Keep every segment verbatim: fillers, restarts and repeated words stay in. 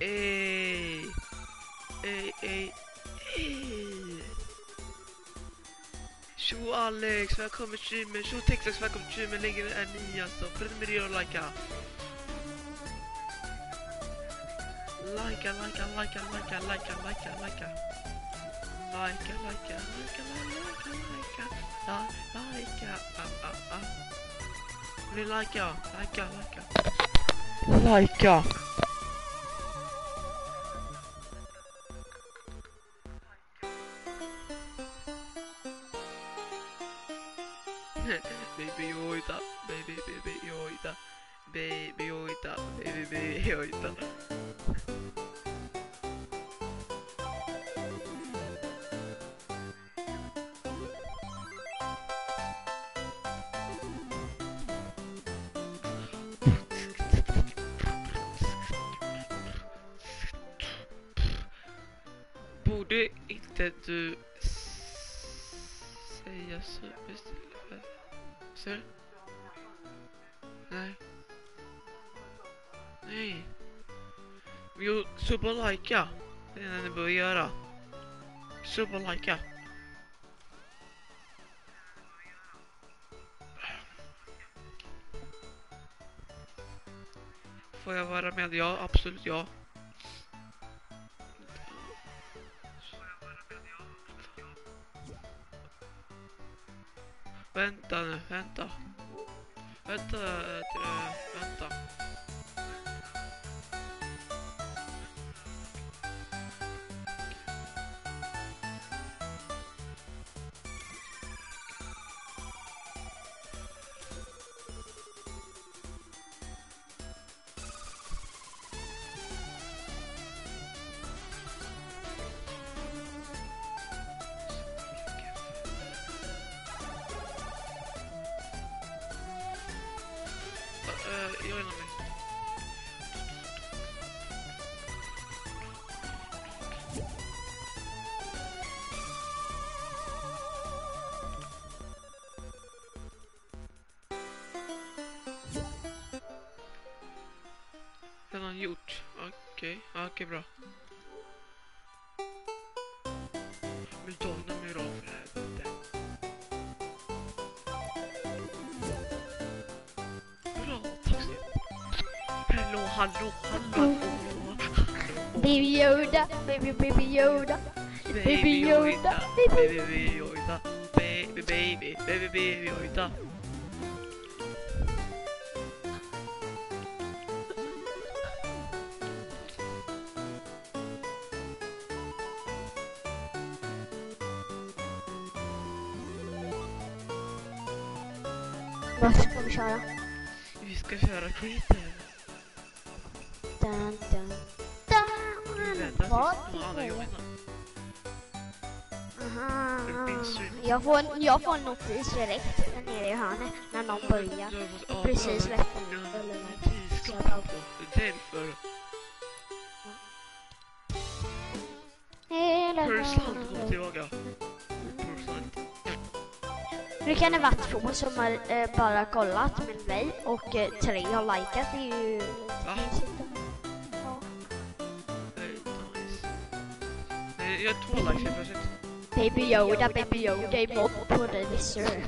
Ey. Ey, ey, ey. Tjo Alex, välkommen till streamen. Tjo Texas, välkommen till streamen. Längre är ni alltså. Prenumerera och likea. Likea, likea, likea, likea, likea, likea, likea. Likea, likea, likea, likea, likea. Ja, likea. Ah, ah, ah. Vill ni likea? Likea, likea. Likea. Baby yoita, baby baby yoita, baby yoita, baby baby yoita. Borde inte du säga så istället? Ser? Nej. Nej. Jo, subba och likea. Det är det ni bör göra. Subba och likea. Får jag vara med? Ja, absolut ja. Vänta nu, vänta. Vänta, äh, vänta. Uh, jag är med. Den har gjort. Okej, okay. Okej, okay, bra. Men tagna mig då för helvete. Bra, tack så mycket. Hallå, hallå, hallå. Baby Yoda, baby baby Yoda. Baby Yoda, baby baby Yoda. Baby baby, baby baby Yoda. Vad ska vi köra? Vi ska köra skiten. Dun, dun, dun. Vad? Aha. Jag får, jag får en notis direkt där nere i hörnet när någon börjar. Precis släpper den. Det är därför. Perslant kommer tillbaka. Nu kan det vara två som har eh, bara kollat med mig och eh, tre har likat. Det är ju... Va? Ja. Nej, jag har två likes för sig. Baby Yoda, Baby Yoda är mobb på det, visste du?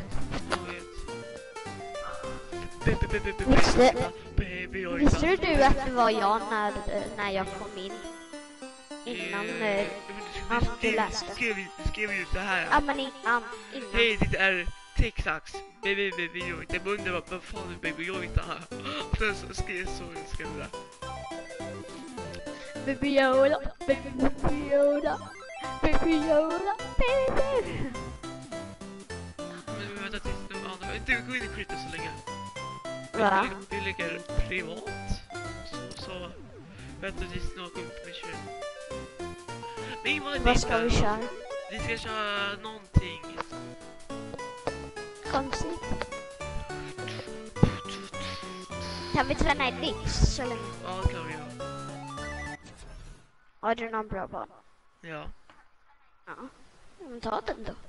Baby, baby, baby, Visste, baby Yoda. visste du att det var jag när, när jag kom in? Innan eh, han du läste. Skrev skrev ju så här. Ja, men in, um, innan. Hej, det är Texas. Baby, baby Yoda. Det undrar vad, vad fan är Baby Yoda här? Sen så skrev så skrev det. Baby Yoda, Baby Baby Yoda. Baby Yoda, baby. Men vänta tills nu andra. Inte gå in i skiten så länge. Va? Vi, vi lägger privat. Så, så vänta tills nu går upp med tjugo. Men vad, Vad ska vi köra? Vi ska köra någonting. Konstigt. Kan vi träna i Dix så länge? Ja, det kan vi göra. Har du någon bra barn? Ja. Ja. Men ta den då.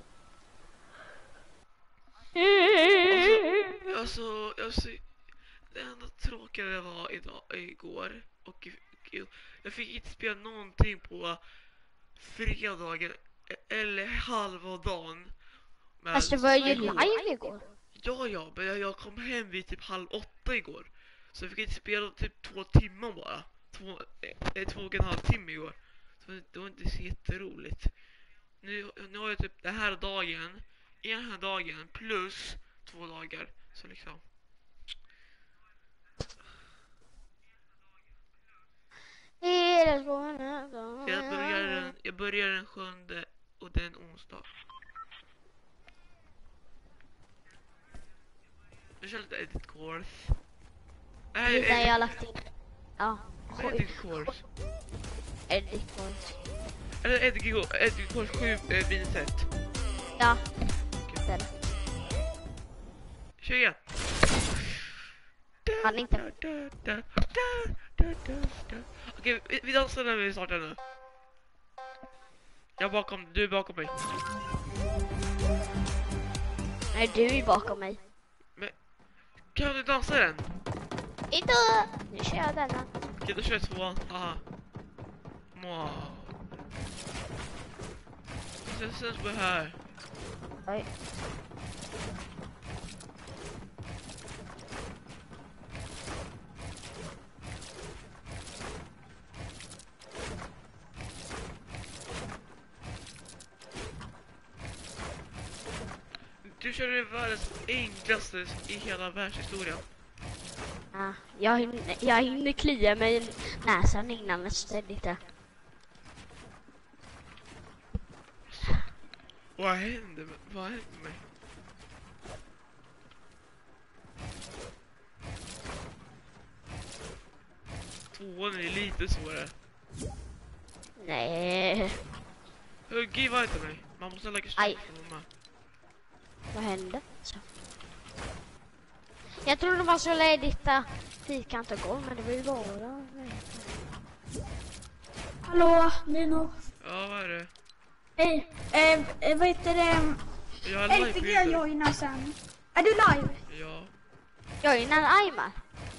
Alltså, alltså, alltså det enda tråkiga var idag, igår och fick, jag fick inte spela någonting på fredagen eller halva dagen. Men Fast det var ju live igår. Ja, ja, men jag, jag kom hem vid typ halv åtta igår. Så jag fick inte spela typ två timmar bara. Två, eh, två och en halv timme igår. Så det var inte så jätteroligt. Nu, nu har jag typ den här dagen, en här dagen plus två dagar. Så liksom. Jag börjar den, jag börjar den sjunde och den onsdag. Jag kör lite edit course. Det är där jag har lagt in. Ja. Edit course. Edit course. Eller edit course, edit course sju eh, minus ett. Ja. Okay. Kör igen. Han inte. Okej, vi, vi dansar när vi startar nu. Jag är bakom, du är bakom mig. Nej, du är bakom mig. Men, kan du dansa den? Inte! Nu kör jag denna. Okej, då kör jag tvåan. Aha. Wow. Sen sen så här. Oj. Du körde världens enklaste i hela världshistorien. Ja, jag hinner, jag hinner klia mig i näsan innan nästa lite. Vad hände med, vad hände med mig? Tvåan är lite svårare. Nej. Huggy var inte mig. Man måste lägga Aj. styrka. Vad hände? Så. Jag trodde man skulle edita fyrkant och golv, men det var ju bara... Hallå, Nino. Ja, vad är det? Hej, eh, eh, vad heter det? Jag är L live P på G YouTube. joinar sen. Är du live? Ja. Jag är innan Aymar.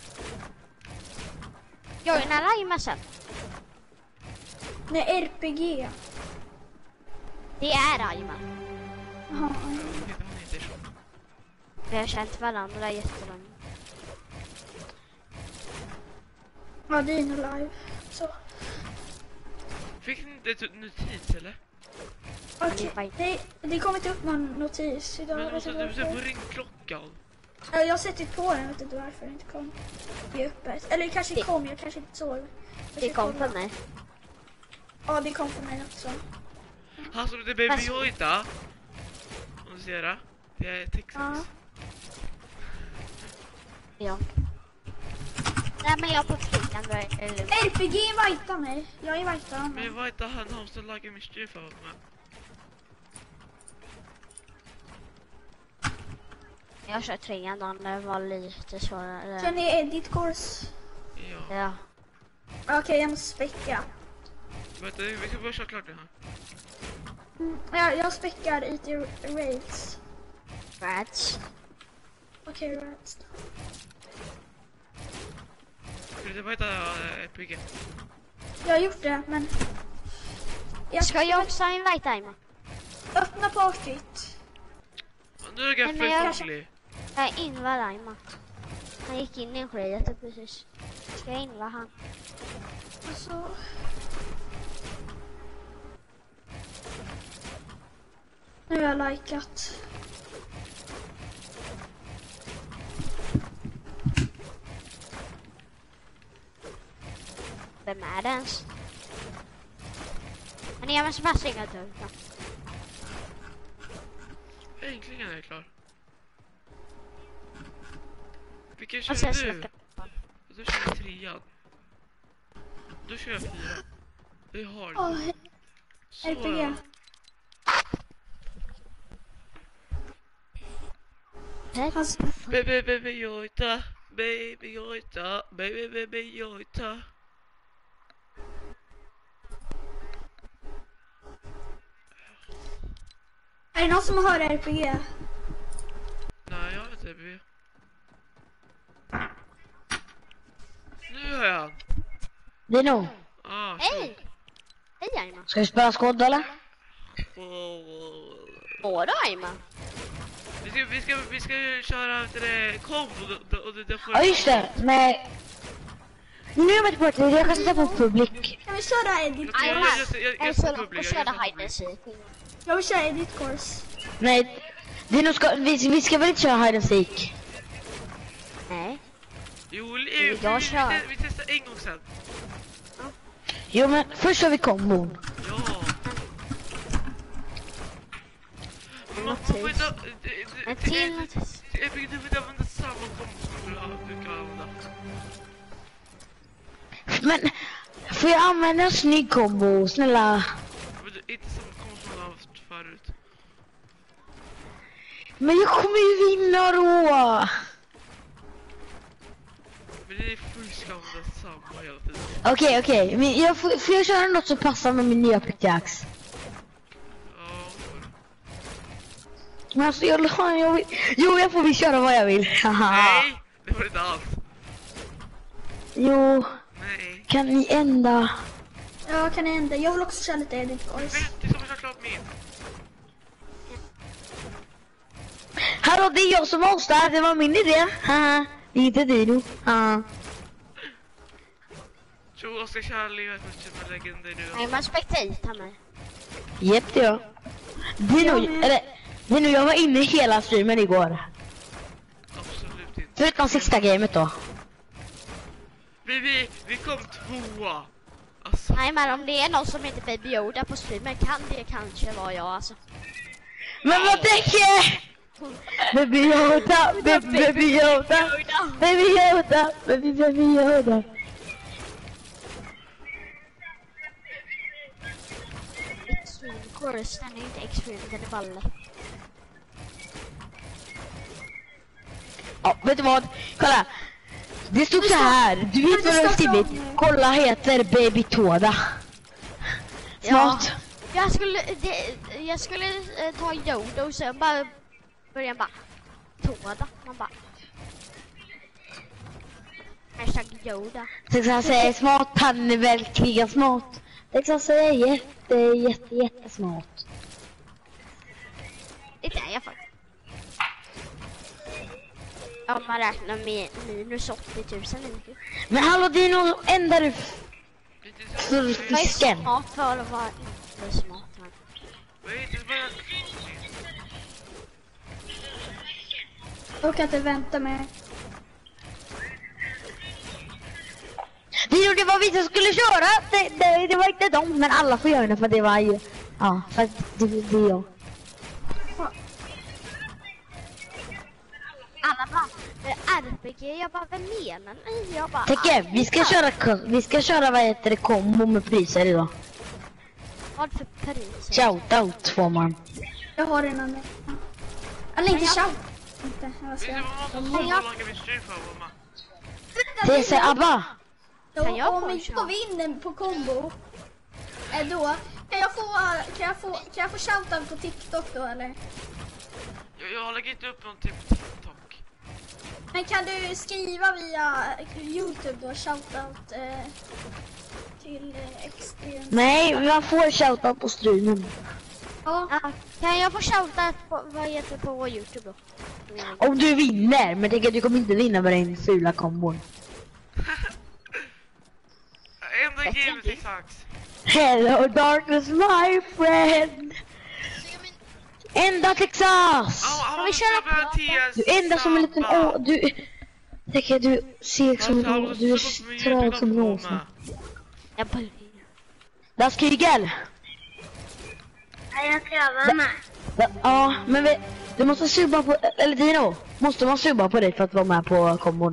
Jag är innan Aymar sen. Nej, R P G. Det är Aymar. Jaha. Jag vet inte, han är inte så. Vi har känt varandra jättelänge. Ja, det är nog live. Så. Fick ni inte ett notis eller? Okej, Okay. det, det kommer inte upp någon notis idag. Men du Vet måste, du du måste varför? få ringklockan. Ja, jag har sett på den, jag vet inte varför det inte kom i öppet. Eller det kanske Det- kom, jag kanske inte såg. Jag Det ska kom kolla. på mig. Ja, det kom för mig också. Han som det baby Fast- Yoita. Om du ser det. Det är Texas. Ja. Nej, men jag på flickan då är det lugnt. R P G invitar mig. Jag invitar Men honom. vad heter han? Han som lagar min styr för mig. Jag kör trean då, det var lite svårare. Kör ni edit course? Ja. Ja. Okej, jag måste späcka. Vänta, vi ska bara köra klart det här. Mm, jag, jag späckar I T rates. Rats. Okej, rates. Ska det vad heter äh, P G? Jag har gjort det, men... Jag Ska jag också invita Aymar? öppna partyt. Nu är jag Nej, men jag- för Jag är invad Aymar. Han gick in i en skit precis. Ska jag inva han? Och så... Nu har jag likat. Vem är det ens? Men jag måste bara stänga dörren. Äntligen är jag klar. Vilken Och kör sen du? släcka. Då kör jag trean. Då kör jag fyra. Det har Åh, du. R P G. Hans... Baby baby Yoita. Baby Yoita. Baby baby Yoita. Är det någon som hör R P G? Nej, jag har inte B B. Nu hör jag han. Dino, Ah, Hej! Hej Aima. ska vi spela skåd eller? Vadå Aima? Vi ska, vi ska, vi ska ju köra till det kombo och det, det får... Ja just det, men... Nu är jag på det, jag kan sätta på publik. Kan vi köra edit Jag, jag, course? jag, jag, jag, Jag ska ska publik, köra jag ska hide and publik. seek. Jag vill köra edit course. Nej, Dino ska, vi, vi ska väl inte köra hide and seek? Nej. Jo, vi, vi, Jag vi, kör. vi, vi testar en gång sen. Jo men först har vi kombon. Ja. Man Något får inte... En till. Jag fick inte använda samma kombo som du brukar använda. Men, får jag använda en snygg kombo, snälla? Men det är inte samma kombo som du har haft förut. Men jag kommer ju vinna då! Men det är först ska använda samma hela tiden. Okej, okej, men jag får, får jag köra något som passar med min nya pickaxe? Ja. Men alltså jag, jag vill, jo jag får väl köra vad jag vill. Haha. Nej, det var inte allt. Jo, Nej. kan ni ändra? Ja, kan jag ändra? Jag vill också köra lite edit course. Men det är som att köra klart min. Hallå, det är jag som hostar, det var min idé. Haha, det är inte Dino. Haha. Jo, Oskar Charlie och först med legender nu. Aima spectatar mig. Japp, det är jag. Dino, eller, Dino, jag var inne hela streamen igår. Absolut inte. Förutom sista gamet då. Vi, vi, vi kom tvåa. Alltså, Nej men om det är någon som heter Baby Yoda på streamen kan det kanske vara jag alltså. Men vad tänker? Baby Yoda, baby, baby Yoda, baby Yoda, baby, baby Yoda. Extreme course, den är inte extreme, den är balle. Ja, vet du vad? Kolla. Det stod så här. Du vet vad du har skrivit? Kolla, heter Baby Toda. Smart. Ja, jag skulle, det, jag skulle eh, ta Yoda och sen bara börja bara Toda, man bara hashtag Yoda. Texas säger smart, han är väl kriga smart. Texas säger jätte, jätte, jättesmart. Det är jag faktiskt. Om man räknar med minus åttio tusen. Men hallå, det är nog enda du lite så. för Vad är fisken. smart för att vara inte smart? Men. Vad är det bara? Jag kan inte vänta med. Det är nog det var vi som skulle köra. Det, det, det var inte dem, men alla får göra det för det var ju... Ja, för att det, det är jag. Alla bara, eh, R P G, jag bara, vem menar ni? Jag bara, Tänk, vi ska köra, vi ska köra vad heter det, kombo med priser idag. vad för pris? Shoutout får man. Jag har en annan. Eller inte shout. Inte, jag Vet ska. du vad man måste ha långa vi styr för mamma? Det är så Abba. Kan jag Om få vi en får vinna på kombo. Eh, då kan jag få kan jag få kan jag få shoutout på TikTok då eller? Jag, jag lägger inte upp någonting på TikTok. Men kan du skriva via YouTube då shoutout eh, till eh, Extreme? Nej, man får shoutout på streamen. Ja. Ja, kan jag få shouta på, vad heter det på YouTube då? Om du vinner, men tänk att du kommer inte vinna med den fula kombon. Enda gamet är sax. Hello darkness my friend. Ända Texas. Ja, vi köra på? Du ända som en liten å... Du... Tänk att du ser som en å... Du är trög som en åsna. Jag börjar. Daskrygel. Ja, jag ska vara med. Ja, men vi, du måste subba på... Eller Dino, måste man subba på dig för att vara med på kombon?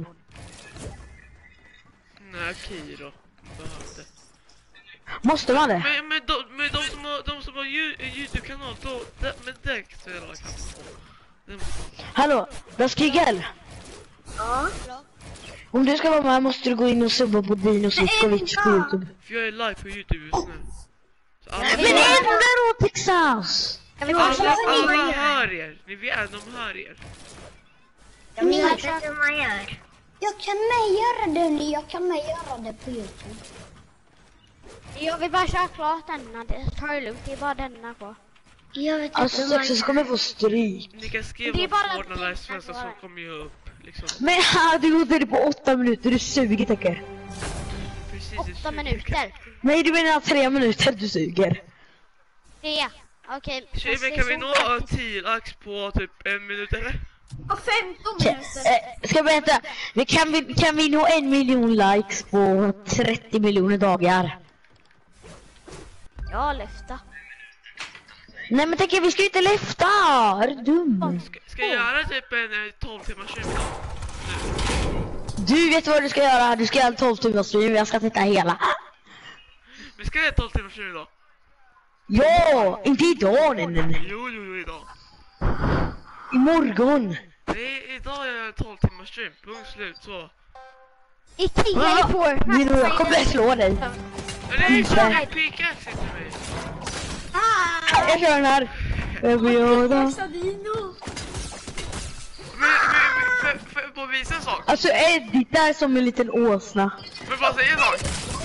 Nej, okej då. Behövde. Måste man det? Men, men, de, men de som har, de som har ju- en YouTube-kanal, då, det, men det så jävla kan man få. Hallå, Daskrygel. Ja. Om du ska vara med måste du gå in och subba på Dino Sitkovic på YouTube. För jag är live på YouTube just nu. Så alla, Men ändå då Texas! alla, alla hör er. Ni vet, de hör er. Jag vet inte hur man gör. Jag kan med göra det nu, jag kan med göra det på YouTube. Jag vill bara köra klart denna. Det tar det lugnt. Det är bara denna kvar. Jag vet inte Alltså hur man... Texas kommer få stryk. Ni kan Det skriva är bara Fortnite en Live Svenska text, så kommer ju upp liksom. Men ha, du gjorde det på åtta minuter, du suger Tecker. Precis i Åtta tjugo. minuter. Nej, du menar tre minuter, du suger. Tre. Okej. Tjej, men kan vi nå tio likes på typ en minut eller? Och femton Okej, minuter. eh, ska jag berätta? Vi kan, vi, kan vi nå en miljon likes på trettio miljoner dagar? Ja, lyfta. Nej men Tecker, vi ska ju inte lyfta! Är du dum? Ska, ska jag göra typ en eh, tolv timmars stream då? Du vet vad du ska göra, du ska göra en tolv timmars stream, jag ska titta hela. Vi ska göra tolv timmars stream då? Ja, inte idag, nej, nej, nej. Jo, jo, jo, idag. Imorgon. Nej, idag är jag tolv timmars stream, punkt slut så. Ikea är på. Dino, jag kommer slå dig. Nej, så är pickaxe till mig. Ah! Jag kör den här. Baby Yoda. Sadino. Men, men, för, för, på visa en sak. Alltså Eddie där som en liten åsna. Men bara säga en sak.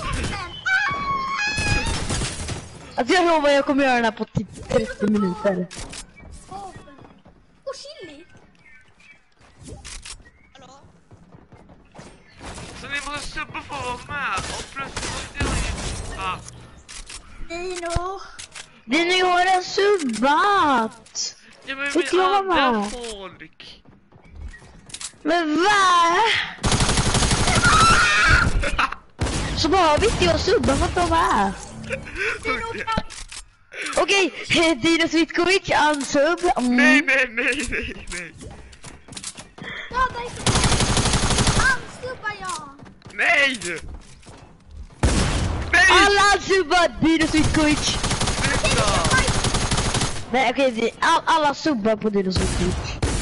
Alltså jag lovar jag kommer göra den här på typ trettio minuter. Vapen. Och chili. Så ni måste subba för att vara med. Och plus, det var ju... Ja. Dino. Dino, jag har en subbat. Ja, men Det med klarar andra man. folk. Men va? Så behöver inte jag subba för att de är. Okej. Okej, okay, Dino Svitkovic, unsub. Mm. Nej, nej, nej, nej, nej. Döda inte. Ansubbar jag. Nej! Nej! Alla subbar Dino Svitkovic. Sluta! Nej okej, okay, all, alla subbar på Dino Svitkovic.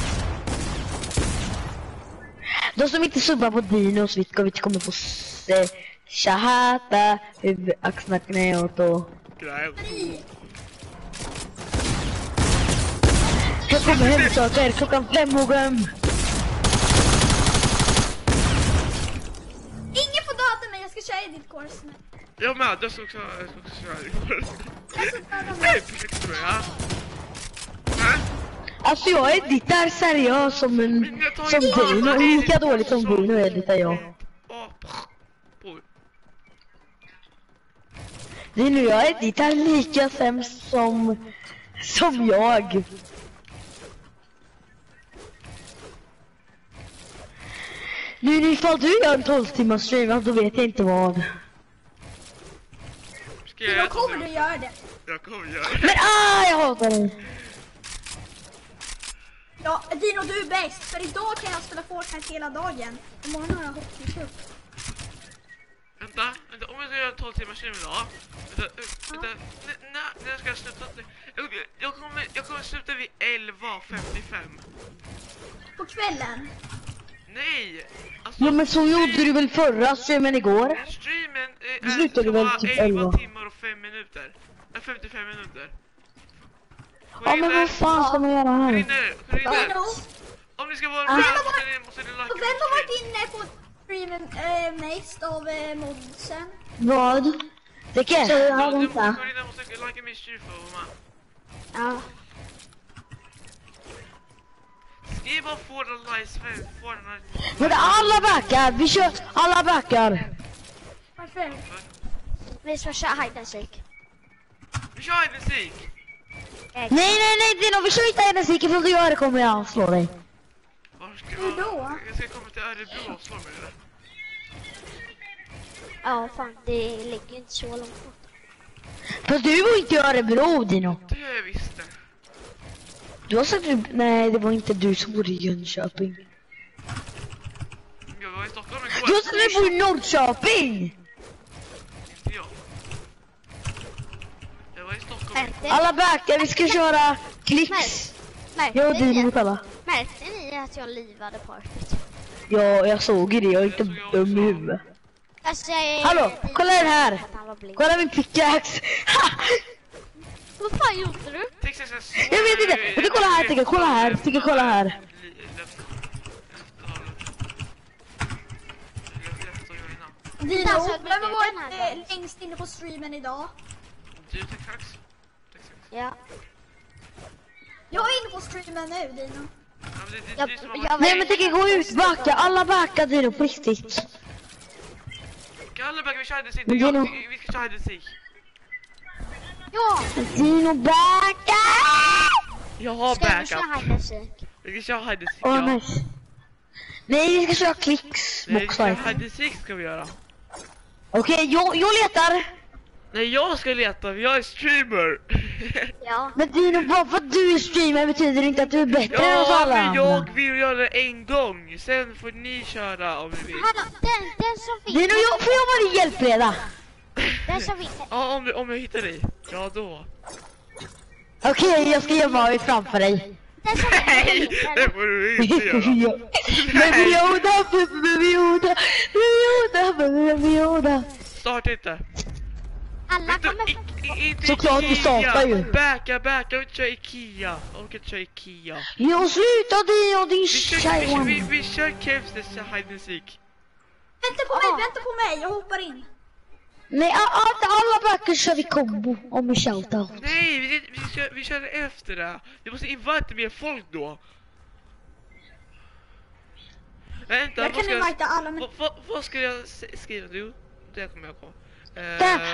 De som inte subbar på Dino Svitkovic kommer få se shahata, huvud, axlar, knä och tå. Grej. Jag kommer hemsöka er klockan fem och fem. Ingen får döda mig. Jag ska köra i ditt course nu. Jag med, jag ska också, jag ska också köra igår. Jag ska döda Nej, mig. perfekt tror jag. Hä? Alltså jag editar seriöst som en Men jag tar som ju bara Dino, in lika dåligt som Dino editar jag. Åh, på. Dino, jag editar lika sämst som som jag. Nu ifall du gör en tolv timmars stream, då vet jag inte vad. Ska jag Dino, göra kommer det? du göra det? Jag kommer göra det. Men ah, jag hatar dig. Ja, Dino, du är bäst. För idag kan jag spela Fortnite hela dagen. Imorgon har jag hockeycup. Vänta, vänta, om jag ska göra en tolv timmars stream idag. Vänta, vänta, nej, nej, när ska jag sluta? Jag, jag, kommer, jag kommer sluta vid elva femtiofem. På kvällen. Nej! Alltså, Ja men så gjorde du väl förra streamen igår? streamen Det är, slutade ska väl vara typ elva elva. timmar och fem minuter. Nej, femtiofem minuter. Ja men vad fan ska man göra här? Skiner, skiner. Dino, Om ni ska vara Ah. med måste ni, måste ni och like vem har min varit stream. inne på streamen äh, mest av äh, modsen? Vad? Vilket? Så jag har Du- du- vänta. Corina måste like min stream för att vara med. Ja. Skriv bara Fortnite, Fortnite. Men alla backar, vi kör alla backar. Varför? Vi ska köra hide and seek. Vi kör i musik. Nej nej nej Dino, vi kör inte hennes musik, ifall du gör det kommer jag slå dig. Var ska Hur då? Jag ska komma till Örebro och slå mig där. Ja, fan, det ligger inte så långt bort. Fast du var inte i Örebro Dino. Det visste. Du har sagt, nej det var inte du som bodde i Jönköping. Jag var i Stockholm Du igår. har sagt att du bor i Norrköping. Inte jag. Jag var i Stockholm. Märkte, Alla backar, vi ska köra klicks. märkte, Jag och Dino ni, mot alla. märkte ni att jag livade parket? Ja, jag såg ju det, jag är inte dum i huvudet. Alltså, jag är Hallå, kolla den här. att han var blind. Kolla min pickaxe. Vad fan gjorde du? Texas är så... Jag vet inte. Jag ska kolla här, Tigga, kolla här. Tigga, kolla här. Dino, Alltså, vem har den varit här eh, längst inne på streamen idag? Du, tack, tack. Ja. Jag är inne på streamen nu, Dino. Ja, men det, det, Jag, det är som jag, Nej men tänk gå ut, backa, alla backar Dino på riktigt. Alla backar, vi kör hide and seek. Men Jag- Dino- Vi vi ska köra hide and seek. ja. Dino backa! Jag har Ska vi backup. köra hide and seek? Vi ska köra hide and seek, Åh ja. nice. Nej vi ska köra klicks, Nej, vi ska boxfight. hide and seek ska vi göra. Okej, jag, jag letar. Nej, jag ska leta, för jag är streamer. Ja. Men Dino, bara för att du är streamer betyder inte att du är bättre än oss Ja, alla men andra. jag vill göra det en gång. Sen får ni köra om ni vill. Hallå, den, den som Dino, vinner. jag, får jag vara din hjälpreda? Den som vinner. Ja, om, du- om jag hittar dig. Ja, då. Okej, jag ska gömma mig framför dig. Den som Nej, vinner. det får du inte göra. Baby Yoda, baby Yoda, baby Yoda, baby Yoda. Starta inte. Alla Vet du, kommer... i- i- inte Såklart vi startar ju. Backa, backa, jag vill inte köra Ikea. Jag orkar inte köra Ikea. Jag slutar Dino, din Vi kör, vi, kör- tjej. vi, vi kör Kevs hide and seek. Vänta på mig, vänta på mig, jag hoppar in. Nej, a- a- alla backar kör vi kombo om vi shoutout. Nej, vi, vi, kör, vi kör efter det. Vi måste invita mer folk då. Vänta, Jag vad kan ska jag, invita alla, men vad, vad, vad ska jag s- skriva? Jo, det kommer jag på. Eh,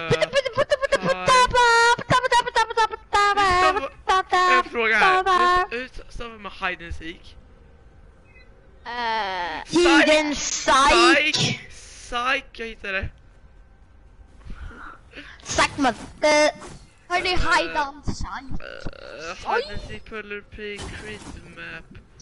En fråga här. Hur stavar man hide and seek? Uh, Tiden psyk. Psych! Psych, jag hittade det. Sagt man. hörni, hide and seek. Uh, hide and seek, puller pig, create map.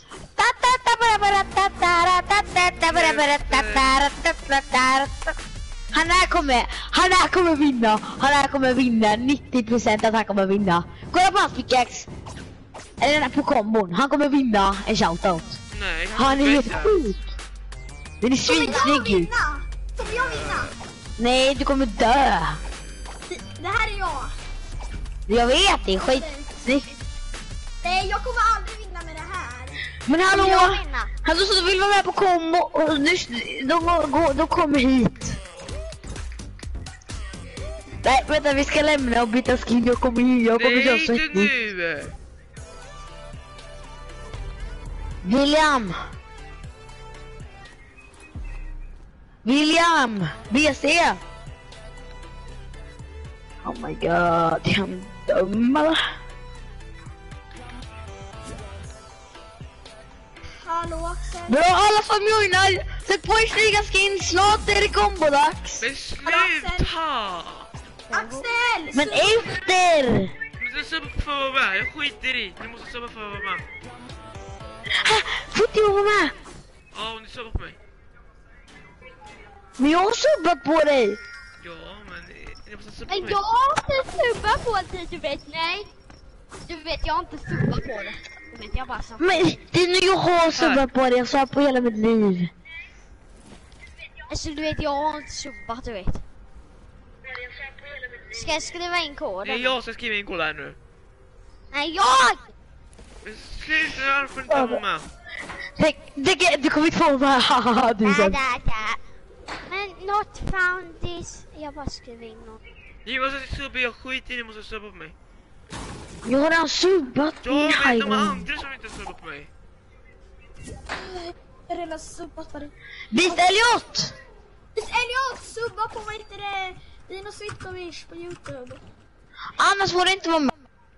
Han här kommer, han här kommer vinna. Han här kommer vinna. nittio procent att han kommer vinna. Kolla på hans pickaxe. Eller den här på kombon. Han kommer vinna en shoutout. Nej, Han är helt bättre. sjuk. Den är kommer jag svinsnygg ju. vinna? Kommer jag vinna? Nej, du kommer dö. Det, det här är jag. Jag vet, det är skitsnyggt. Nej, jag kommer aldrig vinna med det här. Men hallå, jag vinna? han som vill vara med på kombo och nu, de, de, de kommer hit. Nej, vänta, vi ska lämna och byta skin. Jag kommer hit, jag kommer köra Nej, inte svettig. nu! William! William! B C! Oh my god, är han dum eller? Hallå Axel. Bra, alla som joinar! Sätt på er snygga skin, snart är det kombodags! Men sluta! Axel! Men så- efter! Men du subba för att vara med, jag skiter i. Du måste subba för att vara med. Ha, får inte jag vara med? Ja, om du subbar på mig. Men jag har subbat på dig! Ja, men jag måste subba på Men mig. jag har inte subbat på det, du vet, nej. Du vet, jag har inte subbat på det. Du vet, jag bara så. Men det är nu jag har subbat på dig, jag sa på hela mitt liv. Alltså, du vet, jag har inte subbat, du vet. Ska jag skriva in Det är koden? jag som skriver in kod här nu. Nej, jag! Men sluta, jag får inte vara med. Tänk, tänk, du kommer inte få vara haha, du Da, som... da, da. Men not found this. Jag bara skriver in något. Ni måste subba, jag skiter i, ni måste subba på mig. Jag har redan subbat Ja, min men de highway. andra som inte subbar på mig. Jag har redan subbat på dig. Visst Elliot! Elliot, subba på vad heter det? Dino Svitkovic på YouTube. Annars får det inte vara med.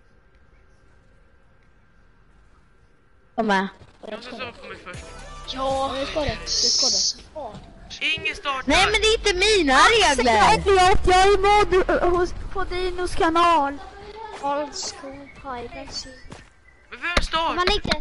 Var med. Jag måste subba på mig först. Ja, Det ska det. Det ska det. Ingen startar. Nej men det är inte mina regler. Elliot, jag är mod hos, på Dinos kanal. old school hide and seek. Men vem startar? Man inte...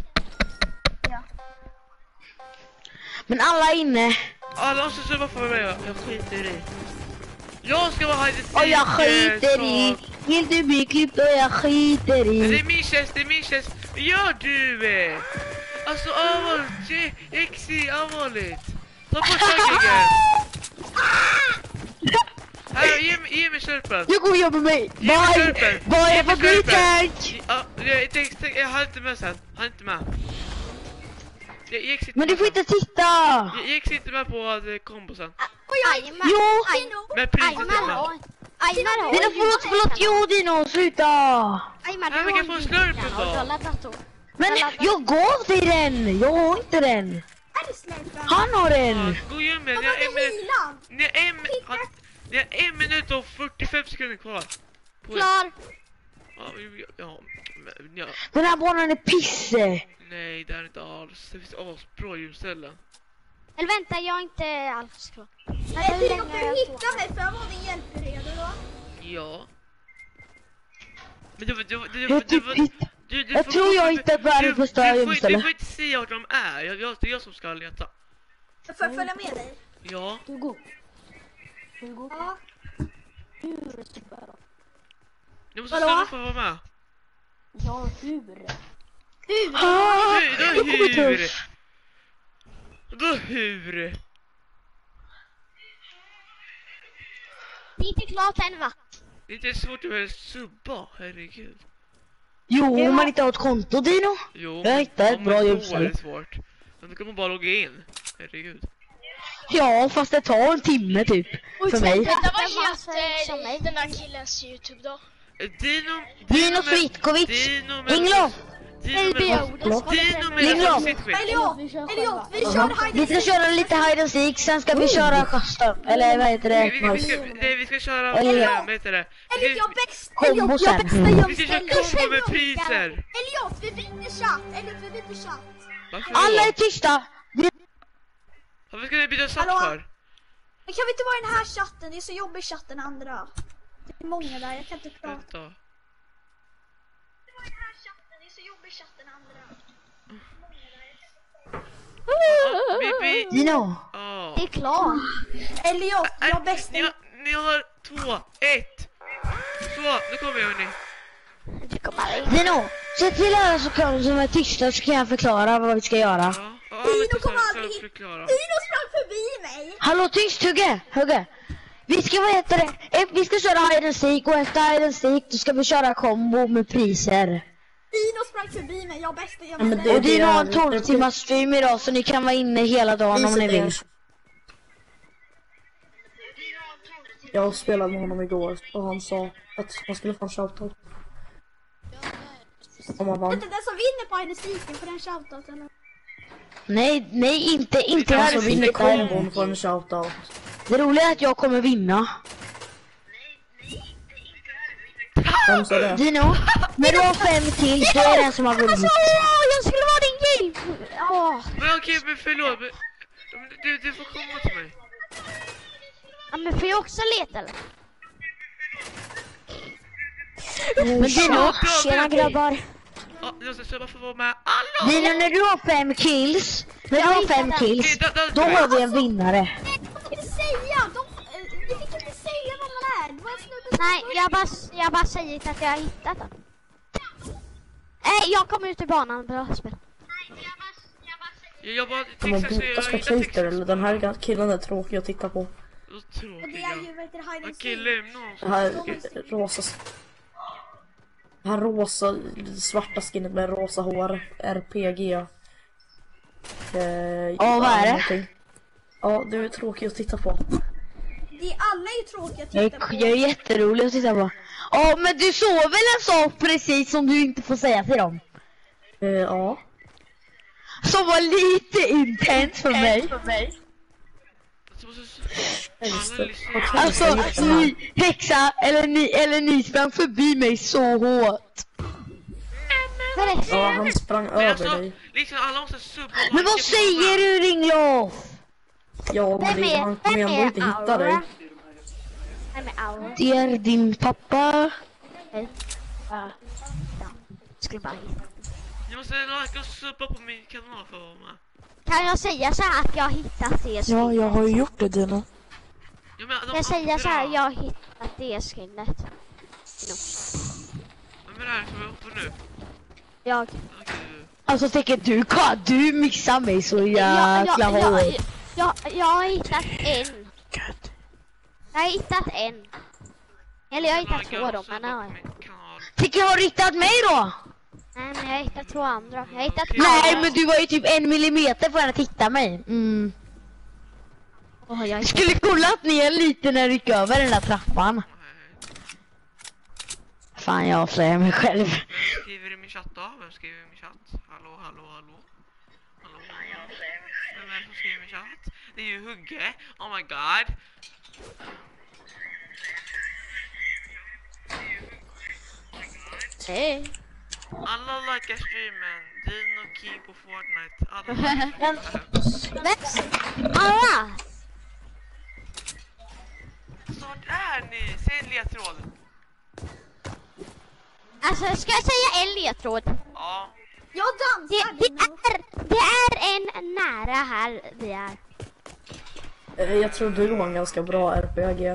Men alla är inne. Alla måste subba för mig, jag, jag skiter i det. Jag ska vara hide and Och jag seek, skiter i. så- Vill du bli klippt och jag skiter Men det i. är min tjänst, det är min tjänst. Gör du! eh? Alltså allvarligt, exi allvarligt. Ta bort taggingen. Här, ge, mig- ge mig körpen. Jag går och jobbar mig. Ge mig Bye. körpen. Bye, Ge jag mig får bli körpen. tank. Ja, jag, jag, jag, jag har inte med sen. Han är inte med. Jag, jag, Men du får inte titta. Jag, jag gick inte med på att eh, kombo sen. Får Ajman. Jo! Med priset Ajman hemma. har... Ajman har... Dino, förlåt, förlåt, jo Dino, sluta! Ajman, Nej, du men har kan få en ju slurp den då. och du har laddat då. Men jag gav dig den! Jag har inte den! Är det slurpen? Han har den! Ja, gå igen med. Vad Ni har var en det minut. Milan? Ni har en, har- ni har en minut och fyrtiofem sekunder kvar. På er. Klar! Ja, ja, ja, men, ja. Den här banan är pisse! Nej, det är inte alls. Det finns asbra ljusställen. Eller vänta, jag är inte alls klar. Nej, Hur Pino, länge kan har du jag hitta på? mig för jag var din hjälp redo då? Ja. Men det var... Det var... Det Jag, var... Det typ, var hitt- du, du jag får- tror jag har du- hittat du- världens du första får- Du ljusställe. får inte se vart de är. Jag, jag, det är jag som ska leta. Jag får följa med dig. Ja. Hugo. Hugo. Ja. Hur typ då? Jag måste Hallå? stanna för att vara med. Ja, hur? Ah, Hur? Då jag kommer inte hur? upp. Då hur? Det är inte klart än va? Det är inte svårt att väl subba, herregud. Jo, om man inte har ett konto, Dino. Jo, Jag hittade ett om bra ett år ljusställe. är det svårt. Men då kan man bara logga in. Herregud. Ja, fast det tar en timme typ. För mig. Vänta, vad Det var så som mig. heter den här killens YouTube då? Eh, Dino... Dino med- Svitkovic. Dino med... Inglo! Dino med... Dino med... Inglo! Eliot, Eliot, vi kör hide Vi and ska seek. köra lite hide and seek, sen ska vi köra custom. Eller vad heter Vi, vi, det? vi, ska, nej, vi ska köra... Eller- Vad heter det? Eliot, Vi, jag bäst. Kombo Eliot, jag sen. bästa vi ska köra gömstället. kombo med priser. Eliot, vi byter chatt. Eliot, vi byter chatt. Varför Alla är då? tysta! Varför ska ni byta chatt Hallå? för? Men kan vi inte vara i den här chatten? Det är så jobbig chatt den andra. Det är många där, jag kan inte prata. Vänta. Ja, vi, vi... Dino! Ja. Det är klart. Eliot, Äh, jag bäst. Ni har, ni har två, ett, två, nu kommer jag hörni. Du kommer in. Dino! Se till alla så kan som är tysta så kan jag förklara vad vi ska göra. Ja, ja, Dino lite så kommer här, så aldrig- här förklara. Dino sprang förbi mig. Hallå tyst Hugge! Hugge! Vi ska, vad heter det? Eh, Vi ska köra hide and seek och efter hide and seek då ska vi köra kombo med priser. Dino sprang förbi mig, jag bästa Ja, men gömstället. Och Dino har en det- tolv timmars stream idag så ni kan vara inne hela dagen om ni vill. Jag spelade med honom igår och han sa att han skulle få en shoutout. Om han vann. Vänta, den som vinner på hide and seek, får den shoutout eller? Nej, nej inte, inte Den hide som and vinner seek. kombon får en shoutout. Det roliga är att jag kommer vinna. Vem sa det? Dino, när du har fem kills då är den som har vunnit. Åh, jag skulle vara din hjälp! Åh, Men okej, men förlåt. Men, men du, du får komma till mig. ja, men får jag också leta eller? Men Dino, Tjena grabbar. Ja, jag ska köpa för att vara med. Hallå! Dino när du har fem kills, när du har fem kills, då har vi en vinnare. Nej, de får inte säga! De, eh, vi fick inte säga vad man är. Det var en snubbe som Nej, jag bara, jag bara säger att jag har hittat den. Nej, jag kommer ut ur banan. Bra spel. Jag, jag bara Kan man textar så jag bota hittar spectator texten. eller den här killen är tråkig att titta på. Så Och det tråkig. är ju, vad heter det, hide and Okej, seek. lämna oss. Det här rosa... Det här rosa, svarta skinnet med rosa hår. R P G. Eh, Ja, vad är det? någonting. Ja, du är tråkig att titta på. Det är alla är ju tråkiga att Jag titta på. är, jag är jätterolig att titta på. Ja, men du såg väl en sak precis som du inte får säga till dem? Eh, ja. Som var lite intens för mig. Så måste- Just Alla det. lyssnar. Okej, Alltså, jag gick den här. ni, häxa, eller ni, eller ni sprang förbi mig så hårt. Förresten. Ja, han sprang Men över alltså, dig. liksom alla måste subba. Men vad säger du, Ringlof? Ja, men Vem det, är, han kommer vem ändå inte är hitta dig. Aura? Vem är Aura? Det är din pappa. Ja. Ja. Skulle bara hitta. Ni måste like och subba på min kanal för att vara med. Kan jag säga så här att jag har hittat det? Ja, jag har ju gjort det, Dino. Jag menar, de Kan jag säga andra- så här, jag har hittat det skinnet. Vem är det här som är uppe nu? Jag. Okej, du. Alltså tänker du, kan du mixar mig så Jag, jäkla jag, jag, hårt. jag, jag har hittat en. Gud. Jag har hittat en. Eller jag har hittat Like två och då, subba men på nej. min kanal. Tycker jag har riktat mig då? Nej, men jag har hittat två andra. Jag har hittat Okej. två. Nej, men du var ju typ en millimeter från att hitta mig. Mm. Oh, jag Jag skulle kollat ner lite när jag gick över den där trappan. Fan, jag avslöjar mig själv. Vem skriver i min chatt då? Vem skriver i min chatt? Hallå, hallå, hallå. Hallå. Vem är det som skriver i min chatt? Det är ju Hugge. Oh my god. Nej. Alla likar streamen. Dino King på Fortnite. Alla Men, alla! Snart är ni. Säg en ledtråd. Alltså, ska jag säga en ledtråd? Ja. Jag Det, dansar. det, är, det är en nära här vi är. Eh, Jag tror du var en ganska bra R P G.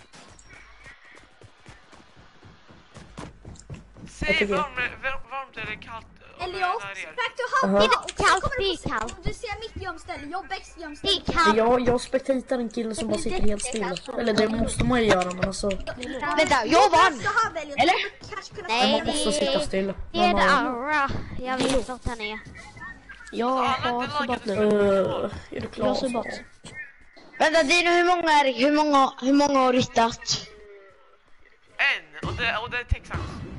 Säg varmt, varmt eller kallt. Elias, Där är. back to Aha. Hubba. Det är Och sen kallt, kommer det du är få se kallt. om du ser mitt gömställe. Jag bäst Det gömställe. är kallt. Jag, jag spektatar en kille som bara sitter helt still. Eller det måste man ju göra, men alltså... Vänta, jag vann! Så här väljer Eller? du kanske kunna Nej, Man måste sitta still. det är en Man har- aura. Jag vet att han är. Jag har subbat nu. Uh, är du klar? Jag har subbat. Vänta, Dino, hur många är det? Hur många, hur många har ritat? En. Och det, och det är Texas.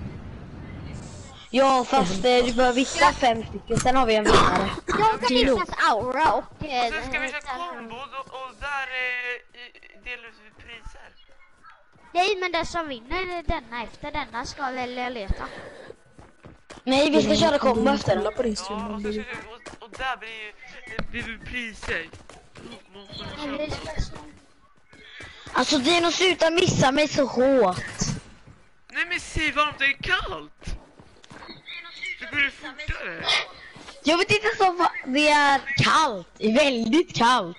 Ja, fast eh, du behöver vissa fem stycken, sen har vi en vinnare. Jag har Niklas aura och... Och Eh, sen ska vi köra kombo och, och där eh, delar vi priser. nej, men den som vinner denna efter denna ska välja leta. Nej, vi ska köra kombo efter. Kolla på din Ja, stream. och, så kör vi, och, och där blir ju det blir ju priser. Alltså Dino, sluta missa mig så hårt. Nej men säg varmt, det är kallt. Det går ju fortare. Jag vet inte så va- det är kallt, det är väldigt kallt.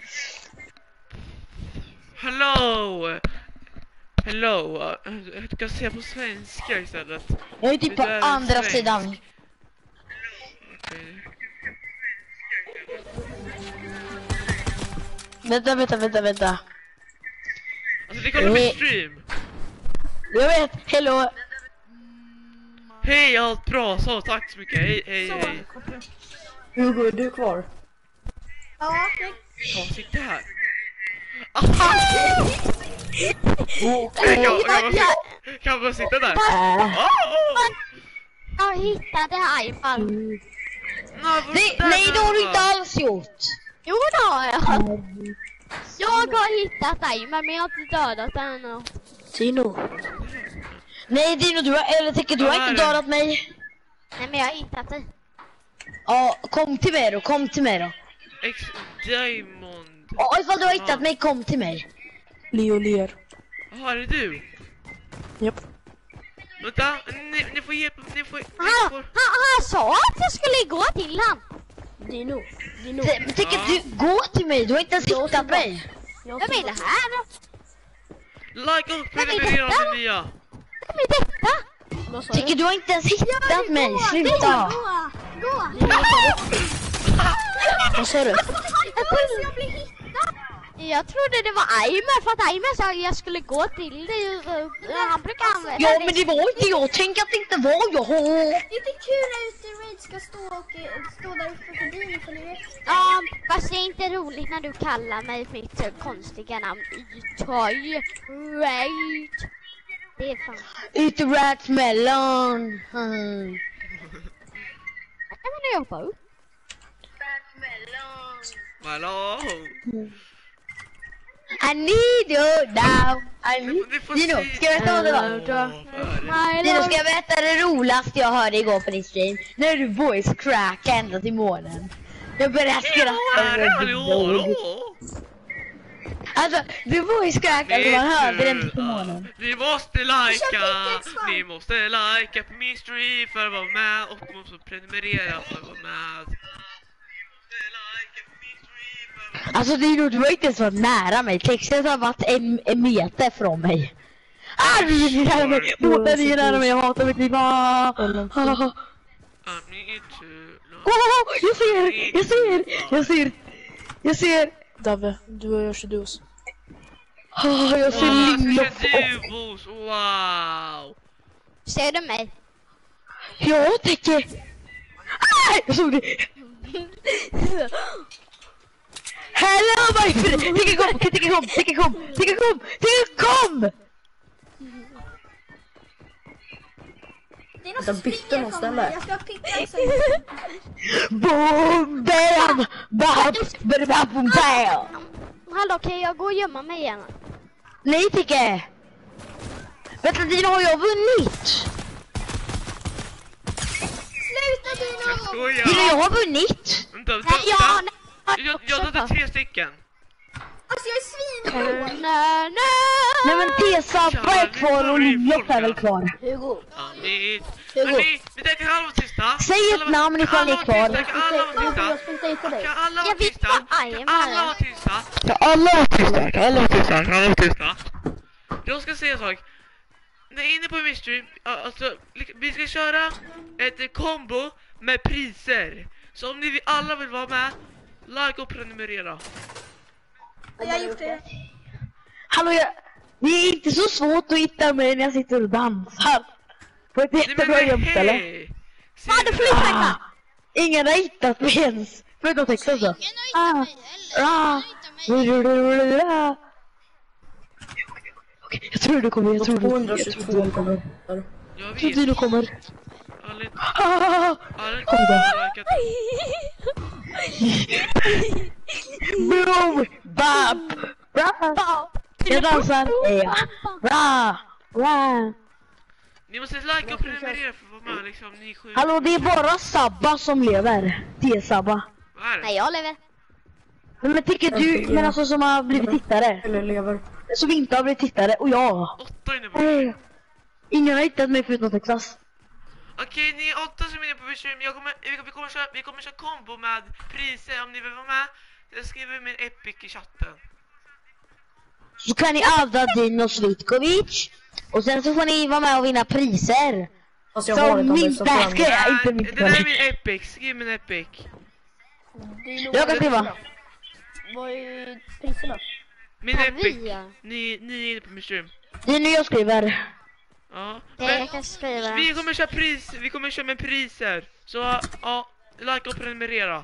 Hello! Hello! Jag ska se på svenska istället. Jag är typ på Det där är andra svensk. sidan. Okej. Vänta, vänta, vänta, vänta. Alltså det kollar på Nej. stream. Jag vet, hello. Hej, allt bra, så tack så mycket. Hej, hej, hej. Hugo, är du kvar? Ja, det Ja, sitter här. Aha! Kan jag, kan jag, kan jag bara sitta där? Äh. Ah! Jag hittade Aiman. Nej, vad Nej, där nej, det har du då? inte alls gjort. Jo, det har jag. Jag har hittat Aiman, men jag har inte dödat den ännu. Tino. Nej Dino, du har, eller tycker du har Vad är inte det? dödat mig. Nej, men jag har hittat dig. Ja, kom till mig då, kom till mig då. Ex Diamond. Ja, ifall du har hittat mig, kom till mig. Leo ler. Jaha, är det du? Japp. Vänta, ni, ni får hjälpa, ni får... Ni Han, får... han, han sa att jag skulle gå till han. Dino. Dino. Ty- Tycker Ja. du, gå till mig, du har inte ens hittat mig. Vem är det här då? Like och Men är prenumerera detta på det nya. Vem är detta? Tycker du har inte ens hittat mig, Gå, sluta. gå, gå. Vad sa du? Jag trodde jag blev hittad. Jag trodde det var Aiman, för att Aiman sa att jag skulle gå till dig. och så- Han brukar använda Ja, men det var inte jag, tänk att det inte var jag. Det är inte kul när ute i Raid ska stå och eh, stå där uppe för din och följa efter. Ja, fast det är inte roligt när du kallar mig för mitt eh, konstiga namn. Toy Raid. Det är fan... Ute rat mellan. Mm. Jag kan jobba upp. Hallå? I need you now. I need... Ni får Dino, se- ska jag berätta vad det var? Åh, Dino, ska jag berätta det roligaste jag hörde igår på din stream? När du voice crack ända till månen. Jag började skratta. Hallå, hallå. Alltså, du voice crackade och man hörde den till månen. Ni måste lajka, Kör Pickens, fan. ni måste lajka på min stream för att vara med och ni måste prenumerera för att vara med. Alltså Dino, du var inte så nära mig. Texten har varit en, en meter från mig. Ah, du är nära mig. Båten är nära mig. Jag hatar mitt liv. Ah, ah, ah. I need to Oh, jag ser, jag ser, jag ser, jag ser. Dave, du och jag kör dus. Oh, jag ser Wow, Linda. ska du bos, wow. Ser du mig? Jag tänker. Ah, jag såg det. Hello my friend! Ticka kom, ticka kom, ticka kom, ticka kom, ticka kom! Det är något Jag som bytte springer någon från mig. ställe. Jag ska picka så. Boom, bam, bam, bam, bam, bam. Hallå, kan jag gå och gömma mig igen? Nej, Ticke! Vänta, Dino, har jag vunnit? Sluta Jag Dino! skojar. Dino, jag har vunnit! Vänta, vänta, Nej, ja, vänta. nej. Jag, jag dödade tre stycken. Alltså jag är svinhård. Nej, Nej, men T-Sabba är kvar och Lillof är väl kvar. Hugo. Ja, ni... Hugo. Hörni, vi där kan alla vara tysta. Säg ett Alla- namn ifall ni är alla kvar. vara tysta, Kan alla vara tysta? Kan alla vara Jag vet tysta? vad I am Kan alla här. vara tysta? Kan alla vara tysta? Kan alla vara tysta? Kan alla vara tysta? Jag ska säga en sak. När jag är inne på min stream, alltså, vi ska köra ett kombo med priser. Så om ni vill- alla vill vara med, like och prenumerera. Jag har gjort det. Hallå, jag... det är inte så svårt att hitta mig när jag sitter och dansar. På ett jättebra gömställe. hej! Fan, du flyttar! Ingen har hittat mig ens. Förutom texten så. Ah, ah, ah. Okej, jag tror du kommer, jag tror du kommer. Jag tror du kommer. Jag Jag tror vet. du kommer. Alla- Ah, alla- kom då. likat- Boom! Bap! Bra! Jag dansar! Ja! Bra! Bra! Ni måste like och prenumerera för att vara med liksom, ni sju. Hallå, det är bara Sabba som lever. Det är Sabba. Vad är det? Nej, jag lever. Men, men tycker du, men alltså som har blivit tittare. Eller lever. Som inte har blivit tittare, och jag. Åtta inne på Eh, Ingen har hittat mig förutom Texas. Okej, ni är åtta som är inne på stream. Jag kommer, vi, vi, kommer köra, vi kommer köra kombo med priser om ni vill vara med. Jag skriver min epic i chatten. Så kan ni adda Dino Svitkovic. Och sen så får ni vara med och vinna priser. Fast jag har Som ett min basker, Nej, inte min det där är min epic. Skriv min epic. Jag kan skriva. Vad är priserna? Min Kan epic. vi, ja. Ni, ni är inne på min stream. Dino, jag skriver. Ja. Det Men, jag kan skriva. vi kommer köra pris. Vi kommer köra med priser. Så ja, like och prenumerera.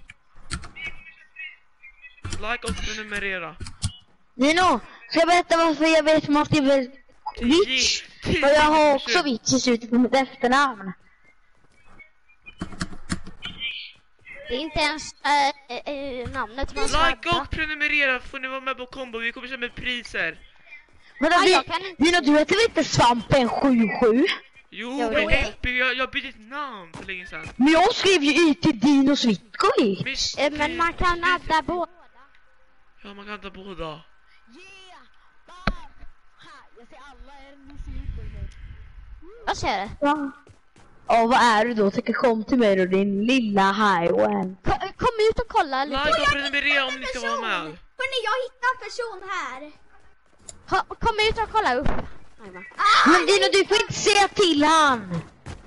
Like och prenumerera. Dino, ska jag berätta varför jag vet hur man skriver Vitch? Ge- Och jag har tio också Vitch i slutet på mitt efternamn. Det är inte ens äh, äh, namnet man ska Like och prenumerera får ni vara med på kombo. Vi kommer köra med priser. Men Ja, vi, jag kan inte- Dino, du heter väl inte Svampen sju sju? Jo, Jo, men det är- epic. Jag, jag bytte ett namn för länge sedan. Men jag skrev ju i till Dino Svitkovic. Miss- Äh, men man kan adda båda. Ja, man kan ta båda. Jag ser det. Ja. Ja, vad är du då? Tänk kom till mig då, din lilla highway. Kom, kom ut och kolla lite. Like och prenumerera om ni ska vara med. Hörni, jag hittar en person här. Kom, kom ut och kolla upp. Jajamän. Men Dino, du får inte säga till han!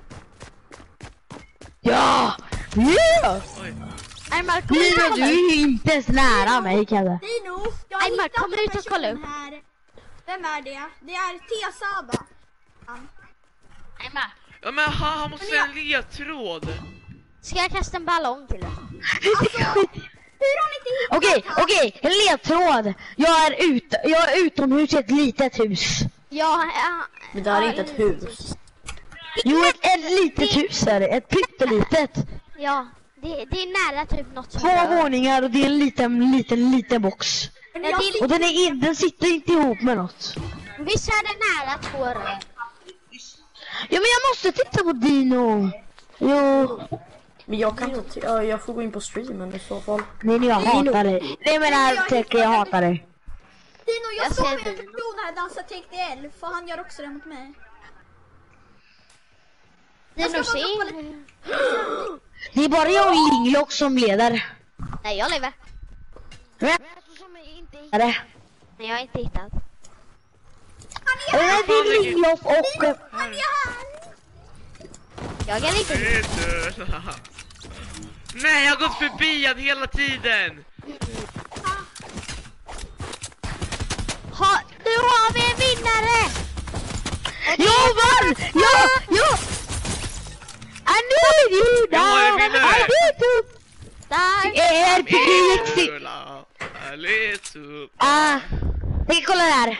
Ja! Ja! Oj. Jajamän, kom ut och Dino, kolla du upp. är ju inte ens nära mig, Kalle. Dino, jag har Nej, men hittat kom en ut och kolla person här. Vem är det? Det är T-Saba. Jajamän. Ja, men han, han måste säga en ledtråd. Ska jag kasta en ballong till dig? Hur har ni inte hittat Okej, han? okej, en ledtråd. Jag är, ut, jag är utomhus i ett litet hus. Ja, ja. Men det här är inte ett hus. Jo, ett, ett litet hus är det. Ett pyttelitet. Ja, det, det är nära typ något som Två rör. våningar och det är en liten, liten, liten box. Men Ja, jag det är Och den, är in, den sitter inte ihop med något. Visst är det nära två rör? Ja, men jag måste titta på Dino. Jo, Men jag kan inte... Ja, jag får gå in på streamen i så fall. nej, nej, jag hatar dig. Nej, men här tänker jag hatar dig. Dino, jag, Jag såg ser en Dino. person här dansa T K L, för han gör också det mot mig. Det är Jag nog ska bara droppa se. lite- Det är bara jag och Linglock som leder. Nej, jag lever. Men är det? Nej, jag har inte hittat. Han är här! Eller det är Linglock och... eh, Han är här! Jag kan inte. Nej, jag har gått förbi han hela tiden. Ha, nu har vi en vinnare! Jag vann! Ja! Ja! I knew you! Jag har en vinnare. I did too! Där! R P G X. Härligt upp. Ah, tänk kolla där.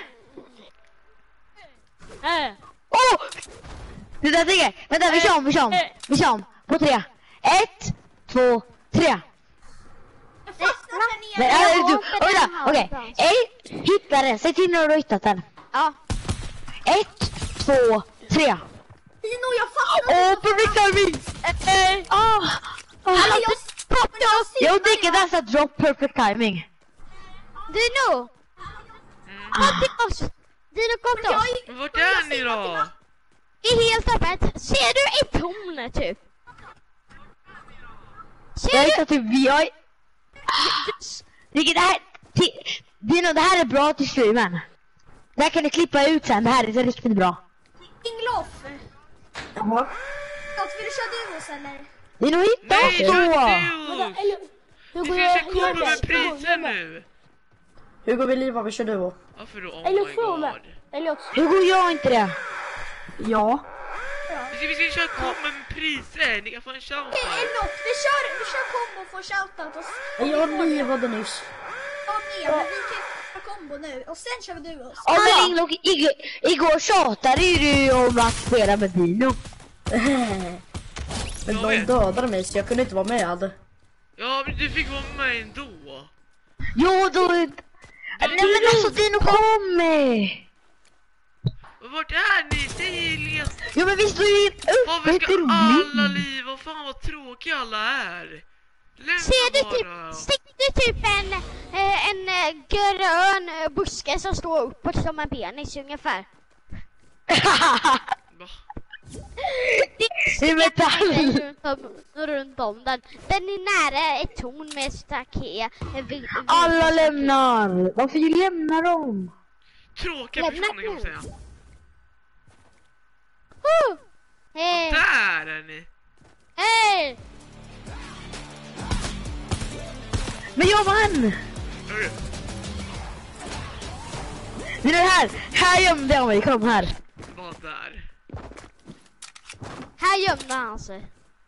Äh. Åh! Det där tänker. Vänta, vi kör om, vi kör om. Vi kör om. På tre. Ett, två, tre. Jag fastnar där Men, nere. äh, du, vänta, okej. Ej, hitta den. Säg till när du har hittat den. Ja. Ett, två, tre. Dino, jag fastnar. Åh, perfect timing! Åh! Alltså, jag stoppar. Jag Jag tänker det är så drop perfect timing. Dino! Kom till oss! Dino, kom till oss! Men vart är ni då? Det är helt öppet. Ser du ett torn typ? Jag Ser du? hittar typ vi har... Vilket det här... Ti- Dino, det här är bra till streamen. Det här kan ni klippa ut sen, det här är riktigt bra. Ingloff. Ja. Gott, vill du köra duos eller? Dino, hitta Nej, oss kör då! duos! Vi ska köra kombo med priser nu! Hugo, vill Liva, vi kör duo. Varför då? Oh my god. Hur går jag inte det? Ja. Vi ska, vi ska köra kombo med priser, ni kan få en shoutout. Okej, Enoch, vi kör, vi kör kombo och får shoutout. Och s- Jag livade nyss. Ja, med, men vi kan köra kombo nu. Och sen kör vi duos. Ja, men Inglock, igår, igår tjatade ju du om att spela med Dino. Men Jag de vet. dödade mig så jag kunde inte vara med. Ja, men du fick vara med ändå. Jo, då... Nej men alltså Dino, kom med! Och vart är ni? Säg Elias. Jo men vi står ju Varför öppet ska i alla rummet. liv? Vad fan vad tråkiga alla är. Lämna Ser du bara. typ, ser du typ en, eh, en eh, grön eh, buske som står uppåt som en penis ungefär? Va? Det är metall. runt om, runt om den. Den är nära ett torn med staket. Eh, vi- vi- Alla lämnar. Varför lämnar de? Tråkiga Lämna personer kan man säga. Oh! Hej! Där är ni. Hej! Men jag vann! Hörru. Det är det här. Här gömde jag mig. Kom här. Vad där? Här gömde han sig.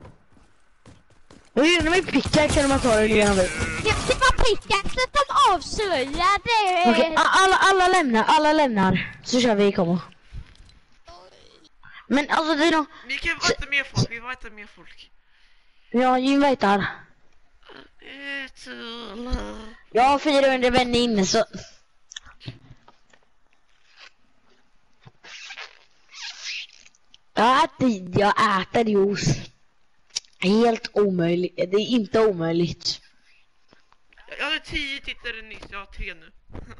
Jag gjorde mig pickaxe när man tar det igenom. Det, det var pickaxet de avslöjade. Okej, a- alla, alla lämnar. Alla lämnar. Så kör vi komma. Men alltså det är nog... Vi kan vara mer folk. Vi var inte mer folk. Ja, invitar. Ett, alla. Jag har fyrahundra vänner inne så... Jag äter, jag äter juice. Helt omöjligt. Det är inte omöjligt. Jag hade tio tittare nyss. Jag har tre nu.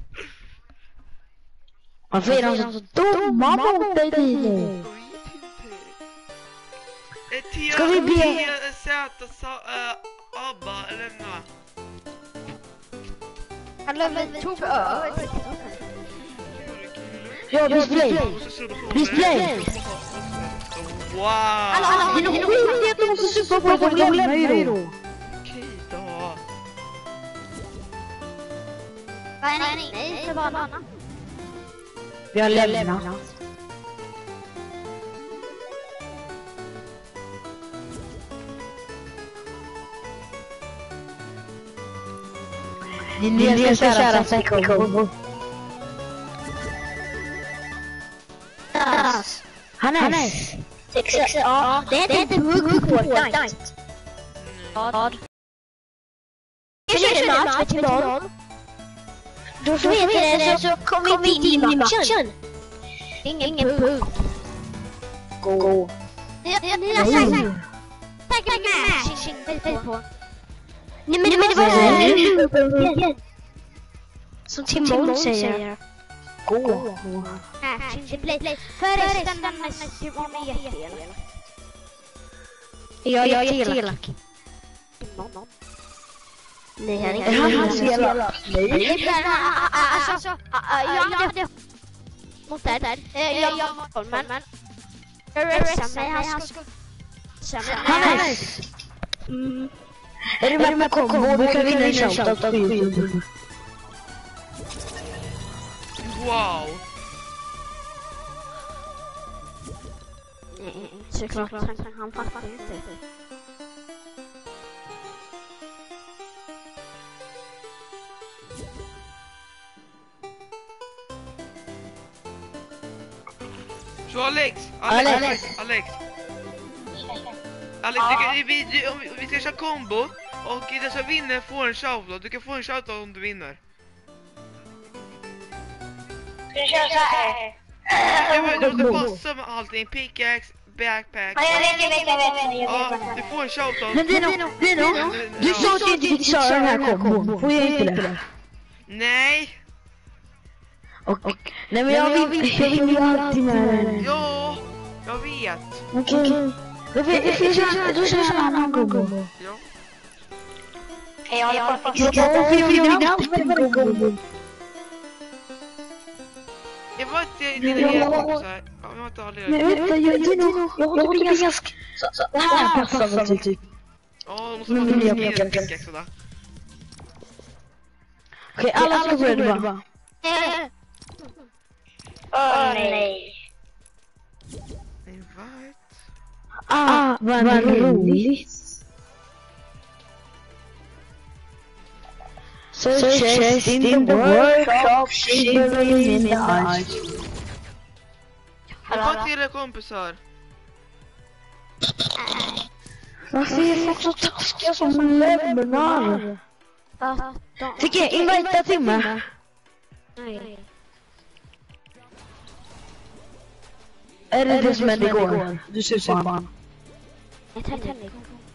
Varför är de så dumma mot dig, Dino? T Ska vi be- T Z äh, Abba lämna. Han tog över. Ja, display. Display. Wow. Dino, skit i att de måste supa på dig. De lämnar ju då. Okej då. Nej, nej, nej, det var Anna. Vi har lämnat. Din del ska köra säckkombo. Hannes. Sexa, ja, det är inte bugg på Fortnite. Vad? Jag körde match med Timon. Då så vet det så kom vi in i matchen. Ingen bugg. Gå. Ni har sagt säkert match på. Nej men det var så som Timon säger. Gå. Förresten den mest Timon är jätteelak. Jag är jätteelak. Nej, han är Är han hans elak? Nej. Alltså, jag hade mot där. Jag var mot Holmen. Förresten mig, han skulle... Hannes! Är du med på kombo? Du kan vinna en shoutout på YouTube. Wow. Såklart, han, han fattar inte. Så Alex, Alex, Alex. Alex, Alex. Alex, du, kan- vi, vi, om vi- vi ska köra combo och den som vinner får en shoutout. Du kan få en shoutout om du vinner. Ska du köra så här? Du, du måste passa med allting, pickaxe, backpack. Ja, jag vet, jag vet, jag vet. Jag Ja, vet vad du det är. får en shoutout. Men Dino, Dino, du sa att du inte fick köra den här kombon. Får jag inte det? Nej, Och, nej men jag vill, jag vill ju alltid med den. ja, jag vet. Okej. Då får jag köra, då kör jag en annan kombon. Ja. Okej, jag håller på att Jag fixa. får jag vinna alltid med den kombon. Jag var inte dina kompisar. Ja, jag var inte aldrig. Men vänta, jag, Dino, jag har typ inga sk... Det här passar väl typ. Ja, de måste vara lite mer pickaxe då. Okej, alla ska börja du bara. Åh nej. Invite. Ah, vad roligt. So chest in the workshop, shivering in the ice. Jag var inte era kompisar. Varför är folk så taskiga som lämnar? Fick jag invita till mig? Nej. Är det det som hände igår? Du ser på honom. Jag tänkte mig.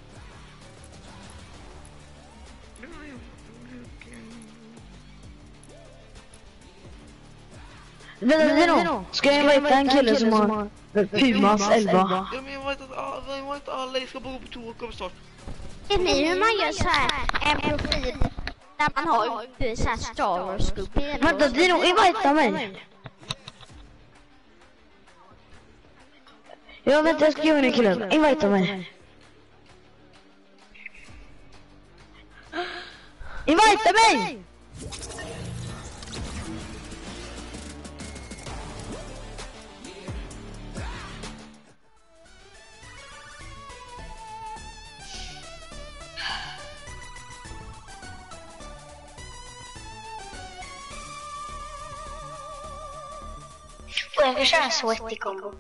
Vänta, Dino, ska jag invita en kille som har Pumas elva? Ja, men jag vet att alla, jag vet att alla ska bo på toa och kommer snart. Vet ni hur man gör så här en profil där man har uppe så här Star Wars-gruppen? Vänta, Dino, invita mig. Ja, vänta, jag ska göra en kille. Invita mig. Invita mig! Får jag köra en sweaty combo?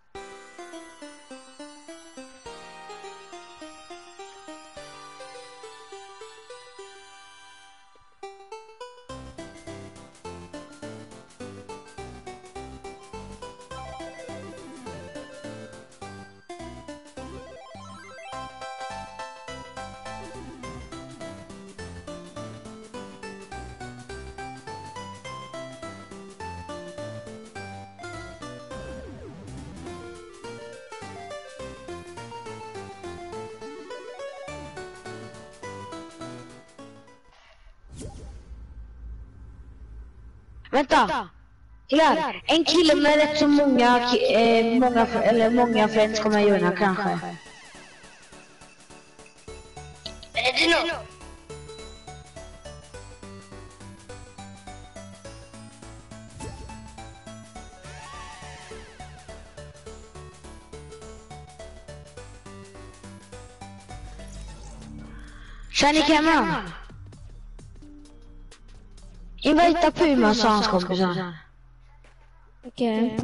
Vänta! Killar, en kille med rätt så många, eh, många, eller många friends kommer jag göra kanske. Är det nu? Kör ni kameran? Invita Puma och hans kompisar. Okej.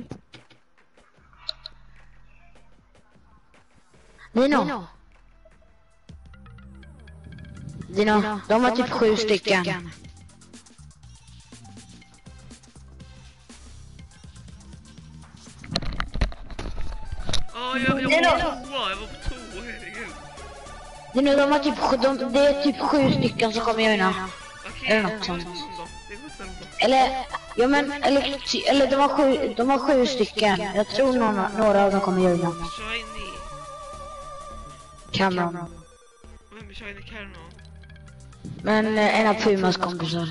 Dino. Dino, de har typ sju stycken. Ja, jag, jag var på toa, jag var på toa, herregud. Dino, de har typ sju, de, det är typ sju stycken som kommer göra. Okej, Är det det något var sånt? tusen då. Det var tusen då. Eller, ja men, eller, ty- eller de har sju, de har sju stycken. Jag tror några, några av dem kommer göra. Shiny. Cameron. Vem är Shiny Cameron? Men eh, en av Pumas kompisar.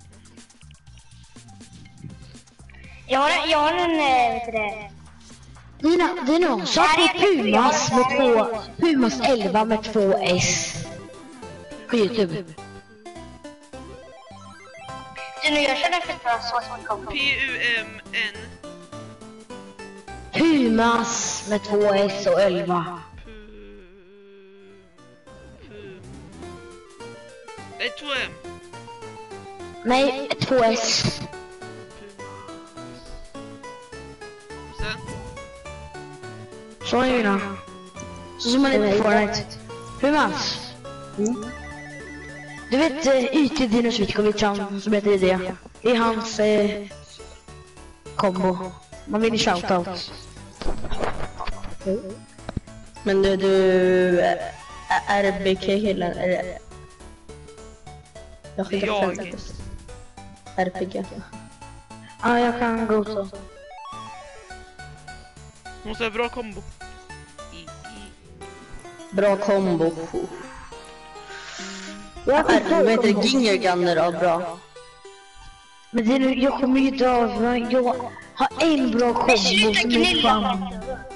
Jag har, jag har en, äh, vet du det? Dino, Dino, sök på Pumas med två, Pumas elva med två S. På YouTube. Du, nu jag känner för att sweaty combo. P U M N. Pumas med två S och elva. Ett två M. Nej, två S. Sen. Så Juna. Så som man är på Fortnite. Hur mans? Mm. Du vet uh, Y T Dinos Vitkovic han som heter det. Det är hans eh, kombo. Man vinner shoutout. Mm. Men du, du äh, R B K-killen, eller? Jag skickar Jag. fem R P G. Ja, jag kan gå så. Måste ha bra kombo. Bra kombo. Jag R, vad heter det? Ginger Gunner då, bra. Men det är nu, jag kommer ju dra, jag har en bra kombo som är fan.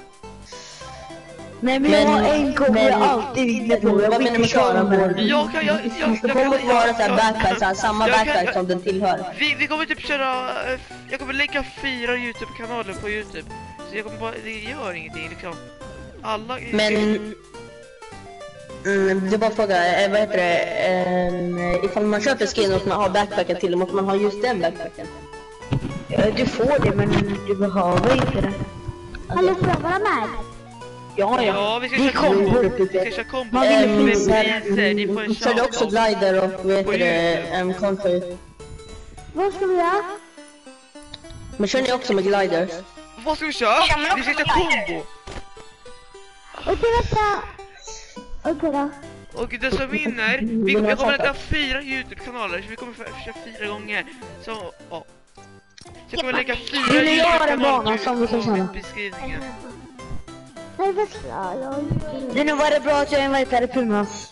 Nej men jag har en kombo jag alltid vinner på. Vad menar du med kombo? Jag kan, jag, jag, jag, Det kommer jag, vara så här backpack, så här, samma jag kan- backpack som den tillhör. Vi, vi kommer typ köra, eh, jag kommer lägga fyra YouTube-kanaler på YouTube. Så jag kommer bara, det gör ingenting liksom. Alla... Men... Mm, det är bara fråga, eh, vad heter det? Eh, ifall man köper skin och man har backpacken till, måste man ha just den backpacken. Ja, du får det men du behöver inte det. Hallå, får jag vara med? Ja, ja. Ja, vi ska Det är köra kombo. kombo. Vi ska köra kombo. Man vinner Med priser. priser, ni får en Så är det också shoutout. glider och vad heter det? En konto. Vad ska vi göra? Men kör ni också med gliders? Vad ska vi köra? Vi ska köra kombo. Okej, vänta. Okej då. Och den som vinner, vi, vi kommer lägga fyra YouTube-kanaler, så vi kommer få- köra fyra gånger. Så, ja. Så jag kommer lägga fyra Vill ni göra en YouTube-kanaler bana som vi kan köra? i beskrivningen. Nej, vad ska jag? Det är nog var det bra att jag inviterar Pumas.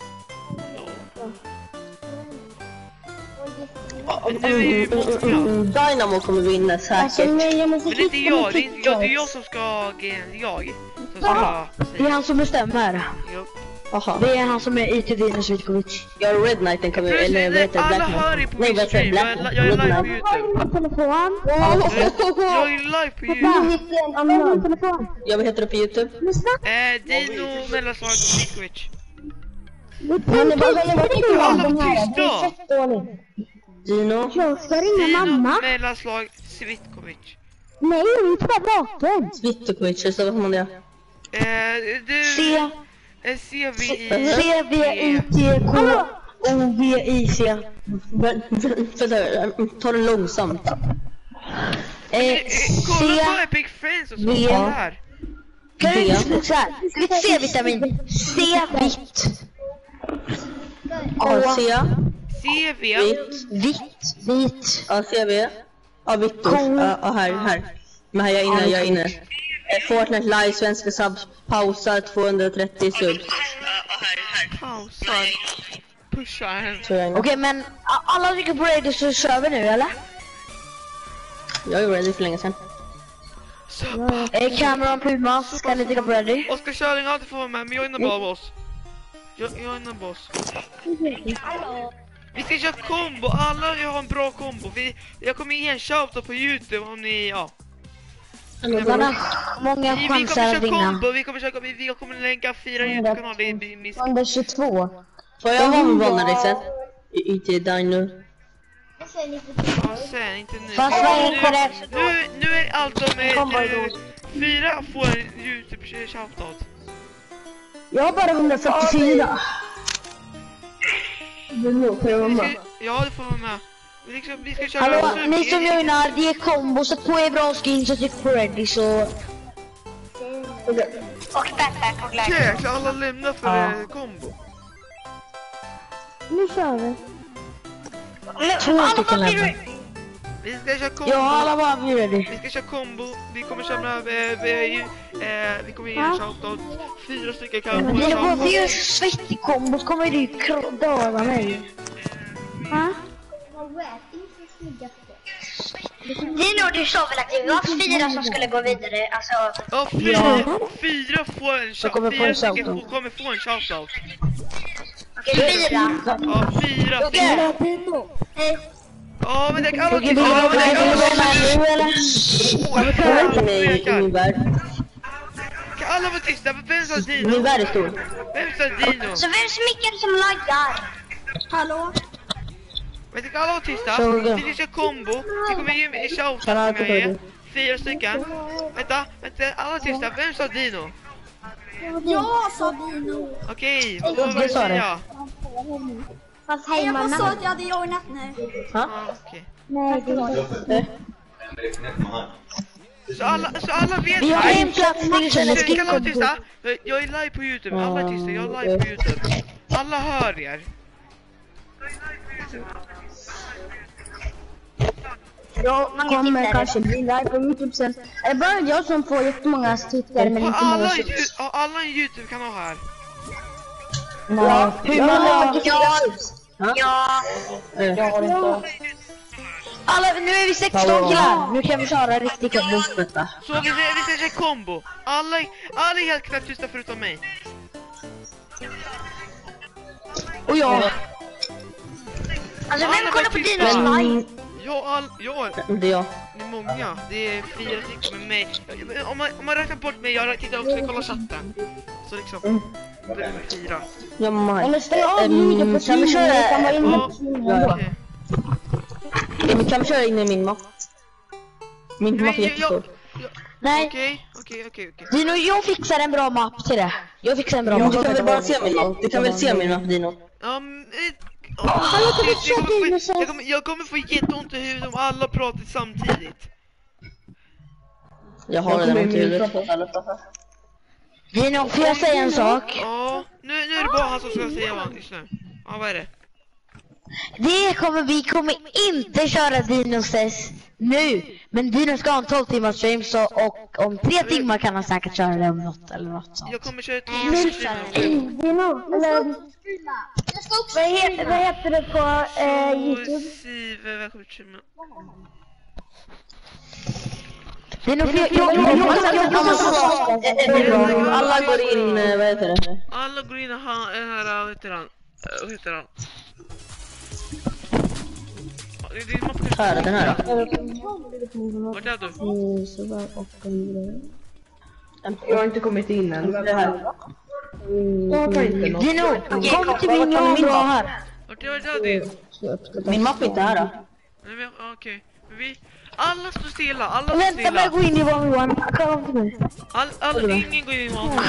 Dynamo kommer vinna säkert. Men det är inte jag, det är inte jag, det är jag som ska, det är jag som ska Det är han som bestämmer. Jo. Jaha. Det är han som är Y T Dinos Vitkovic. Jag och Red Knighten kommer, eller vad heter det? Alla Black hör ju Knight. på Nej, min vad heter det? stream, Black jag är, Knight. jag är Red live på Knight. YouTube. Jag är live på YouTube. Ja, vad heter det på YouTube? Eh, Dino mellanslag Vitkovic. Han är bara Alla var tysta! Dino. Jag ska ringa Dino mamma. mellanslag Svitkovic. Nej, vi är på vapen. Svittokovic, så vad får man det? Eh, du... C, Eh, C V I... C, V, I, T, K, O, V, I, C. Men, vänta, ta det långsamt. Eh, Eh, Kolla C, på Epic Friends och så V. här. kan du såhär, lite C-vitamin. C, vitt. A, C, C V. vitt. Vitt, vitt. A, C, V. Ja, vitt. Ja, ja, här, här. Men här, jag är inne, jag är inne. Eh, Fortnite live, svenska subs, pausar tvåhundratrettio subs. Pausar. Pushar. Så jag är inne. Okej, men a- alla tycker på ready så kör vi nu, eller? Jag är ready för länge sedan. Så, Eh, Cameron, Pumas, kan ni tycka på ready? Oskar Körling har alltid fått vara med, men jag är inne bara boss. Jag, jag är inne boss. Vi ska köra kombo, alla har en bra kombo. Vi, jag kommer ge en shoutout på YouTube om ni, ja. Man har många Vi, vi chanser kommer att köra vinna. kombo, vi kommer köra, vi, vi kommer lägga fyra YouTube-kanaler i i- i- etthundratjugotvå. Får jag vara med Vanarisen? I I T Dino. Ja, sen, inte nu. Fast vad är Nu, korrekt? nu, nu är alltså med Kombo eh, då. fyra får en YouTube-shoutout. Jag har bara hundrafyrtiofyra. Vi ska, ja, det får vara med. Vi ska, vi ska köra... Hallå, super- ni som joinar, det är kombo, så på er bra skins och tryck på ready så... Jäklar, alla lämnar för Ja. eh, kombo. Nu kör vi. Två stycken lämnar. Vi ska köra kombo. Ja, alla bara blir ready. Vi ska köra kombo. Vi kommer köra... Eh, vi, eh, vi kommer ge en shoutout. Fyra stycken kan få Det en är bara vi gör shoutout. svettig kombo så kommer du kr- döda mig. Ha? Dino, du sa väl att det var fyra som skulle gå vidare, alltså... Ja, fyra, fyra får en Jag kommer shoutout. få en Fyra stycken shoutout. får- kommer få en shoutout. Okej, fyra. Ja, fyra. Okej. Ja, men det kan alla Okej, vill tycka. du Ja, vara men det kan med alla nu eller? Jag vet inte mig i min värld. Kan alla vara tysta? Vem sa Min Dino? värld är stor. Vem sa Dino? Så vem smickar som laggar? Hallå? Men det kan alla vara tysta. Så, ja. Vi ska köra kombo. Vi kommer ge en shoutout Kan alla som jag ger. tycka Fyra stycken. Vänta, vänta, alla tysta. Vem sa Dino? Ja, sa Dino. Okej, vad vad vill du säga? Fast Jag bara hejmarna. sa att jag hade joinat nu. Ja, okej. Nej, det var Så alla, så alla vet Vi har här. en plats till sen Kan skip alla vara tysta? Jag- Jag är live på YouTube, alla är tysta, jag är live på YouTube. Alla hör er. Ja, man kommer kanske bli live på YouTube sen. Är det bara jag som får jättemånga tittare men Har inte många alla, subs? ju- har alla en YouTube-kanal här? Ja, Hur många? Ja. Alla, nu är vi sexton killar. Nu kan vi köra riktigt kombo. Så vi vi ska köra kombo. Alla, alla är helt knappt tysta förutom mig. Och jag. Alltså vem kollar på tysta. Dinos live? Jag, all, jag, Det är jag. det är många. Det är fyra stycken med mig. Om man, om man räknar bort mig, jag tittar också och kollar chatten. Så liksom, det blir fyra. Jag maj. Eller stäng av videon på Kan vi streamen, köra? jag kan vara inne Ja, på streamen. okej. Kan vi köra in i min mapp? Min Men mapp är jag- jättestor. jag- Nej, Okej, okej, okej, okej. Dino, jag fixar en bra mapp till det. Jag fixar en bra Jo, mapp. du kan väl bara se min mapp? Du kan väl se min mapp, Dino? Um, eh, oh, det, det kommer få, jag, kommer, jag kommer få jätteont i huvudet om alla pratar samtidigt. Jag har redan ont i huvudet. Dino, får jag säga en sak? Ja, nu, nu är det bara han som ska säga vad just nu. Ja, vad är det? Det kommer, vi kommer inte köra Dinos test nu. Men Dino ska ha en tolv timmars stream så, och om tre timmar kan han säkert köra det om något eller något sånt. Jag kommer köra två streamer. Dino, eller... Vad heter, vad heter det på eh, YouTube? Sive, välkommen till streamen. Dino, får jag, jag, jag, jag, jag, jag, jag, Alla går in, eh, vad heter det? Alla går in och har den här, vad heter han? Eh, Vad heter han? Ja, det- det är mappen. Här, den här. Vart är du? Jag har inte kommit in än. Det här. Starta inte något. Dino, kom till min, jag har en bra här. Vart är vart är din? Min mapp är inte här då. Nej, men, ja, okej. Men vi... Alla står stilla, alla står Vänta med att stilla. gå in i vad vi var. Kom till mig. All, all, ingen går in i mappen.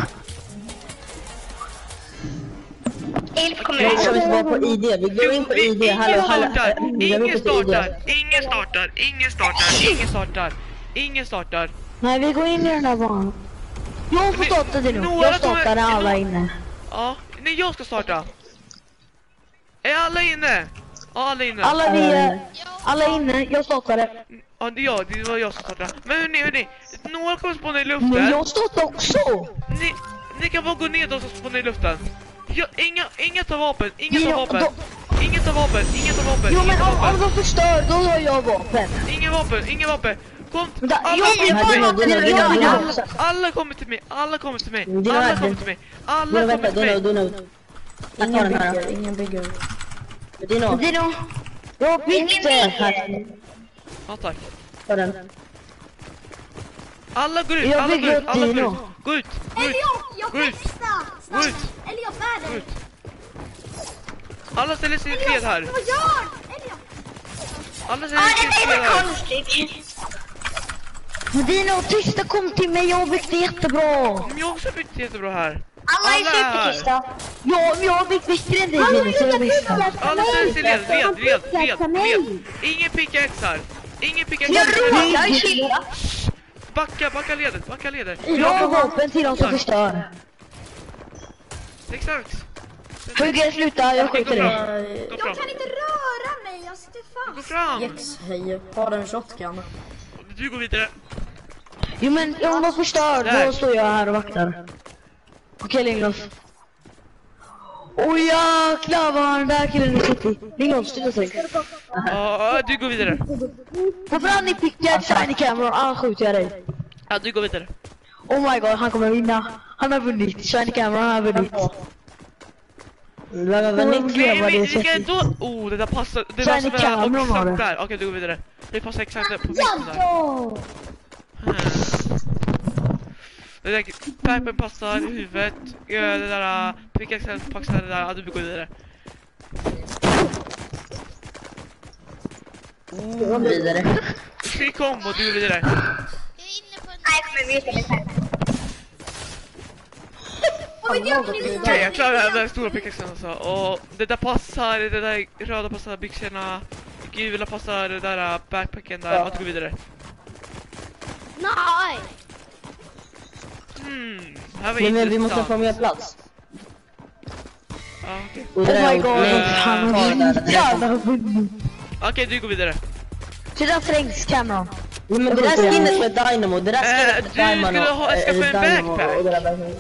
Elf kommer Jag ska vi vara på I D. Vi går in på I D. Hallå, Ingen hallå. startar, Vi går ingen in på I D. startar, ingen startar, ingen startar, ingen startar, ingen startar. Nej, vi går in i den där banan. Jag får starta Dino. Några Jag startar kommer- när alla är inne. Ja, nej jag ska starta. Är alla inne? Ja, alla är inne. Alla vi är, alla är inne. Jag startade. Ja, det är jag, det var jag som startade. Men hörni, hörni, några kommer spåna i Men luften. jag startade också. Ni, ni kan bara gå ner då och spåna i luften. Ja, inga, inga tar vapen, inga tar Jo, vapen. då- Inga tar vapen, inga tar vapen, Jo inga men tar om, om vapen. de förstör, då har jag vapen. Inga vapen, inga vapen. Kom, Vänta, alla, jag vill Nej, bara Dino, vapen. Dino, Dino, Jag vill Dino. vapen. alla kommer till mig, alla kommer till mig, Dino, alla vänta. kommer till mig, alla Dino, kommer vänta. till mig. Dino, Dino. Jag tar den här. Ingen bygger. Dino. Dino, jag byggde. Här. Ja, tack. Ta den. Alla går ut, Jag alla går bygger ut, upp alla går ut. Dino. Gå ut, gå ut, Elliot, jag Gå ut. textar! Gå ut. Snabbt! Elliot, vad är gå det? ut. Alla ställer sig i led här. Vad gör du? Elliot! Alla ställer sig i led här. Dino, tysta kom till mig. Jag byggde jättebra. Men jag har också byggt jättebra här. Alla är Alla här. supertysta. Ja, men jag har byggt bättre än dig Dino, så jag visste. Alla ställer sig i led, led, led, led, led. Ingen pickaxe här. Ingen pickaxe Jag här. råkar chilla. Backa, backa ledet, backa ledet. Jag har vapen till de som förstör. Exakt. Hugger, sluta. Jag skjuter dig. Gå Jag fram. kan inte röra mig, jag sitter Gå fast. fram. Yes, hej. Har en shotgun. Du går vidare. Jo men om de förstör, Där. då står jag här och vaktar. Okej Linglos. Åh jäklar vad den där killen är suttit. Linglos, sluta sig. Ja, du går vidare. Få fram din pickaxe, shiny camera, annars skjuter jag dig. Ja, du går vidare. Oh my god, han kommer vinna. Han har vunnit, shiny camera, han har vunnit. Vad var Åh, ni? gud, Okej, vad det är vi ska sexigt. då... Oh, det där passar. Det Shiny passar väl Cameron har exakt det. där. Okej, du går vidare. Det passar exakt där på mitten där. Hmm. Det där pipen passar i huvudet. Ja, det där uh, pickaxen passar det där. Ja, du går vidare. Vidare. Skrik om och du går vidare. Nej, jag kommer byta mig själv. Okej, jag klarar den där stora pickaxen alltså. Och det där passar, det där röda passar byxorna. Gula passar, det där backpacken där. Ja. Och gå vidare. Nej! Hmm, här var Men, men vi intressant. måste få mer plats. Ja, okej. Och det där Oh my god, är- han har vunnit. Okej, du går vidare. Så där trängs Cameron. Ja, men det där skinnet med Dynamo, det där Eh, skinnet du med Dynamo. skulle ha- eh, skaffa eller en Dynamo backpack. och det där- Men hur?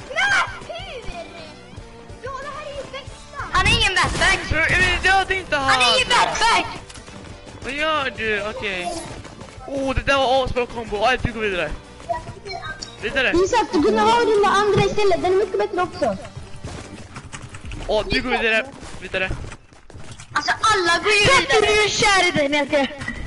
Ja, det här är ju bästa. Han är ingen backpack! Men jag inte ha. Han är ingen backpack! Vad gör du? Okej. Åh, oh, det där var asbra kombo. Aj, du går vidare. Vidare. Isak, du kunde ha den där andra istället, den är mycket bättre också. Åh, du går vidare. Vidare. Alltså alla går ju vidare. Du är kär i dig, Nelke.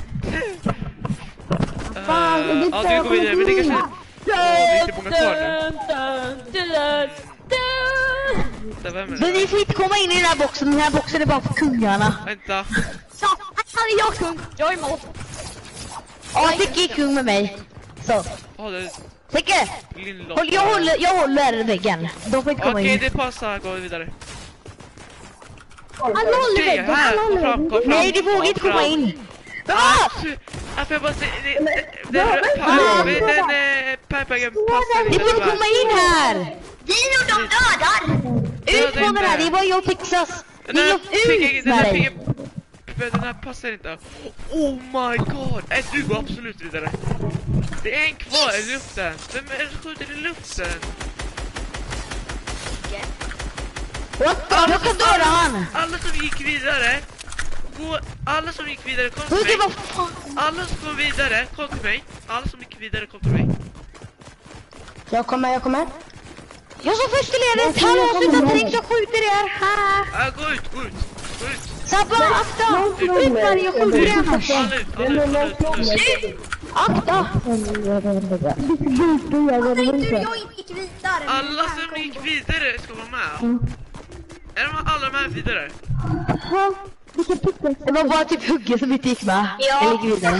Uh, ja, du går vidare. Men det kanske... Åh, det är inte många kvar nu. Så, vem är Men det? ni får inte komma in i den här boxen, den här boxen är bara för kungarna. Vänta. Så, han är jag kung, jag är mat. Ja, Ticke är kung med mig. Så, Åh, det är Ticke! Lindlott. Håll, jag håller, jag håller väggen. De får inte komma Okej, in. det passar. Gå vidare. Han håller Okej, väggen, här. han Kom håller fram, väggen. kom fram. Nej, du vågar inte Kom komma fram. in. Ah! Ja, får jag bara se... det- det- Den den- den peppagen passar Ni inte får inte tyvärr. komma in här! Dino, de dödar! Ut från den här, det är bara jag och Texas. Den Ni här är fick ut den med här dig. fick den här passar inte. Oh my god. Nej, du går absolut vidare. Det är en kvar i luften. Vem är det som skjuter i luften? Jag kan döda han. Alla som gick vidare. Gå, alla som gick vidare kom till Hur mig. vad fan? Alla som kom vidare kom till mig. Alla som gick vidare kom till mig. Jag kommer, jag kommer. Jag som först i ledet. Hallå, sluta trängs, jag skjuter er. Ha. Ah, gå ut, gå ut. Gå ut. Sabba, akta! Ut med dig, jag skjuter er annars. Alla ut, alla ut, alla ut, alla ut. Akta! Hade inte du jag inte gick vidare? Alla som gick vidare ska vara med. Är de alla med vidare? Det var bara typ Hugge som inte gick med. Ja. Jag ligger vidare.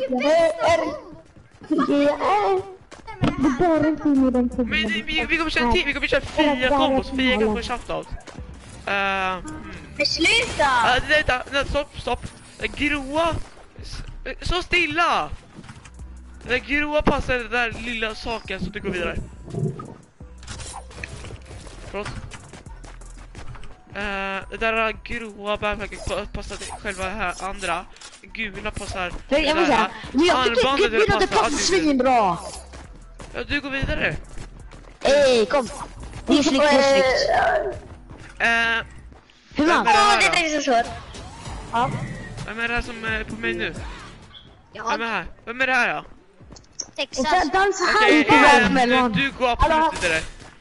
Men det- vi, vi kommer köra till, vi kommer köra fyra kombos, fyra kanske shoutout. Uh, hmm. Men sluta! uh, vänta, vänta, stopp, stopp. Den gråa, s- så stilla! Den gråa passar den där lilla saken så du går vidare. Förlåt. Uh, det där gråa backpacken passar till själva det här andra. Gula passar. Jag det måste där säga, men jag tycker armbandet Gud att det passar. passar Ja, du- svinbra. Ja, du går vidare. Ey, kom. Det är snyggt, det är snyggt. Uh, Hur man? Vem är det här Det då? är så svårt. Vem är det här som är på mig nu? Ja, Vem är här? Vem är det här då? Texas. Dansa Okej, inte eh, väl mellan. du, du går absolut vidare.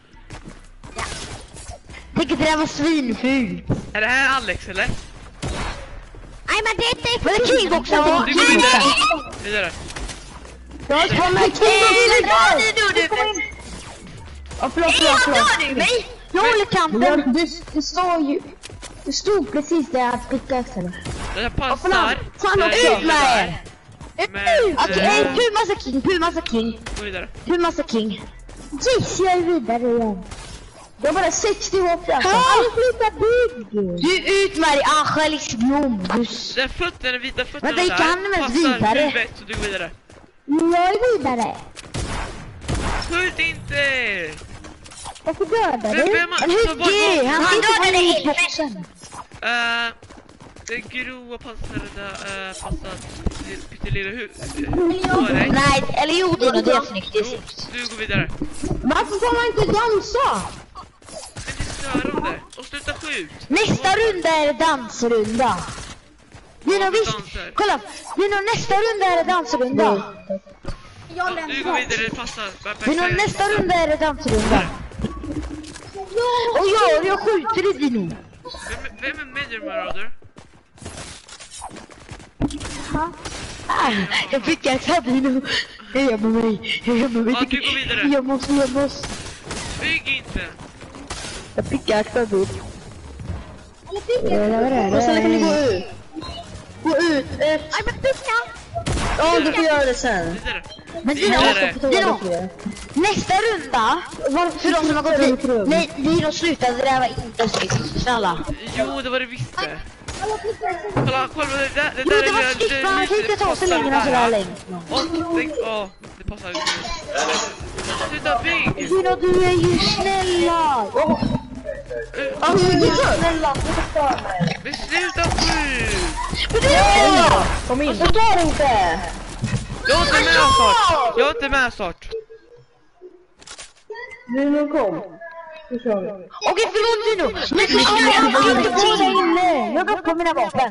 Tänk att det där var svinfult. Är det här Alex eller? Nej, men det är inte... Men det är Kingboxen, det är Du går vidare. Kingboxen. Vidare. Jag kommer Kingboxen. Ja, förlåt, förlåt, förlåt. Mig? Jag håller kanten. Det, det står ju... Det stod precis där jag tryckte efter. Det här passar. Fan Det också är ut med er. Men, Okej, eh, okay, hur massa king, hur massa king, gå vidare. hur massa king. Yes, jag är vidare igen. Jag har bara sextio H P alltså. Sluta bygg! Du är ut med dig, Angelis Glombus. Den fötterna, den vita fötterna Men det där kan väl passar vidare? huvudet så du går vidare. Jag är vidare. Skjut inte! Varför dödar Vem, du? vem, Men ta bort Hugge, vapen. han sitter på hitboxen. Eh, Det gråa passar där, uh, passar pyttelilla huvudet på dig. Nej, eller jo, det är det är snyggt, det är Jo, snyggt. du går vidare. Varför får man inte dansa? Men det stör om det. Och sluta skjut. Nästa runda är det dansrunda. Dino, visst, Danser. kolla. Dino, nästa runda är det dansrunda. Jag Ja, du går lämnar. vidare, det passar. Dino, nästa runda är det dansrunda. Och jag, jag skjuter dig, Dino. Vem, vem är Major Marauder? Ah, jag fick axla Dino. Jag gör med mig, jag gör med mig. Ja, du går vidare. Jag måste, jag måste. Bygg inte. Jag fick axla Dino. Och sen kan ni gå ut. Gå ut. Ett. Nej, men bygga! Ja, du får göra det sen. Vidare. Men Dino, Vidare. Dino, nästa runda, för de som har gått hit, nej, Dino slutade, det där var inte snyggt, snälla. Jo, det var det visst det. Kolla, kolla, det där, det Jo, där det var är snyggt, man kan inte ta så länge och sådär länge. Åh, tänk, åh, det passar ju. Sluta bygg! Dino, du är ju snälla. Ja, du är ju snälla. Men sluta skjut! Men det är Kom in. så tar du inte. Jag är inte med snart! Jag är inte med snart! Nu kom. Okej, förlåt Dino. Men jag kan inte gå där inne. Jag går på mina vapen.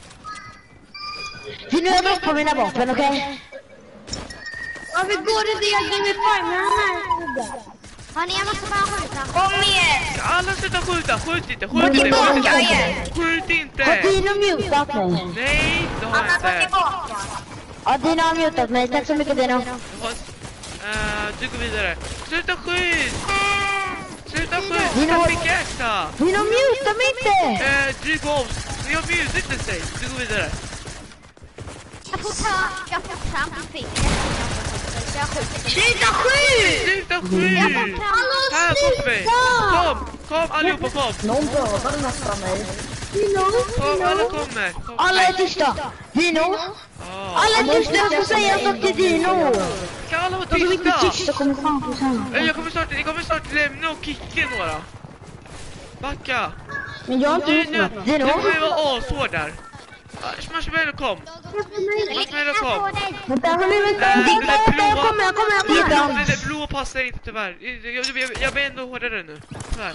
Dino, jag går på mina vapen, okej? Okay? Varför går det det jag ger mig Har ni en massa bara skjuta? Kom igen! Alla sluta skjuta! Skjut inte! Skjut inte! Skjut inte! Skjut inte! Har Dino mutat mig? Nej, det har jag inte. Ja, Dino har mutat mig. Tack så mycket, Dino. Uh, du går vidare. Sluta skjut! Sluta skjut! Dino, Jag fick äta! Dino mutar mig inte! Uh, du går om. Jag mutar inte sig. Du går vidare. Jag får ta, jag får fram till fingret. Sluta skjut! Sluta skjut! Här, kom mig! Kom! Kom allihopa, kom! Någon dödade nästan mig. Kom, alla kommer! Kom. Alla är tysta! Dino! Ah. Alla är tysta, jag ska säga en sak till Dino! Kan alla vara De som inte är tysta? tysta kommer fan på sen. Eh, Jag kommer snart, jag kommer snart lämna och kicka några. Backa! Men jag har inte Nu, gjort nu! något. Det kommer ju vara ashård där. Ah, Marshmallow, kom! Marshmallow, kom! Vänta, hörni, vänta. Eh, det där blåa- Jag kommer, jag kommer, jag kommer. Det där- det där blåa passar inte tyvärr. Jag, jag, jag, jag blir ändå hårdare nu. Tyvärr.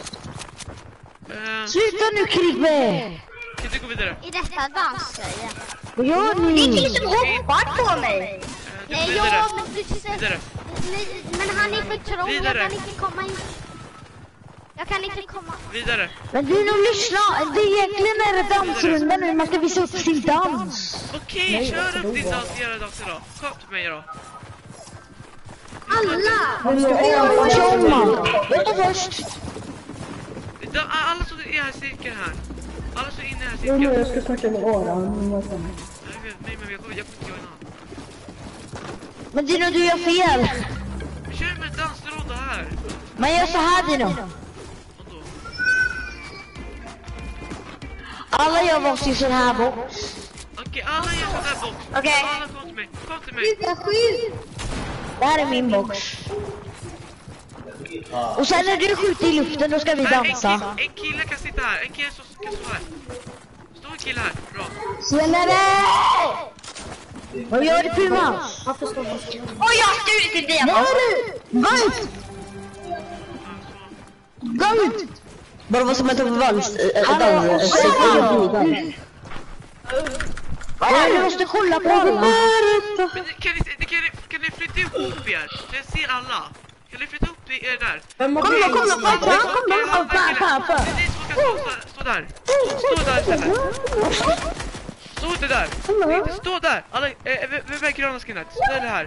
Eh, Sluta nu, Krigbe! Kan du gå vidare? I detta dansar Vad gör ni? som hoppar på mig. Eh, du går Ja, vidare. men du Vidare. Men han är för trång, jag Vidare. kan inte komma in. Jag kan inte komma. Vidare. Men Dino, lyssna! Det är egentligen är det dansrunda nu, man ska visa upp sin dans. Okej, kör upp din dans, göra dans idag. Kom till mig då. Alla! Tjomma! Jag tar först. Da- Alla som är i den här cirkeln här. Alla som är inne i den här Jo, men cirkeln. jag ska snacka med Aran. Jag vet, nej men jag kommer jag kommer inte göra något. Men Dino, du gör fel. Vi kör med dansrunda här. Man gör så här, Dino. Vadå? Alla gör varsin sån här box. Okej, alla gör sån där box. Okej. Alla kom till mig. Kom till mig. Det här är min box. Och sen när du skjuter i luften, då ska vi Nej, en, dansa. kill, en kille kan sitta här. En kille som kan stå här. Stå en kille här. Bra. Tjenare! Vad gör du, Puma? Och jag har stulit till dig. Vad gör du? Gå ut! Gå ut! Bara vad som är på vals... Hallå, vad gör du? Ja, du måste kolla på alla. Men kan ni, kan ni, kan ni flytta ihop er? Så jag ser alla. Kan ni flytta ihop er där? Vem har Kom då, kom då, kom då, Okej, kom då. alla Pappa, killar. pappa. Det är ni som ska stå, stå där. Stå där istället. Stå inte där. Inte stå där. Alla, eh, vem vem är gröna skinnet? Ställ det här.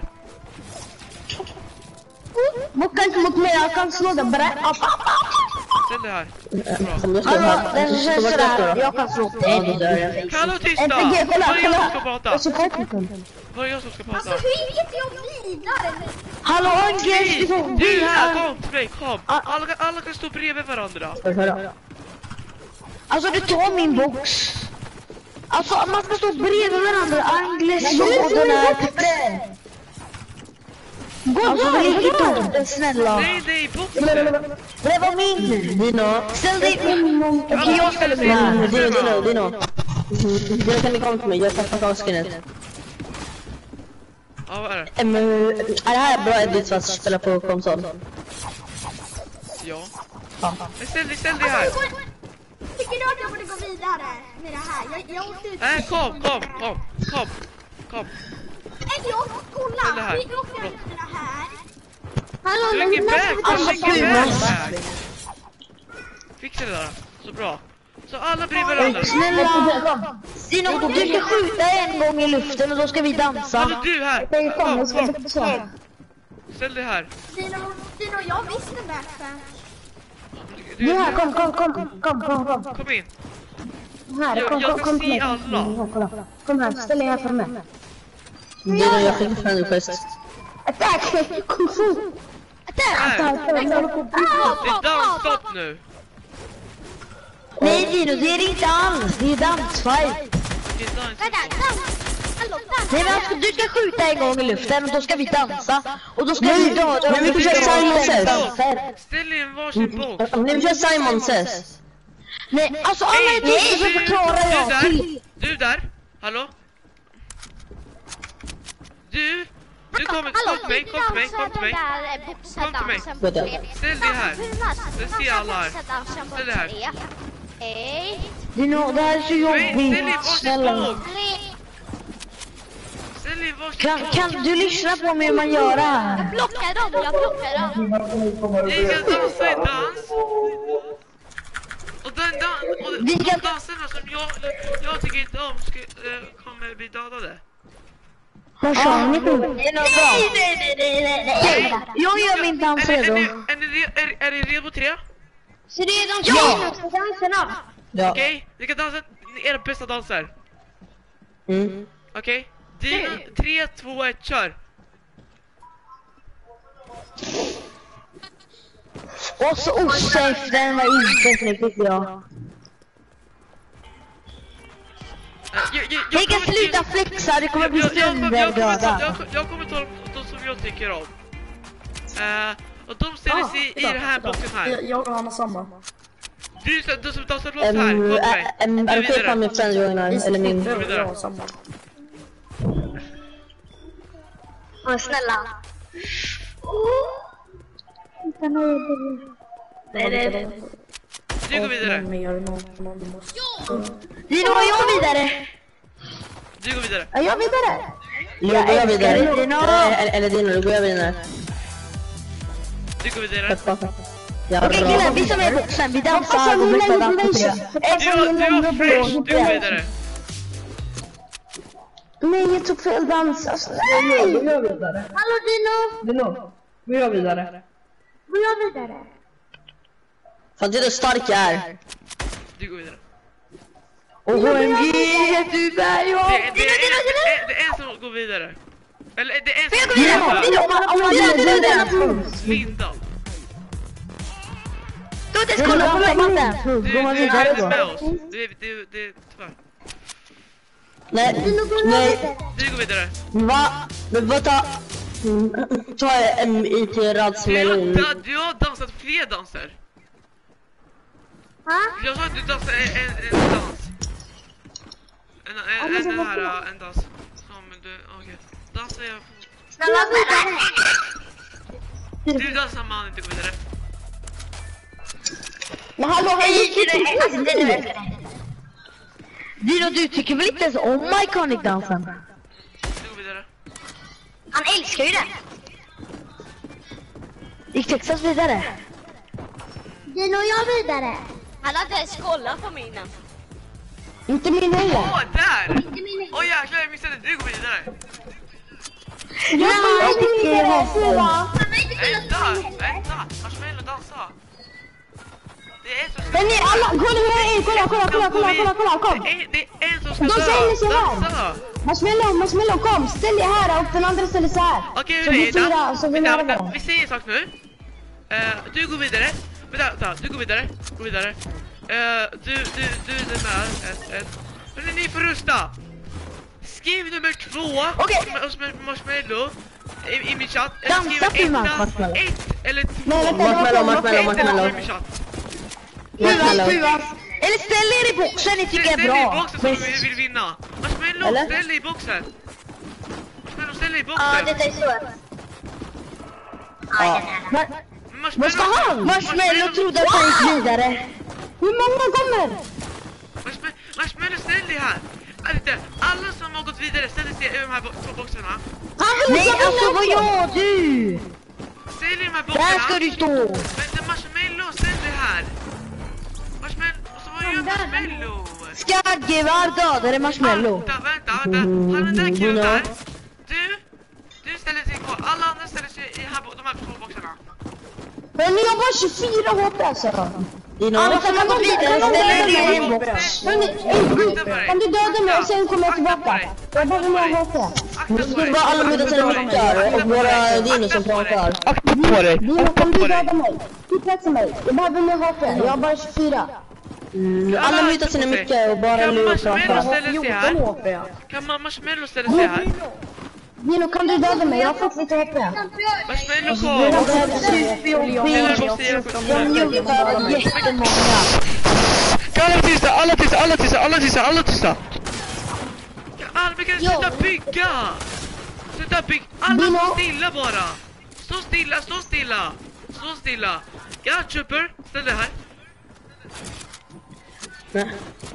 Mucka inte mot mig, jag kan slå dig. Ställ det här. Bra. Som du står Hallå, här. den som känns sådär, jag kan slå Ja, dig. då dör jag. Kan du tysta? Inte ge, kolla, Var är jag som ska kolla. prata? Så tekniken. Var är jag som ska prata? Alltså hur vet jag vidare? Hallå, en Hej! grej. Du här, kom till mig, kom! Alla, kan- alla kan stå bredvid varandra. Får jag höra? Alltså, du tar min box. Alltså, man ska stå bredvid varandra. Angles och den här texten. Gå alltså, där, lägg inte upp den, snälla. Nej, nej, boxen! Det var min. Dino. Ställ dig upp. Okej, jag ställer mig här. Dino, Dino, Dino. Dino, kan ni komma till mig? Jag ska ta skinnet. Ja, vad är det? Ehm, är det här bra edits för att spela på konsol? Ja. Men ställ dig, ställ dig här. Tycker du att jag borde gå vidare med det här? Jag, jag åkte ut. Nej, kom, kom, kom, kom, kom. Nej, jag kolla. Ställ det här. Vi åker ut med det här. Du har ingen bag, du Alltså, har ingen Puma. bag. Fixa det där, så bra. Så alla bredvid varandra. Snälla. Dino, du ska skjuta en gång i luften och då ska vi dansa. Hallå du här! Kom, kom, kom. Ställ dig här. Dino, Dino, jag visste backfam. Du, Nu här, du, kom, kom, kom, kom, kom, kom. kom in. Här, Jag- kom, jag kom, ska kom se till mig. alla. Här, kolla. Kom här, ställ dig här framme. Det är då jag fick en request. Attack! Kung fu! Nej, det är dansstopp nu. Nej Dino, det är det inte alls. Det är dansfight. Det är dans. Vänta, dans! Hallå, dans! Nej, men alltså, du ska skjuta en gång i luften och då ska vi dansa. Och då ska vi döda. Men vi kan köra Simon Says. Ställ in varsin box. Nu kör Simon Says. Nej, alltså alla är Nej, tysta så du, förklarar du jag där, till. du där, hallå? Du, du kommer, kom till mig, kom till mig, kom till mig. Kom till mig. Ställ dig här. Det ser alla här. Ställ dig här. Dino, det här är så Nej, ställ in jobbigt. varsin Snälla. box. Ställ in varsin Kan, box. kan du lyssna på mig hur man gör det här? Blockar dem, jag blockar dem. Vi kan dansa i dans. Och den dan och, Vi och kan- de danserna som jag, jag tycker inte om ska, äh, kommer bli dödade. Vad sa ni? Det är nog bra. Nej, nej, nej, nej, nej, nej. Jag gör min dans Är, ni- är, redo. ni- är, ni re- är, är ni redo på tre? Så det är de Ja! finaste danserna. Ja. Okej, ni kan dansa era bästa danser. Mm. Okej, okay. tre, två, ett, kör. Och så osafe, den var inte snygg tycker jag. Äh, jag, jag, jag Ni kan kommer sluta till- flexa, det kommer bli jag, jag, jag, jag, kommer ta, sönderdöda. jag, jag kommer ta de som jag tycker om. Uh, och de ställer sig i den här boxen här. Jag och han har samma. Du, du som dansar låt här, Ehm, kom till ä- mig. ehm, Är det okej vidare. ifall min friend joinar? Eller min... Gå vidare. Jag har samma. Åh, snälla. Nej, nej, nej. Du går vidare. Mer, någon, någon måste... Dino, var jag vidare? Du går vidare. Är jag vidare? Jag går vidare. älskar Dino. Eller, eller Dino, du går vidare. Du går vidare. Ja, Okej killar, vi som är i boxen, vi dansar och blir dans på tre. Du, du var fresh, du går vidare. Nej, jag tog fel dans. Alltså, nej! Hallå Dino! Dino, vi gör vidare. Går jag vidare? Fan, det är så stark jag är. Du går vidare. O M G, du bär ju Det, av. det, det, det, det är en som går vidare. Eller det är en som går Dino, vidare. Dino, om man Dino, Dino, Linda. Gå inte Dino, kolla på kolla mig! på den. Du, Går du man är vidare inte med då? oss. Det, det, det, tyvärr. Nej, nej. Du går vidare. Va? Men vänta. Mm, ta en I T Du har, radsmelon. da- du har dansat fler danser. Ha? Jag sa att du dansade en, en, en dans. En, en, en, en här, uh, en dans. Som du, okej. Dansar jag på... Snälla vidare! Du dansar man inte går vidare. Men hallå, han gick Dino, alltså Dino är för dig. Dino, du tycker väl inte ens om Iconic-dansen? Du går vidare. Han älskar ju det. Gick Texas vidare? Dino, jag vidare. Han har inte ens kollat på min än. inte min heller. Åh, där! Åh jäklar, jag missade. Du går vidare. Jag tycker jag måste. Vänta, vänta. Marshmallow dansa. Det är en som ska... Men ni alla, kolla hur jag är, kolla, kolla, kolla, kolla, kolla, kolla, kom. Det är, det är en som ska De dö. ställer sig här. Dansa. Marshmallow, Marshmallow, kom, ställ dig här och den andra ställer sig här. Okej, Så vi Rida. fyra, så vi Vänta, nära vänta, varandra. vi säger en sak nu. Eh, du går vidare. Vänta, vänta, du går vidare. Gå vidare. Eh, du, du, du är den här. Ett, ett. Men ni får rösta. Skriv nummer två. Okej. Hos Marshmallow. I, i min chatt. Dansa Skriv till etta, Marshmallow. ett eller två. Nej, vänta, Marshmallow, Marshmallow, Ett eller två Marshmallow. i min chatt. Sjuan, sjuan. Eller ställ er i boxen, ni tycker Ställ är dig i bra. boxen som vi vill vinna. Marshmallow, Eller? ställ dig i boxen. Marshmallow, ställ dig i Ja, boxen. det är svårt. Ja. Men, Marshmallow, vad ska han? Marshmallow trodde att han gick vidare. Hur många kommer? Marshmallow, Marshmallow, ställ dig här. Alltså, alla som har gått vidare, ställ dig i de här bo- två boxarna. Han vill Nej, inte alltså vad gör du? Ställ dig i de här Där boxarna. ska du stå. Vänta, Marshmallow, ställ dig här. Marshmallow, så vad gör Marshmallow? Skaggevär dödade Marshmallow. Vänta, vänta, vänta. Han är där kul där. Du, du ställer dig kvar. Alla andra ställer sig i här, bo- de här två boxarna. Men ni har bara tjugofyra H P alltså. Dino. Ja, kan du gå vidare och ställa dig i en box? Kan du döda mig och sen kommer jag tillbaka? Jag behöver mer H P. Det var alla mutar till mutar och våra Dino som pratar. Akta på dig! Dino, kan du döda mig? Tillplatsa mig. Jag behöver mer H P. Jag har bara tjugofyra. Mm, alla mutar sina mycket och bara Kan Leo Marshmallow pratar. ställa sig här? Kan man Marshmallow ställa sig här? Dino, kan du döda mig? Jag har fått lite H P. Marshmallow kom! Alla tysta, alla tysta, alla tysta, alla tysta, alla tysta! Albin, kan du sluta bygga? Sluta bygga! Alla stå stilla bara! Stå stilla, stå stilla! Stå stilla! Ja, Chopper, ställ dig här. Nej.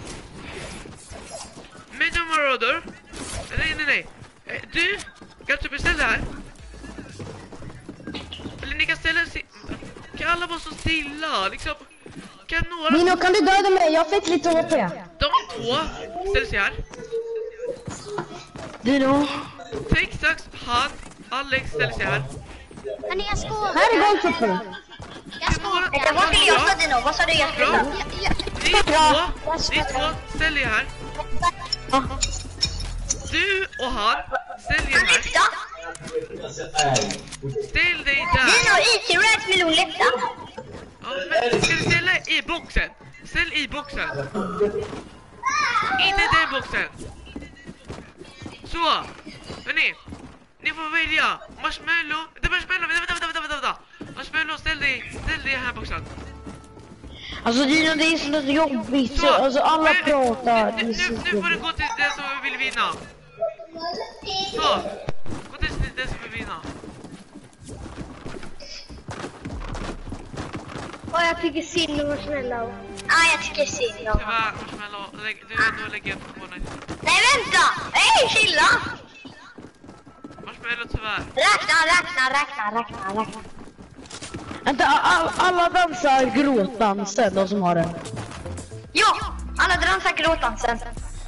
Medium Marauder. Nej, nej, nej. Eh, Du, Gatchopper, ställ dig här. Eller ni kan ställa sig... Kan alla vara så stilla? Liksom... Kan några... Dino, kan du döda mig? Jag har fått lite H P. De två ställer sig här. Dino. Take sax, han, Alex ställer sig här. Men jag skålar. Här är golvtruppen. Jag skålar. Vad skulle jag säga Dino? Vad sa du jag skulle Bra. säga? Ni två, ni två ställer er här. Du och han, ställ er här. Lyfta. Ställ dig där. Dino, I T-Rex vill hon lyfta. Ja, men ska du ställa i boxen? Ställ i boxen. Inte den boxen. Så, hörni. Ni får välja. Marshmallow. Det är Marshmallow. Vänta, vänta, vänta, vänta, vänta. Marshmallow, ställ dig. Ställ dig i den här boxen. Alltså Dino, det är så jobbigt. Så, alltså alla Men- pratar. Nu, nu, nu får du gå till den som vill vinna. Så. Gå till den som vill vinna. Och jag tycker synd om Marshmallow. Ja, jag tycker synd om. Tyvärr, Marshmallow. Lägg, du är ändå lägger upp på den. Nej, vänta! Hej, chilla! Marshmallow, tyvärr. Räkna, räkna, räkna, räkna, räkna. Vänta, all, alla dansar gråtdansen, de som har den. Ja, alla dansar gråtdansen.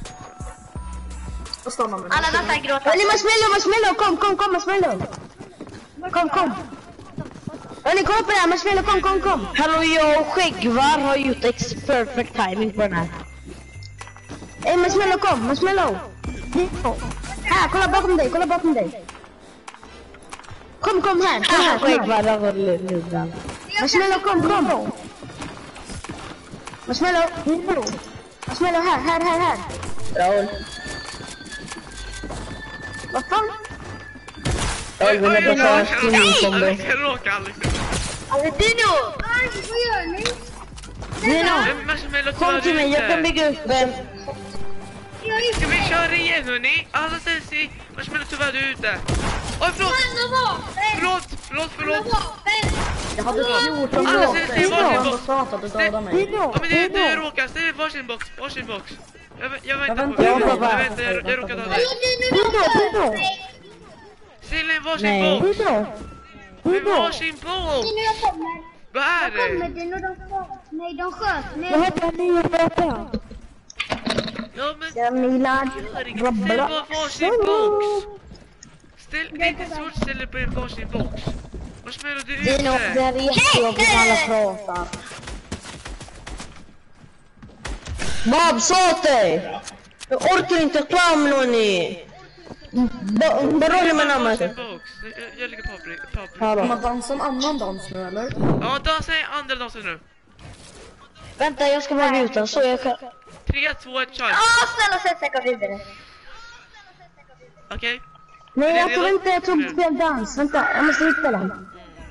Alla dansar Hörni, gråtdansen. Marshmallow, Marshmallow, kom, kom, kom, Marshmallow. Kom, kom. Hörni, kom på det här, Marshmallow, kom, kom, kom. Hallå, jag och Skäggvar har gjort ex perfect timing på den här. Hej, Marshmallow, kom, Marshmallow. Här, kolla bakom dig, kolla bakom dig. Kom, kom här, kom här, kom här. Skäggvar har varit luren. Marshmallow, kom, kom. Marshmallow, Marshmallow, här, här, här, här. Raul. Vad fan? Raul, vill jag bara säga att Alex, jag råkar Alex. Alltså, Dino! Dino, Men Marshmallow, kom tyvärr till mig, jag kan inte. bygga upp en... Ska vi köra igen, hörni? Alla ställer sig. Marshmallow, tyvärr, du är ute. Oj, förlåt. Förlåt, förlåt, förlåt. Jag hade fjorton Alla ställer sig i varsin box. att du dödade mig. Ja, men det, det råkar. Ställ i varsin box, varsin box. Jag, jag väntar på jag mig. väntar. Jag väntar, jag, jag råkar ta dig. Dino, Ställ i varsin Nej. box. Dino. Med varsin box. jag kommer. Vad är det? Dino, de sköt. Nej, de sköt mig. Jag heter Nia Böta. Ja, men Jag Milad. ställ bara varsin box. Ställ, det är inte svårt att ställa på en varsin box. Marshmallow, du är Dino, det ute. är jättejobbigt när alla pratar. Bob, sa dig! Jag orkar inte fram, Lonnie! Bara håller med namnet. Varsin box. Jag, jag lägger på på. Kan man dansa en annan dans nu, eller? Ja, dansa i andra dansen nu. Vänta, jag ska vara utan så jag kan... tre, två, ett, kör. Ja, snälla sätt sig gå vidare. Okej? Nej, Är jag ni tror redo? inte jag tog fel dans. Vänta, jag måste hitta den.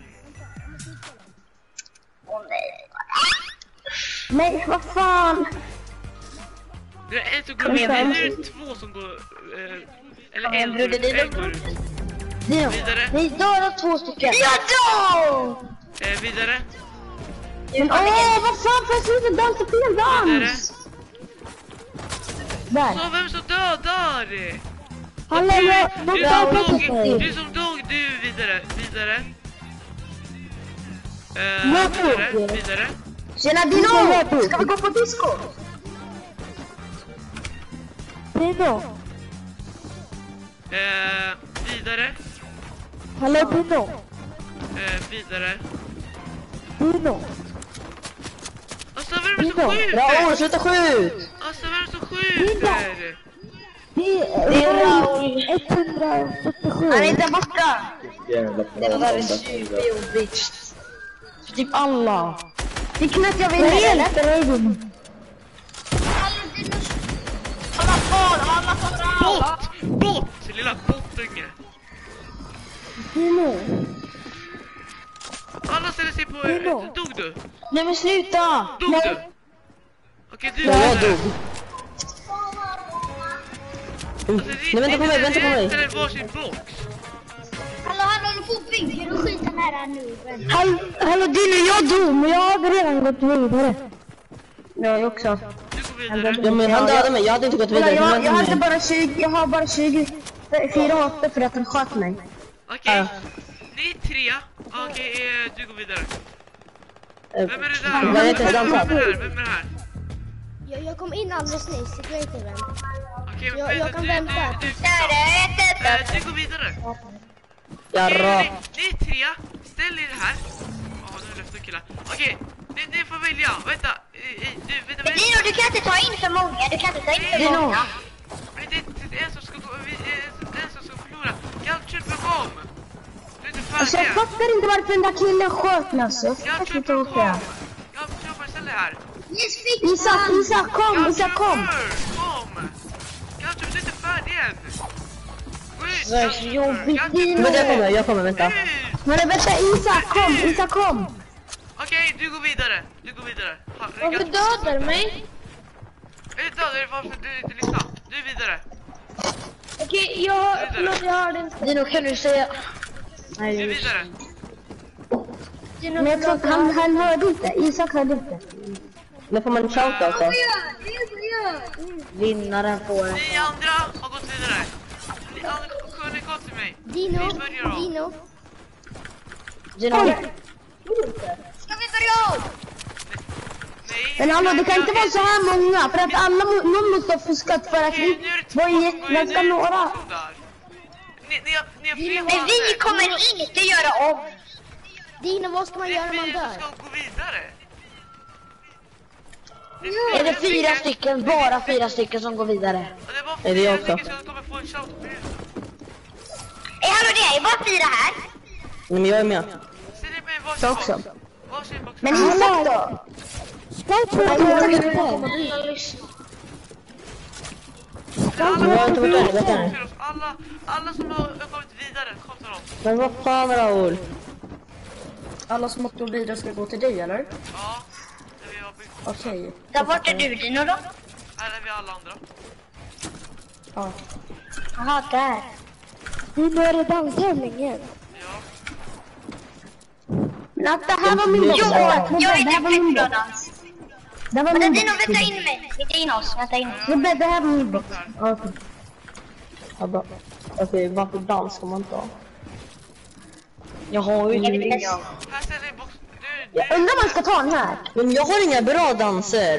Nej, vad fan? Det är en som går vidare, nu är det två som går... Eh, eller en, går ut, en går ut. Dino. Vidare, Ni dödade två stycken. Ja, då! eh, vidare, Men åh, vad fan, får jag sluta dansa fel vidare. dans? Där. Så vem som dödar? Hallå, Du, jag- du, de som dödade dog, mig. du som dog, du vidare, vidare. Eh, Jag vidare, dog. vidare. Tjena Dino! Ska vi gå på disco? Dino. Eh, vidare, Hallå Dino. eh, vidare. Dino. Alltså vem är det som skjuter? Raoul, sluta skjut! Alltså vem är det som skjuter? Det är Raoul. etthundrafyrtiosju. Han är inte borta. Det där är superjobbigt. För typ alla. Vi knäcker jag vill hjälpa dig. Alla får, alla får. Bot! Bot! Lilla botunge. Dino. Alla ställer sig på... Äh, dog du? Nej men sluta. Dog du? Okej, du Ja, jag dog. dog. Mm. Nej, vänta på mig, vänta på mig. Ställer varsin box. Hallå, han håller på och bygger och skjuter nära nu. Hallå, hallå Dino, jag dog, men jag hade redan gått vidare. Jag också. Du går vidare. Ja, men han dödade mig, jag hade inte gått vidare. Jag, jag, jag, hade mig. bara tjugo, jag har bara tjugofyra hoppar för att han sköt mig. Okej, Ja. ni är tre. Okej, eh, du går vidare. Eh, Vem är det där då? Vad heter Vem dansa? är det här? Vem är det här? Jag, jag kom in alldeles nyss, jag vet inte vem. Okej, Jag- men jag kan du, vänta. Du, du, Där är ett eh, du går vidare. Ja, Okej, bra. ni, ni är tre. Ställ er här. Ja, nu är det efter killar. Okej, ni, ni får välja. Vänta. eh, eh, Du, vänta, vänta. Dino, du kan inte ta in för många. Du kan inte ta in för Dino. många. Men det, det är en som ska gå, vi, eh, det är en som ska förlora. Galtrup kom. Du är inte Alltså jag färdig. fattar inte varför den där killen sköt mig alltså. Jag fattar Galtrup inte kom. åka. Galtrup, ställ dig här. Isak, Isak kom, Isak kom. Kom! Galtrup, du är inte färdig än. Gå ut, Det är så Galtrup. jobbigt, Galtrup, Men jag kommer, jag kommer, vänta. ut. Men vänta, Isak kom, Isak kom. Okej, du går vidare. Du går vidare. Ha, Varför Galtrup. dödar du mig? Är du död? Är det varför du inte lyssnar? Du är vidare. Okej, jag, förlåt, jag hörde inte. Dino, kan du säga... Du är Nej, vidare. Men jag tror att han, han hörde inte, Isak hörde inte. Nu får man en shoutout då. vinnaren får det. Ni andra har gått vidare. Ni andra kunde gå till mig. Dino, Vi börjar om. Dino. Dino, Ska vi börja om? Nej. Men hallå, det kan inte vara så här många, för att alla, må- någon måste ha fuskat för att Okej, vi nu är det två var som i går- ganska nu är det två några. som där. Ni, ni, har, ni har fler Men vi kommer inte göra om. Dino, vad ska man Det göra är när man vi som dör? ska gå vidare. är det fyra stycken, bara fyra stycken som går vidare? Och det var Är det jag fyra också? stycken som kommer få en shout. Eh, hallå, det är bara fyra här. Nej, men jag är med. Se det med varsin Jag box. också. Varsin box. Men Isak då? Alla, Jag har inte varit där, vänta nu. alla, alla som har kommit vidare, kom till oss. Men vad fan, Raoul? Alla som åkt vidare ska gå till dig, eller? Ja, det vi har byggt. Okej. Där vart är du, Dino, då? Eller vi alla andra. Ja. Jaha, där. Dino, är det danstävlingen? Ja. Natt, det här var min box. Jo, Det här jag är det här var inte min bra box. dans. Det var Vänta, min Dino, box. vänta in mig. Vänta in oss, vänta in oss. Det det här var min box. Okej. Ja, bra. Okej, varför dans ska man ta? Jag har ju Jag vet inga. inte. Här ställer en box. Du, Jag undrar om man ska ta den här. Men jag har inga bra danser.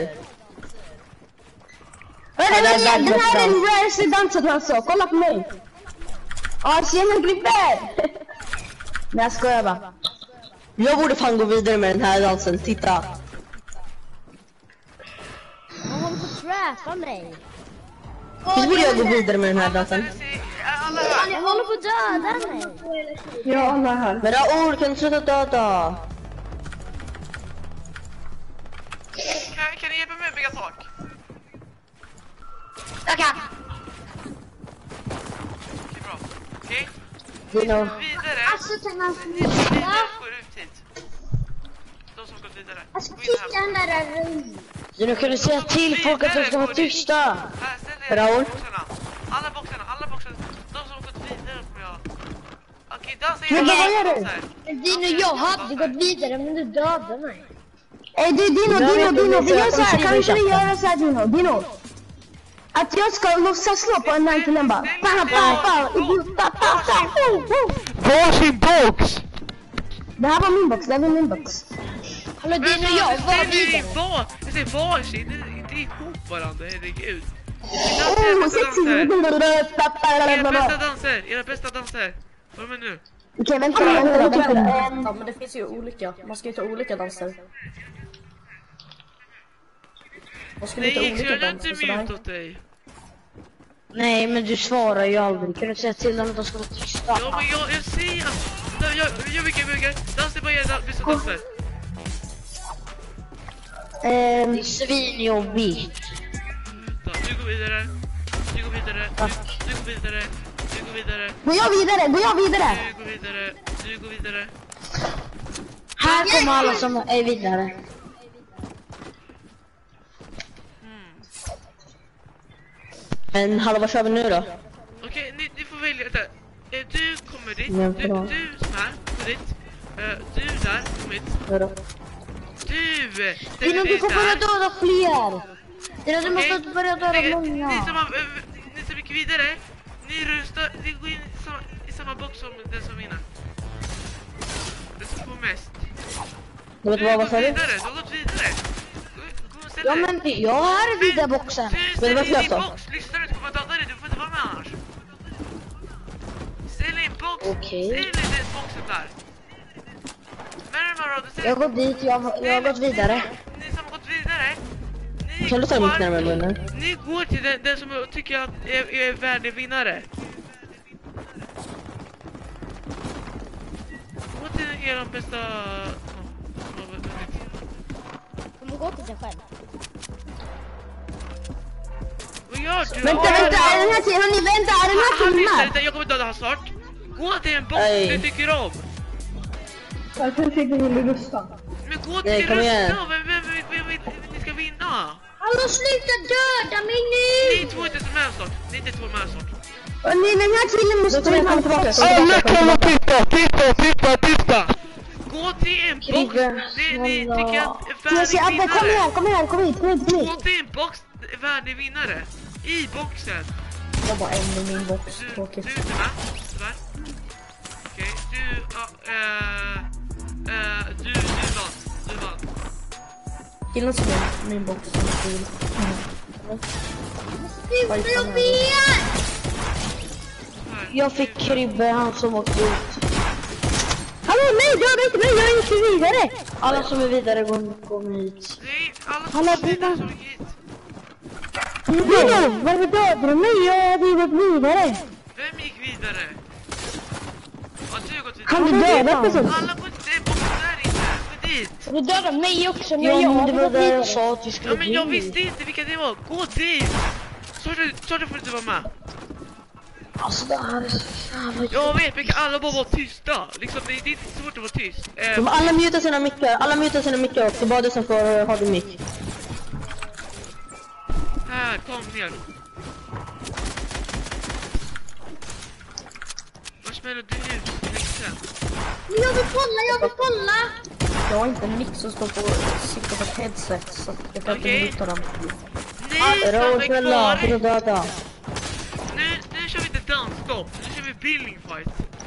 Den här, den här är den röraste dansen alltså. Kolla på mig. Ja, tjena Gripper. Nej, jag skojar bara. Jag borde fan gå vidare med den här dansen, titta. Han håller på att trappa mig. Visst borde jag gå vidare med den här dansen? alla här. Han håller på att döda mig. Ja, alla här. Men Raoul, kan du sluta döda? Kan, kan ni hjälpa mig att bygga tak? Jag kan. Okej, bra. Okej. Dino, Vidare. Alltså, kan man... Ni ni går ut hit. De som gått vidare. Alltså, Gå in titta här. den där rymden. Dino, kan du säga till folk att de ska vara tysta? Här, ställ er Raoul? i boxarna. Alla boxarna, alla boxarna. De som har gått vidare kommer jag. Okej, dansa Men igen. vad gör du? Dino, jag hade gått vidare, men du dödade mig. Ey du Dino, Dino, Dino, vi gör så här. Kan inte vi göra så här Dino? Dino. Att jag ska låtsas slå på den där killen bara. Pa, pa, pa, pa, pa, pa, oh, oh. Varsin box! Det här var min box, det här var min box. Hallå Dino, jag var vidare. Var, jag säger varsin, det är inte ihop varandra, herregud. Oh, sexy. Era bästa danser, era bästa danser. Var med nu. Okej, vänta, vänta, vänta. Ja, men det finns ju olika. Man ska ju ta olika danser. Nej, så jag inte mute åt dig. Nej, men du svarar ju aldrig. Kan du säga till dem att de ska vara tysta? Ja, men jag, jag ser att... Jag gör mycket, mycket. Dansa bara gärna, vissa danser. Ehm, det är svinjobbigt. Du går vidare. Du går vidare. Du, du går vidare. Du går vidare. Går jag vidare? Går jag vidare? Du går vidare. Du går vidare. Här kommer alla som är vidare. Men hallå, vad kör vi nu då? Okej, okay, ni, ni får välja där. Eh, Du kommer dit. Ja, Du, bra. du som här, kommer dit. Eh, Du där, kommer dit. Vadå? Du ställer Dino, dig du får börja där. döda fler. Dino, du Okej. måste börja döda Ni- många. Ni som, har, eh, ni som gick vidare, ni röstar, ni går in i samma, i samma box som den som vinner. Den som får mest. Du vet Du vad, har vad gått sa du? vidare, du har gått vidare. Gå, gå och ställ Ja, dig. men jag är i vidare boxen. Du Men ställ vad dig i ska din jag ta? box, lyssna du kommer döda dig, du får inte vara med annars. Ställ dig i en box, Okej. ställ dig i den boxen där. Närmare då, du Jag har gått dit, jag, har- jag har gått vidare. Ni som har gått vidare, ni Kan du ta mitt går- närmare munnen? Ni går till den, den som jag tycker att är, är värdig vinnare. Gå till er bästa... Ja, vad vet jag. Du går till dig själv. Vad gör du? Vänta, Vad gör vänta, du? är den här tiden, hörni, vänta, är den här Han tiden missar här? inte, jag kommer döda han snart. Gå till en box Nej. du tycker om. Varför fick du vill rösta? Men gå till Nej, kom igen. rösta, vem, vem, vem, vem, vem, ni ska vinna. Hallå, sluta döda mig nu! Ni två är inte som är snart. Ni är inte två med snart. Hörni, den här killen måste Då kommer jag komma tillbaka. Alla kan vara tysta, tysta, tysta, tysta. Gå till en box. Krigge, Ni, ni tycker att är Jag säger värdig Abbe, kom vinnare. igen, kom igen, kom hit, kom hit, kom Gå hit. till en box värdig vinnare. I boxen. Jag har bara en i min box. Du, du Tråkigt. är inte med. Tyvärr. Okej, du... ja, eh, eh, du, du vann. Du vann. Killen som är i min box. som är cool. Sluta, jag vet! Här. Jag fick Kribbe, han som åkte ut. Hallå, nej, döda inte mig, jag är inte vidare. Alla som är vidare går, går hit. Nej, alla som Alla har vidare dina- som gick hit. Dino, varför dödade du mig? Jag hade ju gått vidare. Vem gick vidare? Ja, du har gått vidare. Kan du döda precis? Alla går inte till boxen där inne. Gå dit. Du dödade mig också, men Ja, jag men det har var gått där jag vidare. sa att vi Ja, skulle men jag bli. visste inte vilka det var. Gå dit. Så du, så du får inte vara med. Alltså det här är så jävla... Jag vet, vi kan alla bara vara tysta. Liksom, det, det är inte svårt att vara tyst. Eh, De alla mutar sina mickar, alla mutar sina mickar också, bara du som får uh, ha din mick. här, kom ner. Vad smäller du ut i mixen? Jag vill kolla, jag vill kolla! Jag har inte en mix som står på sitta på ett headset så att jag kan Okej. inte muta den. Ni som är Snälla, för kvar. att döda. Nu, nu kör vi inte dansstopp. Nu kör vi building fight.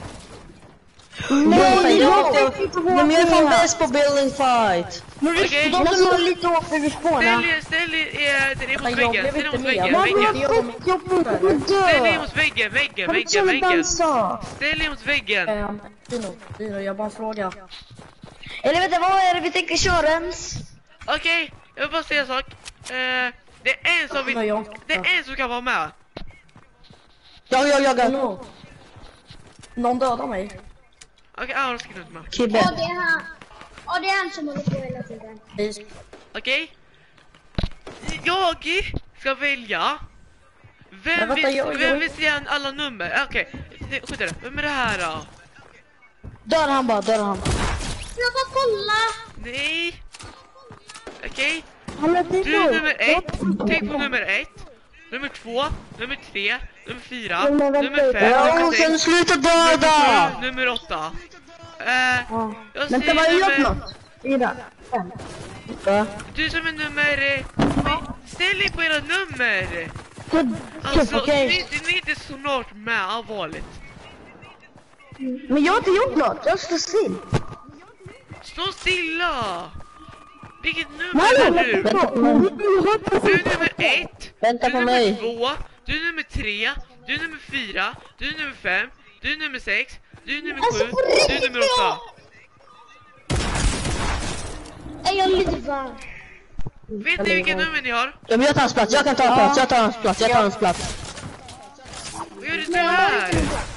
Nej, jag måste... De gör fan bäst på building fight. Okej? De som är lite åt för spåna. Ställ er, ställ er, eh, den är mot Men jag väggen. blev Ställ er inte mot med. väggen, Jag väggen. vet inte jag om Jag får inte Ställ er dö. mot väggen, väggen, Kan du väggen, inte väggen. dansa? Ställ er mot väggen. Ehm, Dino, Dino, jag bara frågar. Eller vet du vad är det vi tänker köra ens? Okej, jag vill bara säga en sak. Eh, det är en som vill, Nej, jag- det är en som kan vara med. Jag, jag jagar. Dino. Någon dödar mig. Okej, Aron ska inte med. Kibbe. Ja, det är han. Ja, det är han som håller på hela tiden. Vi- Okej? Jag ska välja. Vem Men vänta, vill, jag- vem jag- vill se en- alla nummer? Okej, skjut det. Vem är det här då? Dör han bara, dör han. Jag får kolla! Nej. Okej, Hallå, du är Dino. nummer ett. Tänk på nummer ett. Nummer två, nummer tre, nummer fyra, Men vänta, nummer fem, Ja, nummer och sen sex, sluta nummer döda! sju, nummer åtta. Eh, jag Vänta, säger vad har jag gjort nummer... något? Fyra, fem. Va? Du som är nummer... eh, Ställ dig på era nummer! Alltså, Alltså, okej. ni, ni är inte så snart med, allvarligt. Men jag har inte gjort något, jag står still. Stå stilla! Vilket nummer Hallå, är du? Vänta, Du är nummer ett, Vänta du på är mig. nummer två, du är nummer tre, du är nummer fyra, du är nummer fem, du är nummer sex, du är nummer Alltså, sju, på du är riktigt, nummer åtta. Är jag lite varm? Vet ni vilken nummer ni har? Ja, men jag tar hans plats, jag kan ta hans plats, jag tar hans plats, jag tar hans plats. Vad gör du här?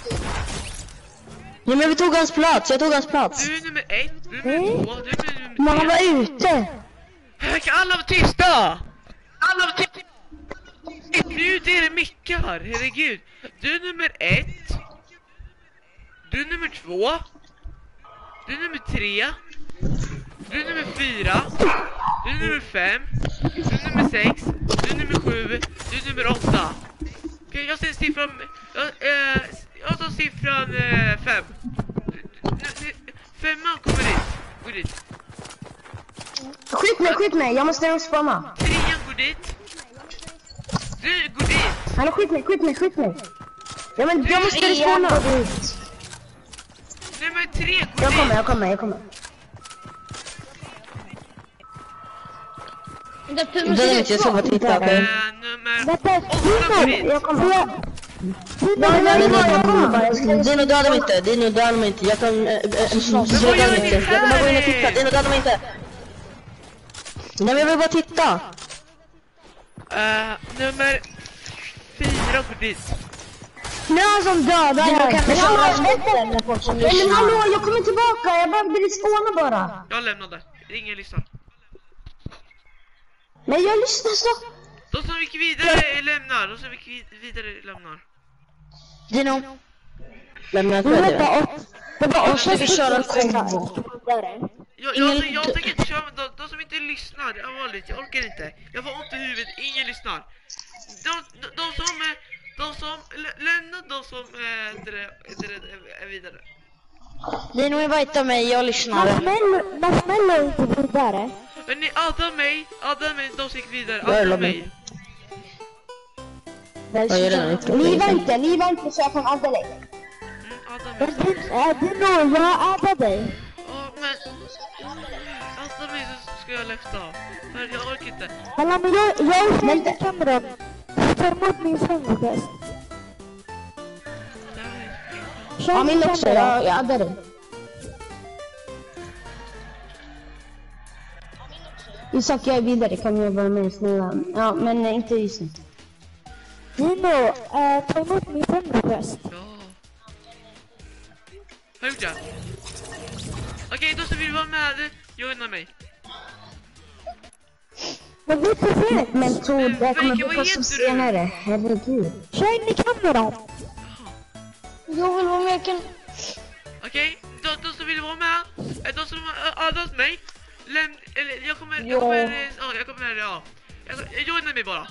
Ja, men vi tog hans plats, jag tog hans plats. Du är nummer ett, du är nummer två, du är nummer tre. Men han var ute. Här kan alla vara tysta! Alla vara tysta! Nu är det mickar, herregud. Du är nummer ett. Du är nummer två. Du är nummer tre. Du är nummer fyra. Du är nummer fem. Du är nummer sex. Du är nummer sju. Du är nummer åtta. Okej, jag ser siffran... Jag, eh, jag tar siffran eh, fem. Femman kommer dit. Gå dit. Skjut mig, skjut mig. Jag måste respawna. Trean går dit. Du, gå dit. Han har skjut mig, skjut mig, skjut mig. Ja, men jag måste respawna. Nummer tre går Jag dit. kommer, jag kommer, jag kommer. Det är inte jag ska bara titta, okej? Eh, nummer åtta går dit. Jag kommer. Ja, ja, ja, jag kommer bara. Dino, döda mig inte, Dino, döda mig inte. Jag kan... äh, äh, vad gör ni Jag kan bara gå in och här? titta, Dino, döda mig inte. Nej, men jag vill bara titta. Uh, nummer fyra går dit. Nu är han som dödar här. Men hallå, men hallå, jag kommer tillbaka. Jag behövde respawna bara. Jag lämnade. Ingen lyssnar. Men jag lyssnar så. De som gick vidare lämnar. De som gick vid- vidare lämnar. Dino. Lämna ett Men välja. vänta, det var Måste vi köra en kombo? Jag, jag, jag, jag tänker inte köra med de, de som inte lyssnar. Allvarligt, jag orkar inte. Jag får ont i huvudet, ingen lyssnar. De, de, de som är... De som... lä- Lämna de som är, är, är vidare. Dino invitear mig, jag lyssnar. Vad smäller inte vidare? Men ni adda mig, adda mig, de som gick vidare. Vad är det, Adda Robin? mig. Vad gör den inte? Liva inte, liva inte så jag kan adda dig. Mm, adda mig. Dino, jag addar dig. Ja, men... Adda mig så ska jag lyfta av. För jag orkar inte. Hallå, men jag, jag slängde kameran. Jag tar emot min sängrequest. Det här är fint. Ja, min också, jag, jag addar dig. Isak, jag är vidare, kan jag vara med snälla? Ja, men eh, inte just nu. Dino, äh, ta emot min sängrequest. Ja. Har jag gjort det? Okej, då så vill du vara med. Joina mig. Men det är för sent. Men Men Tord, det kommer vilken- bli vad på som heter du? senare. Herregud. Kör in i kameran. Jag vill vara med, kan... Okej, då, då så vill du vara med. Eh, De som har addat mig. Läm... Eller jag kommer... Jag kommer... eh, Ja, jag kommer... Ja. Jag, jag joinar mig bara.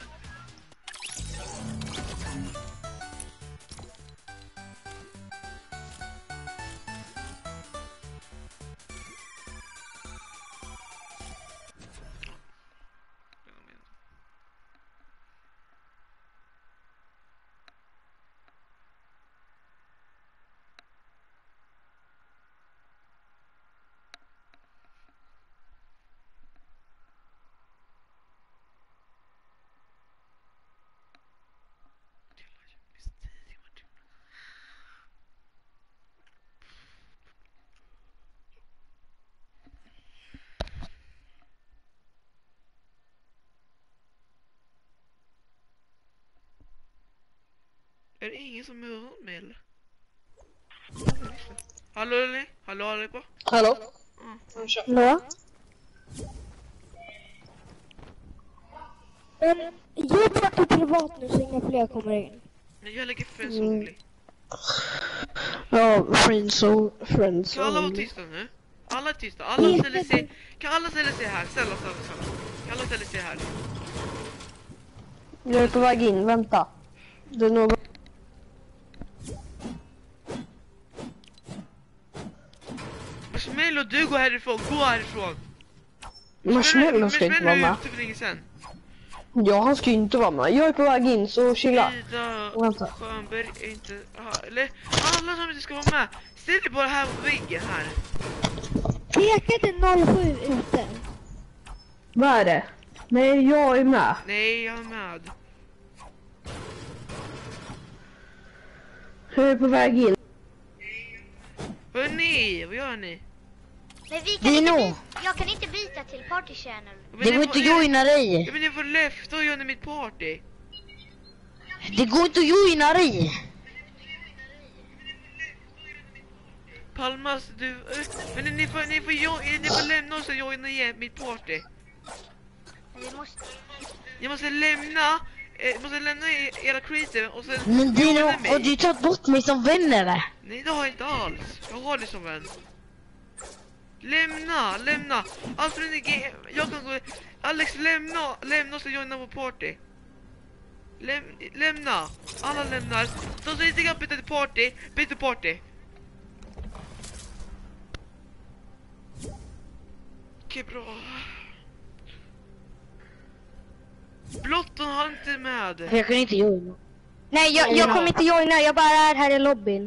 Är det ingen som hör mig eller? Hallå eller? Hallå allihopa? Hallå? Hallå? Men ge pratar privat nu så inga fler kommer in. Men jag lägger friends only. Ja, friends och friends. Kan alla vara tysta nu? Alla är tysta. Alla ställer sig... Kan alla ställa sig här? Ställa, ställa, ställa. Kan alla ställa sig här? Jag är på väg in, vänta. Det är någon... Marshmallow, du går härifrån. Gå härifrån. Marshmallow ska inte vara med. Marshmallow är ute för länge sedan. Ja, han ska ju inte vara med. Jag är på väg in, så chilla. Ida Vänta. Schönberg är inte... Aha, eller alla som inte ska vara med. Ställ dig bara här på väggen här. Pekade noll sju ute. Vad är det? Nej, jag är med. Nej, jag är med. Jag är på väg in. Hörni, vad gör ni? Men vi kan Dino. inte byta, jag kan inte byta till party channel. Det går inte att joina dig. Men ni får left och joina mitt party. Det går inte att joina dig. Palmas, du... Men ni får, ni får, jo, ni får lämna oss och joina igen mitt party. Vi måste... Ni måste lämna... Eh, måste lämna era creator och sen... Men Dino, joina mig. har du tagit bort mig som vän eller? Nej, det har jag inte alls. Jag har det som vän. Lämna, lämna. Alltså, jag kan gå... Alex, lämna, lämna oss och joina vår party. Läm, lämna. Alla lämnar. De som inte kan byta till party, byt till party. Okej, bra. Blotton har inte med. Jag kan inte joina. Nej, jag, jag kommer inte joina, jag bara är här i lobbyn.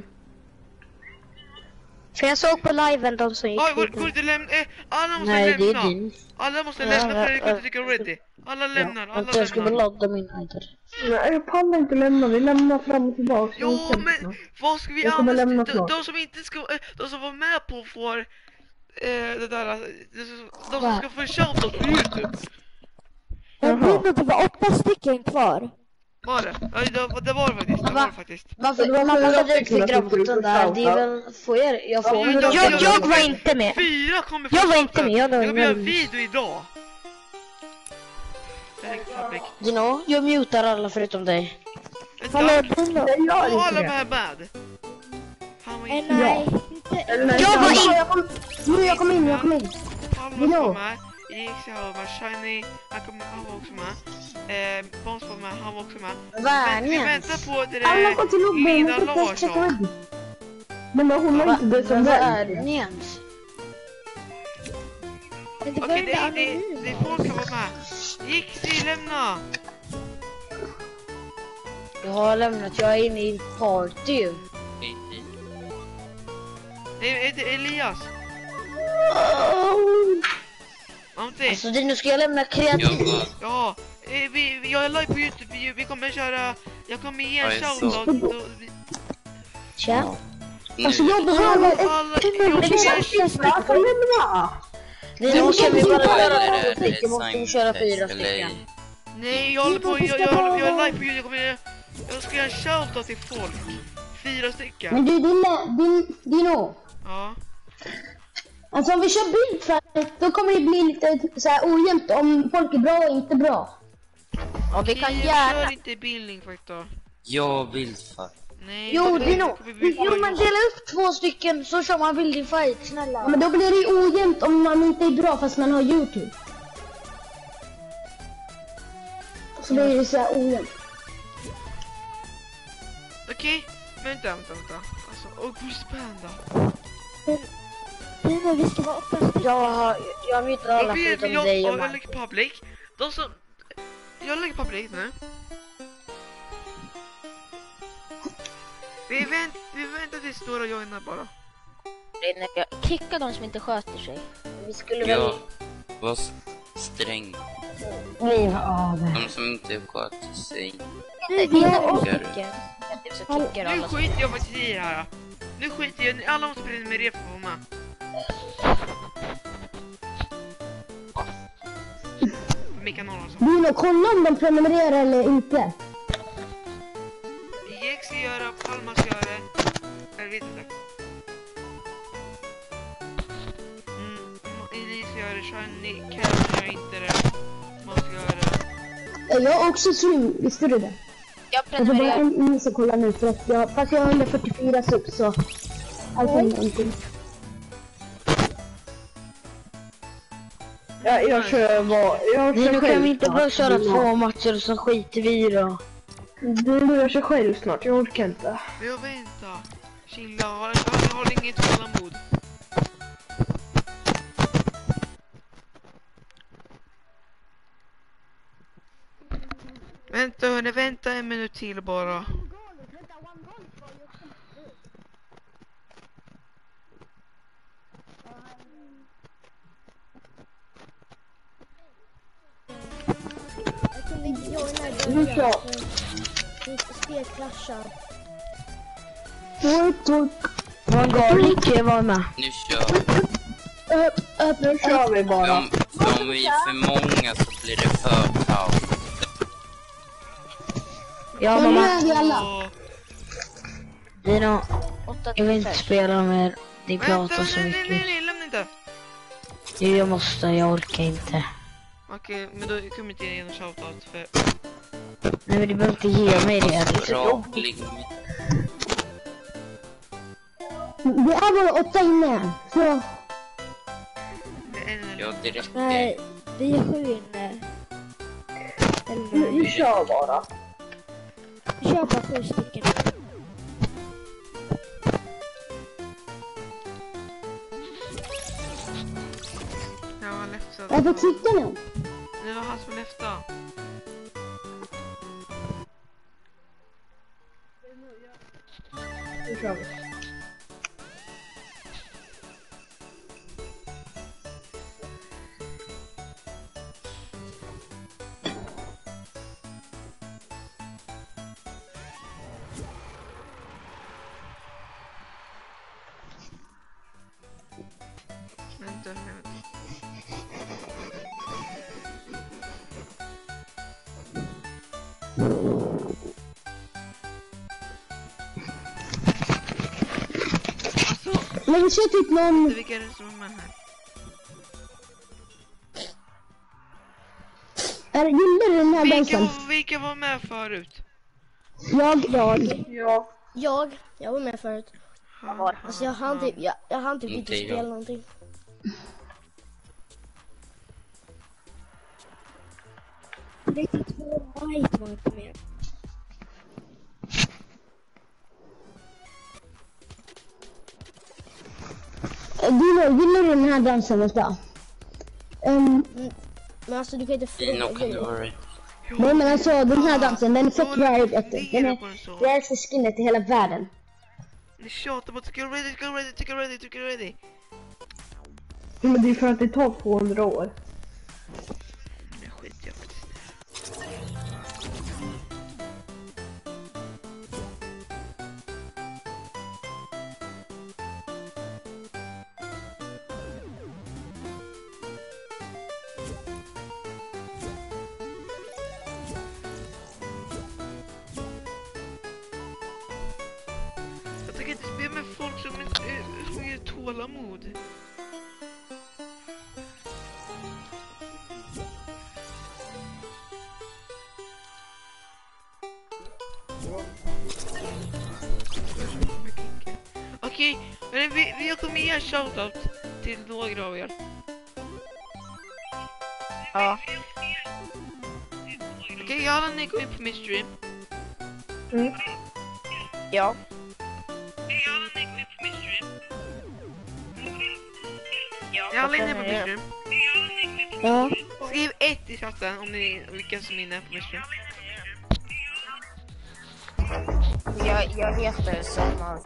För jag såg på liven de som gick Oj, går, vidare. går inte lämna. Eh, alla måste Nej, det lämna. är din. Alla måste Ja, lämna för ja, jag kan inte ja. trycka ready. Alla lämnar, alla Vänta, jag ska bara lämnar. ladda min iPad. Nej, jag pallar inte lämna. Vi lämnar fram och tillbaka. Jo, men vad ska vi Jag kommer lämna använda? De, snart. de som inte ska, eh, de som var med på får eh, det där, eh, de som ska få shoutout på YouTube. Jag tror att det var åtta stycken kvar. Var det? Ja, det, det var det faktiskt. Det var det faktiskt. Varför? Det var Man fyra laddade ut stycken till som skulle grabben få där. Det är shoutout. väl... Får jag? Jag får Ja, väl... jag- Jag, jag var inte med. Fyra kommer få Jag var shoutout. inte med, jag var Jag kommer göra en med. video idag. Public. Dino, jag mutar alla förutom dig. Hallå, Vänta. Dino. Jag gör Och alla inte det. med med. Han var Eh, inte Nej, Eller, Jag var in- jag kom, nu jag kom in, jag kom in. Palmas Dino. var med. X var med. Shiny, han, kom, han var också med. Eh, Bones var med, han var också med. Men vi Vänjans. väntar på det Alla där går till lobbyn. Lina Jag ska checka Larsson. in. Men då, hon har inte det som Vad är vän. det ens? men det var Okej, inte det, det, anonym. det är folk som var med. Jixi, lämna! Jag har lämnat, jag är inne i party. Det är, det är Elias. Ante, Alltså Dino, ska jag lämna kreativ? ja, eh, vi, vi, jag är live på YouTube, vi, vi kommer köra, jag kommer ge en Ja, jag shoutout. och vi- Tja. Alltså jag behöver ett... Alla, jag ska göra Jag kan lämna. Dino, kan vi bara köra Eller två är det stycken? Måste vi köra fyra Eller- stycken? Nej, jag håller på, jag, jag, jag, jag är live på YouTube, jag kommer, jag ska göra en shoutout till folk. Fyra stycken. Men du, din, din, Dino. Ja. Alltså om vi kör bildfight, då kommer det bli lite så här ojämnt om folk är bra och inte bra. Ja, vi kan Jag gärna. kör inte bildning faktiskt då. Jag vill fan. Nej, Jo, det- Dino. det kommer bli Jo, poäng. men dela upp två stycken så kör man building fight, Ja, snälla. men då blir det ju ojämnt om man inte är bra fast man har YouTube. Så blir det så här ojämnt. Okej, vänta, vänta, vänta. Alltså, och Bruce Panda. Dino, vi ska vara åtta stycken. Jag har, jag har mutat alla Jag, vet, förutom jag, dig och jag Mark. lägger public. De som... Jag lägger public nu. Vi, vänt, vi väntar tills några joinar bara. Kicka de som inte sköter sig. Vi skulle väl... Jag var sträng. Nej, ja, det. De som inte sköter sig. Dino, Gör det. kickar. Så kickar Nu alla. skiter jag faktiskt i det här. Nu skiter jag, alla måste prenumerera för att vara med. På min kanal alltså. Dino, kolla om de prenumererar eller inte. Jex ska göra, Palma ska göra det. Jag vet inte. Mm, Elise ska göra det, Shiny, Kevin gör inte det. Man ska göra det. Jag har också stream, visste du det? Jag Jag får bara prenumererar. en ingen som kollar nu för att jag, fast jag har hundrafyrtiofyra subs så allt händer någonting. Ja, jag kör vad, jag Dino, kan vi inte bara köra två matcher och så skiter vi i då? Du, jag kör själv snart, jag orkar inte. Men jag väntar. Chilla, jag har, jag har inget tålamod. Vänta hörni, vänta en minut till bara. Nu kör. Spel klaschar. Work, work. Var Garlic var med. Nu kör. upp, upp, Nu kör vi bara. Om, om vi är för många så blir det för kaos. Ja, Men nu mamma. är vi alla. Åh, Dino, åtta jag vill inte spela med. Ni vänta, pratar så nej, nej, nej, mycket. nej, lämna inte. Jo, jag måste, jag orkar inte. Okej, men då kommer inte ge en shoutout för... Nej, men du behöver inte ge mig det. Det är så Bra jobbigt. limit. Vi är bara åtta inne. Så, En, en, Ja, det räcker. Nej, vi är sju inne. vi, Eller vi kör bara. vi kör bara sju stycken. jag var läfsad. varför tryckte ni? Det var han som läfta. Nu kör vi. Vänta, vänta. Alltså, Men vi kör typ någon... vilka är det som är med här? Är, gillar du den här Vilka, dansen? var- vilka var med förut? Jag, jag. Ja. Jag, jag var med förut. Var? Alltså jag hann typ, jag, jag hann typ inte Inte spela jag. någonting. trettiotvå White var inte med. Dino, gillar du den här dansen? Vänta. Um, Men alltså du kan inte Dino, kan du fråga. vara rädd? nej men alltså den här dansen, den är fett rare. Den Fundera är på en sak. raraste skinnet i hela världen. Ni tjatar på att get ready, get ready, get ready, get ready. Men det är för att det tar tvåhundra år. Det skiter jag faktiskt. Jag tänker inte spela med folk som inte som är tålamod. Okej, men vi, vi kommer ge en shoutout till några av er. Ja. Okej, alla ni går in på min stream. Mm. Ja. Okej, alla ni går in på min stream. Ja, alla är inne på min stream. Ja. Skriv ett i chatten om ni vilka som är inne på min stream. Jag, jag heter Selma.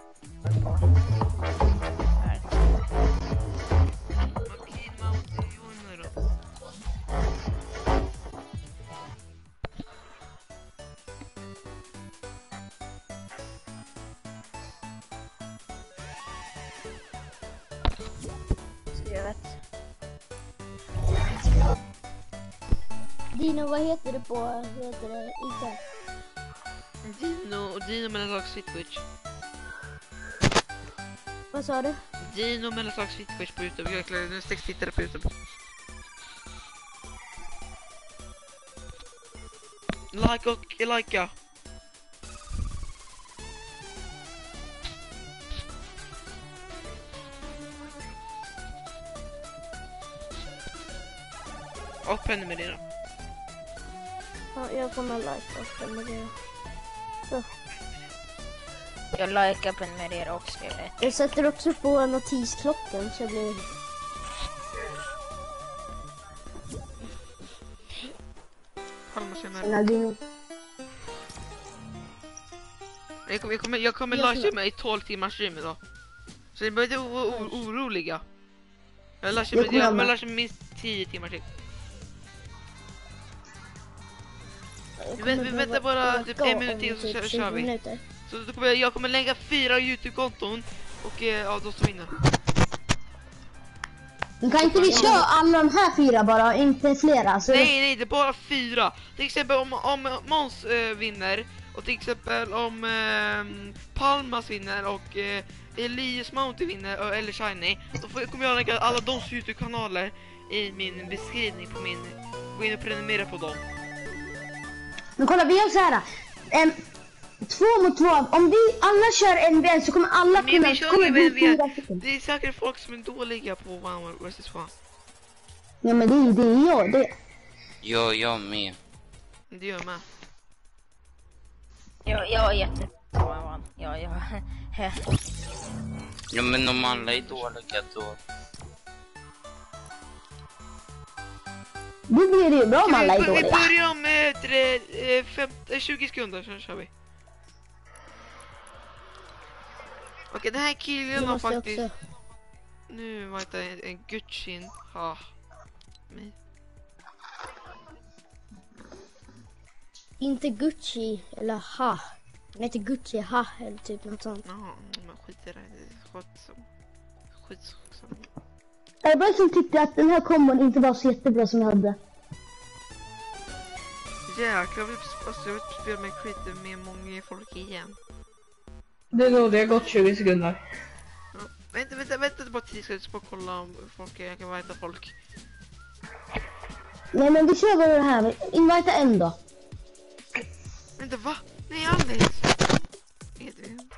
Okej, Mount, Johan då. Skrivet. Dino, vad heter du på, vad heter det, Ica? Dino, Dino mellanslag Switch. Vad sa du? Dino mellanslag Switch på YouTube. Jag klarar nu sex tittare på YouTube. Like och likea. Och prenumerera. Ja, jag kommer like och prenumerera. Jag likar, prenumererar och skriver. Jag sätter också på notisklockan så jag blir... Palma senare. Eller Dino. Jag kommer, jag kommer, jag kommer Jag live mig i tolv timmars stream idag. Så ni behöver inte vara o- oroliga. Jag lär Jag mig, kommer jag kommer med. lära mig minst tio timmar till. Jag Vi, kommer vi behöva väntar bara åka typ en om minut till så typ kör, tjugo kör vi. minuter. Så då kommer jag, jag kommer lägga fyra YouTube-konton och eh, ja, då står vi inne. Men kan inte vi köra alla de här fyra bara, inte flera? Så nej, nej, det är bara fyra. Till exempel om, om Måns äh, vinner, och till exempel om äh, Palmas vinner och äh, Elias Mounty vinner, och, eller Shiny, då får, kommer jag lägga alla de YouTube-kanaler i min beskrivning på min... Gå in och prenumerera på dem. Men kolla, vi gör så här. Um, två mot två. Om vi alla kör en vän så kommer alla men kunna... Vi kör kommer vi, vi vi, det är säkert folk som är dåliga på one versus one. Ja, men det, det är jag, det. Ja, jag med. Det gör med. Jag, jag är jättebra. Ja, jag... Ja, men om alla är dåliga då... Då blir det ju bra om alla är vi, dåliga. vi börjar med tre, femton, tjugo sekunder, så kör vi. Okej, den här killen har faktiskt... Också. Nu var det en, en Gucci. Ha. Mig. Inte Gucci, eller ha. Den heter Gucci, ha, eller typ något sånt. Ja, men skit i det. Skit som... Skit som... Jag bara som tyckte att den här kombon inte var så jättebra som jag hade. Jäklar, vi måste spela med skit med många folk igen. Det är nog, det har gått tjugo sekunder. Ja, vänta, vänta, vänta bara tio sekunder, så bara kolla om folk, jag kan veta folk. Nej, men vi kör bara det här, invita en då. Vänta, va? Nej, Alex! Edvin.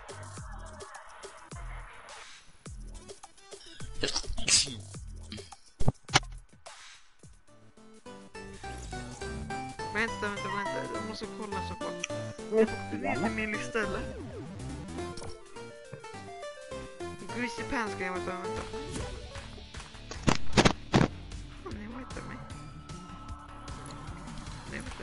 Vänta, vänta, vänta, jag måste kolla så på. Det är inte min lista eller? Greasy Pants ska jag vänta, vänta. Fan, ni väntar mig. Nej, vänta.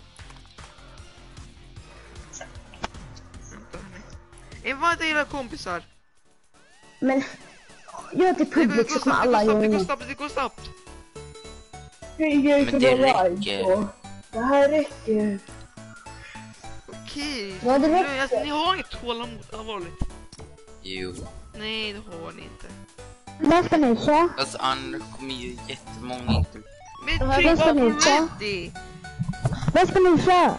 Vänta, hörni. Invita era kompisar. Men, gör till publik så kommer alla göra det. Det går det. snabbt, det går snabbt. Men det räcker. Det här räcker. Okej. Ja, det Nu, räcker. alltså, ni har inget tålamod, allvarligt. Jo. Nej, det har ni inte. Vad ska ni köra? Fast annars kommer ju jättemånga inte. Men Vad tryck ska bara ni på köra? ready. Vad ska ni köra?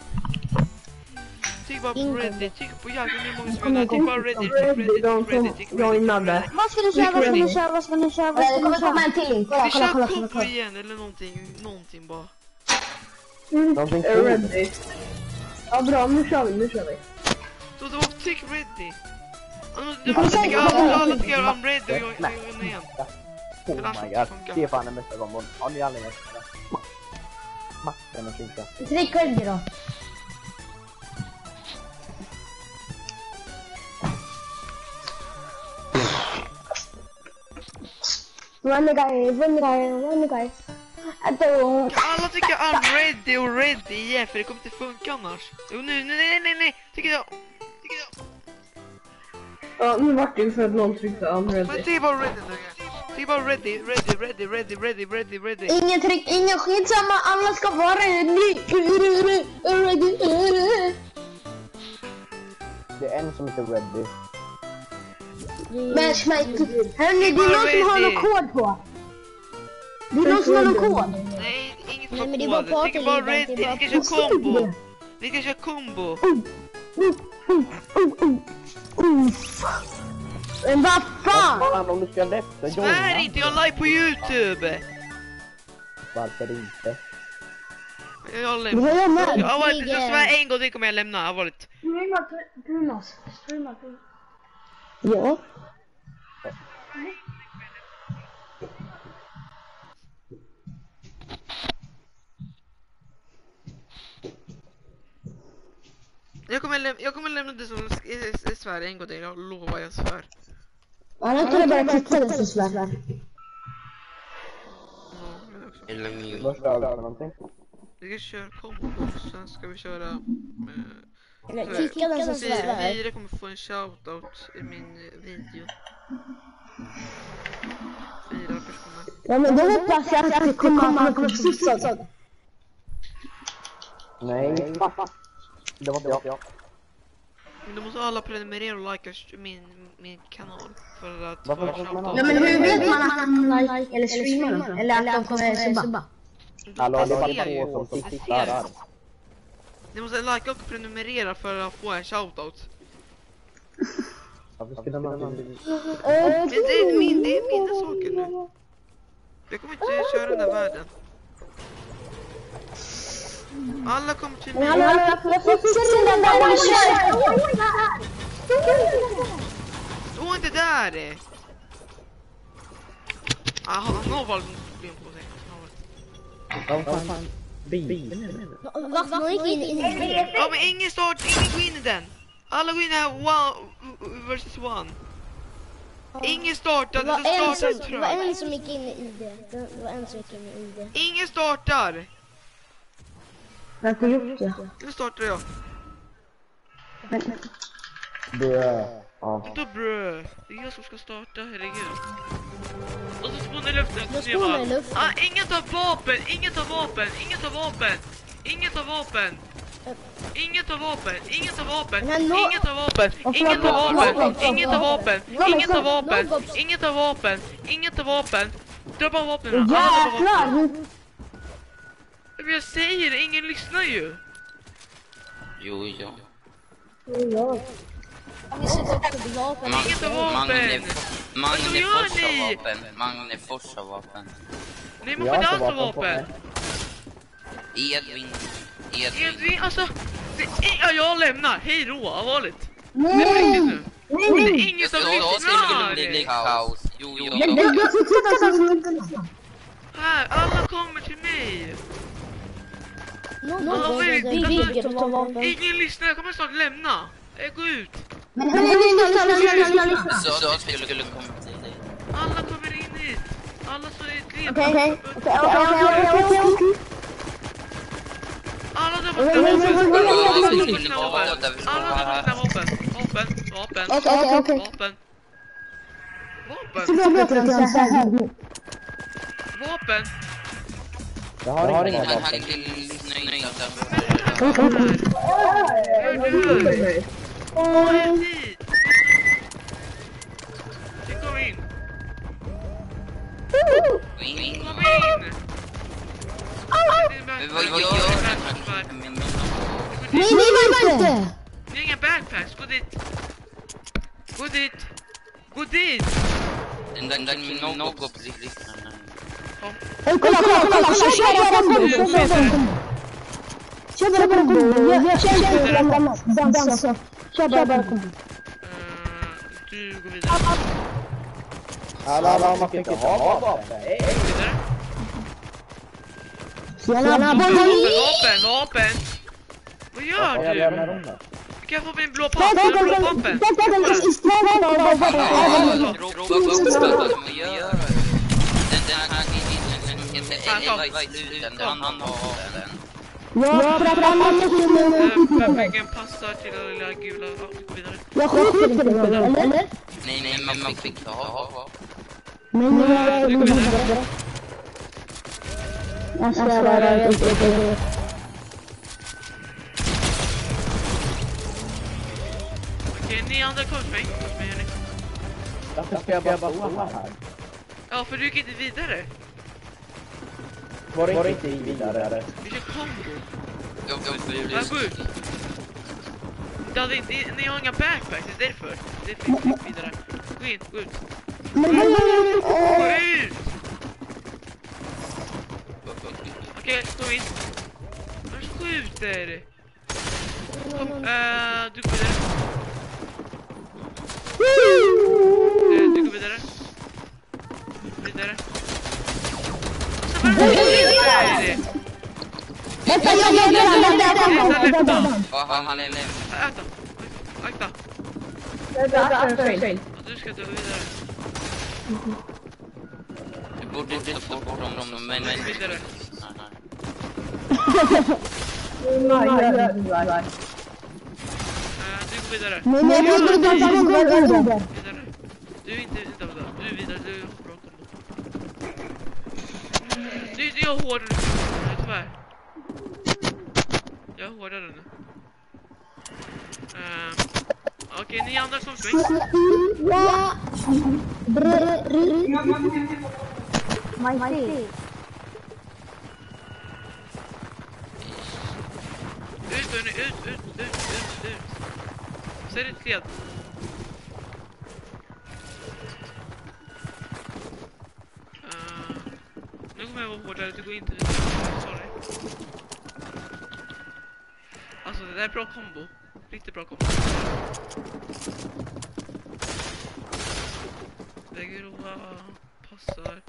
Tryck bara på ready. Tryck på jäkla hur många som vill. Tryck bara ready. Tryck ready. Tryck ready. Tryck ready. Vad ska ni köra? Vad ska ni köra? Vad ska ni köra? Vad ska ni köra? Det kommer komma en till. Kolla, Vi kolla, kör kolla, kompo kolla. igen eller någonting. Någonting bara. Någonting ready. Ja, bra, nu kör vi, nu kör vi. Så då tryck ready. Nu måste jag tycka alla tycker I'm ready och jag är igen. Oh my god, det är fan den bästa gången. Har ni aldrig gjort det? Macken och kyrka. Tryck ready då. One guy, one guy, one guy. Alla tycker I'm ready och ready igen, för det kommer inte funka annars. Jo, nu, nej, nej, nej, nej, tycker jag. Tycker jag. Ja, nu vart det ju för att någon tryckte I'm ready. Men det är bara ready nu. Det är bara ready, ready, ready, ready, ready, ready, ready. Ingen tryck, ingen skitsamma, alla ska vara ready. Det är en som inte är ready. Matchmaking. Hörni, det är någon som har någon kod på. Det är någon som har någon kod. Nej, inget Nej, men det är på bara det. Det är bara party, ready. det är Vi bara ska köra combo. Vi ska köra combo. Men vad fan? Fan, om du ska lätta Svär inte, jag är live på YouTube. Varför inte? Jag lämnar. Det är med. Jag har varit, så svär en gång, det kommer jag lämna. Jag har varit. Streama, streama, streama. Ja. Jag kommer lämna, jag kommer lämna det som jag svär en gång till. Jag lovar, jag svär. Annars kan jag bara titta det så svär. Ja, men också. Eller mute. Vad ska jag göra någonting? Vi ska köra combo, sen ska vi köra med... Eller kicka den som svär. Vira kommer få en shoutout i min video. Fyra personer. Ja, men då hoppas jag att det kommer komma på sista. Nej, det var inte jag. Du måste alla prenumerera och likea min, min kanal för att Varför få får man shout-out. Ja, men hur vet man att de like eller streamar? Eller att de kommer subba? Hallå, det är bara två som tittar där. Ni måste likea och prenumerera för att få en shoutout. Varför skulle man... Men det är min, det är mina saker nu. Jag kommer inte köra den här världen. Alla kommer till mig. Jag fixar den där one shot! Stå inte där! Ah, han har väl problem på sig. Vad fan? Bilen? Varför gick in i det? Ja, men ingen start, ingen går in i den. Alla går in här one versus one. Ingen startar, Det var det en startar som, det var en trögt. som gick in i det. Det var en som gick in i det. Ingen startar. Jag har inte gjort det. Nu startar jag. Brö. Ja. Då brö. Det är jag som ska starta, herregud. Och så spånar luften. Jag spånar i luften. Ah, ingen tar vapen, ingen tar vapen, ingen tar vapen. Ingen tar vapen. Ingen tar vapen, ingen tar vapen, ingen tar vapen, ingen tar vapen, ingen tar vapen, ingen tar vapen, ingen tar vapen, ingen tar vapen. Dra bara vapnen. Jävlar! Men jag säger det, ingen lyssnar ju. Jo, ja. Vi sitter också på vapen. Ingen tar vapen. Magne gör Fors har ni? vapen. Magne Fors har vapen. Nej, man får inte alls ha vapen. Edvin. Edvin. Edvin, alltså. Det är, ja, jag lämnar. Hej då, allvarligt. Det är Nej! riktigt nu. Det är Nej! ingen som Jag skulle lyssnar. bli kaos. Jo, jo, Jag jo. fixar den som inte lyssnar. Här, alla kommer till mig. Någon bygger på vapen. Ingen lyssnar, jag kommer snart lämna. Jag går ut. Men hörni, lyssna, lyssna, lyssna, lyssna. Så jag skulle skulle komma till dig. Alla kommer in hit. Alla så är ett led. Okej, okej, okej, okej, okej. Alla där borta vapen. Alla där borta sina vapen. Ja, Alla där borta vapen. Vapen, vapen, Okej, okej, okej. vapen. Vapen, Förlåt, jag kan säga här. vapen. Jag har inga Han vapen. hade till nöjda. Hör du? Kom hit. Kom in. Gå in. Kom in. Men vad gör den? Nej, nej, nej, inte! Det är inga backpacks, gå dit. Gå dit. Gå dit. Den där den någon går på riktigt. Kolla, kolla, kolla, kolla, kör bara kombo, kör bara kombo. Kör bara kombo, jag kör bara kombo, dansa, kör bara kombo. Du går vidare. Alla, alla, man fick inte ha vapen. Vidare. Tjena, Vapen, boy! vapen, vapen. Vad gör Jag du? lämnar dem där. Kan jag få min blå pump? Blå pumpen. Vad gör du? Den där han han han har den. Jag pratar med Pumpen passar till den lilla gula. Gå vidare. jag skjuter inte någon, eller? Nej, nej, men man fick inte ha. Men jag... Jag svär, jag vet inte. Okej, ni andra kommer till mig. Kom med, hörni. Varför ska jag bara stå här? Ja, för du gick inte vidare. Var det inte vidare? Vi kör kombo. Jag vill Ja, gå ut. Ja, det, det, ni har inga backpacks, det är därför. Det är därför vi gick vidare. Gå in, gå ut. Gå ut! Okej, kom in. Vem skjuter? Kom, äh, du går vidare. Eh, Du går vidare. Vidare. Så var det vidare! Vänta, jag gör det, vänta, Ja, han är lämnad. Äta. Akta. Du ska dö vidare. Du borde inte få bort dem, men... Vidare. Eh, Du går vidare. Men jag vill inte dansa runt där. Vidare. Du är inte inte vidare. Du är vidare. Du är bra kombo. Du, du är hårdare. Nej, tyvärr. Jag är hårdare nu. Um, Okej, ni andra som sväng. Mighty. Ut, hörni, ut, ut, ut, ut, ut. Ser det led. Uh, nu kommer jag vara hårdare, det går inte. Sorry. Alltså, det där är bra kombo. Riktigt bra kombo. Det grova passar.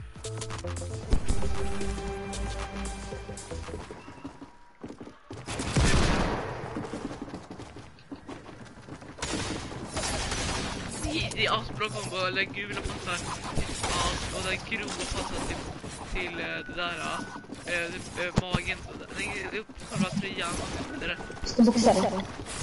Det är asbra kombo, eller gula passar till allt och den grova passar till, till uh, det där uh, uh, magen, den är upp på själva tröjan och det där. Ska boxa det.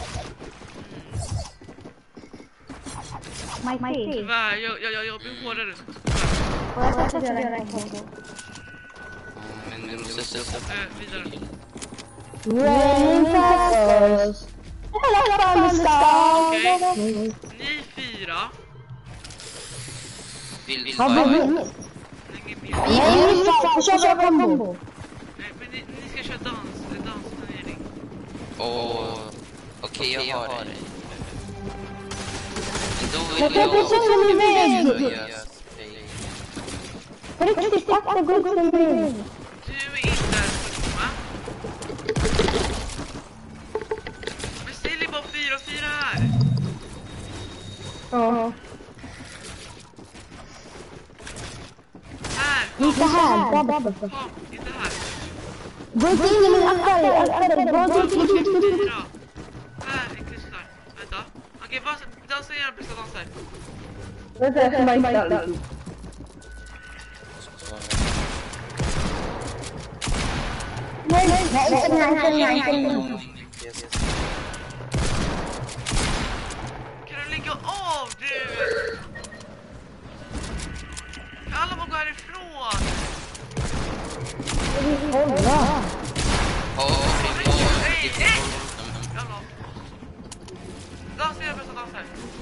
Mighty. Tyvärr, jag, jag, jag, jag blir hårdare. Och jag ska göra en kombo. Men du måste sätta upp. Uh, vidare. Raining fast. Okej, ni fyra. Vill vi Har vi bara... vunnit? Nej, vi ska köra kombo. Nej, men ni, ni ska köra dans, dansturnering. Åh... Okej, jag har det. Men då Jag vill jag... tänkte säga min väg. göra spray. På riktigt, akta gulden på dig. Du är inte där för komma. Men ställ dig bara fyra, fyra här. Ja. Här, kom, Inte här, babba. kom, inte här. Gå inte in i min akvarium, akvarium. Gå inte in i min Fyra. Här, är krystar. Vänta. Okej, vad dansa igen, bästa dansar. Vänta, jag ska bara inte alls. Nej, nej, nej, inte den här, inte den här, inte den här. Kan du lägga av, du? Alla må gå härifrån. Hålla. Åh, Hej, hej! Jävlar. Dansa igen, bästa dansar.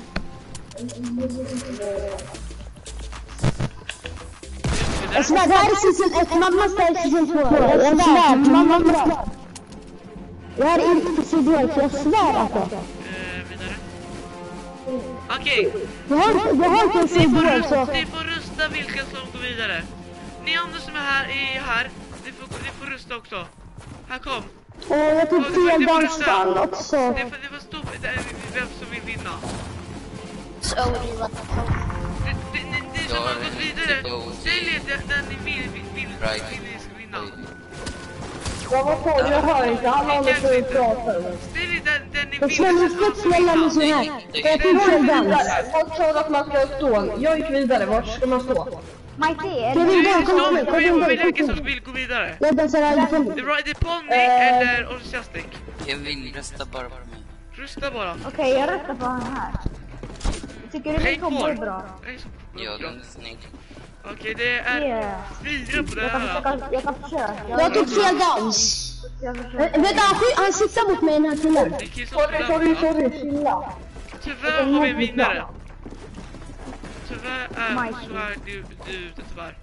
Jag svär, det här är season ett, mamma ställer season två. Jag svär, mamma bra. Jag är inte season ett, jag svär alltså. Eh, vidare. Okej. Jag har, jag har inte en Ni season får, ett, så... rösta, ni får rösta vilka som går vidare. Ni andra som är här är här. Ni får, ni får rösta också. Här kom. Åh, jag tog Ja, ni får- fel ni får rösta. dansband också. Ni får, ni får stå för det- vem som vill vinna. Sorry, what the fuck. Ni, ni, ni som har gått vidare, säg det där ni vill, vill, vill, Right. vill ni ska vinna. Jag var på, jag hör inte, han håller på att prata. Säg det där, där ni Jag vill känner ska mig snälla med så här. Jag tog fel dans. Folk sa att man ska stå. Jag gick vidare, vart ska man stå? Mighty, är det Du där? Kom står igen, på kom mig och igen, väljer kom vilka som igen. vill gå vidare. Jag dansar Det härifrån. är Ride Pony eller Orsiastic. jag vill rösta bara på mig. Rösta bara. Okej, jag röstar på han här. Tycker du Hej min kombo är kvar. bra? Hej så Ja, bra. den är snygg. Okej, det är Yeah. fyra på det Jag kan här. försöka, jag kan försöka. Jag tog fel dans. Vänta, han, skj- han siktar mot mig den här killen. Det är killen som Sorry, sorry, sorry, chilla. Tyvärr har vi en vinnare. Tyvärr är så är du, du ute tyvärr.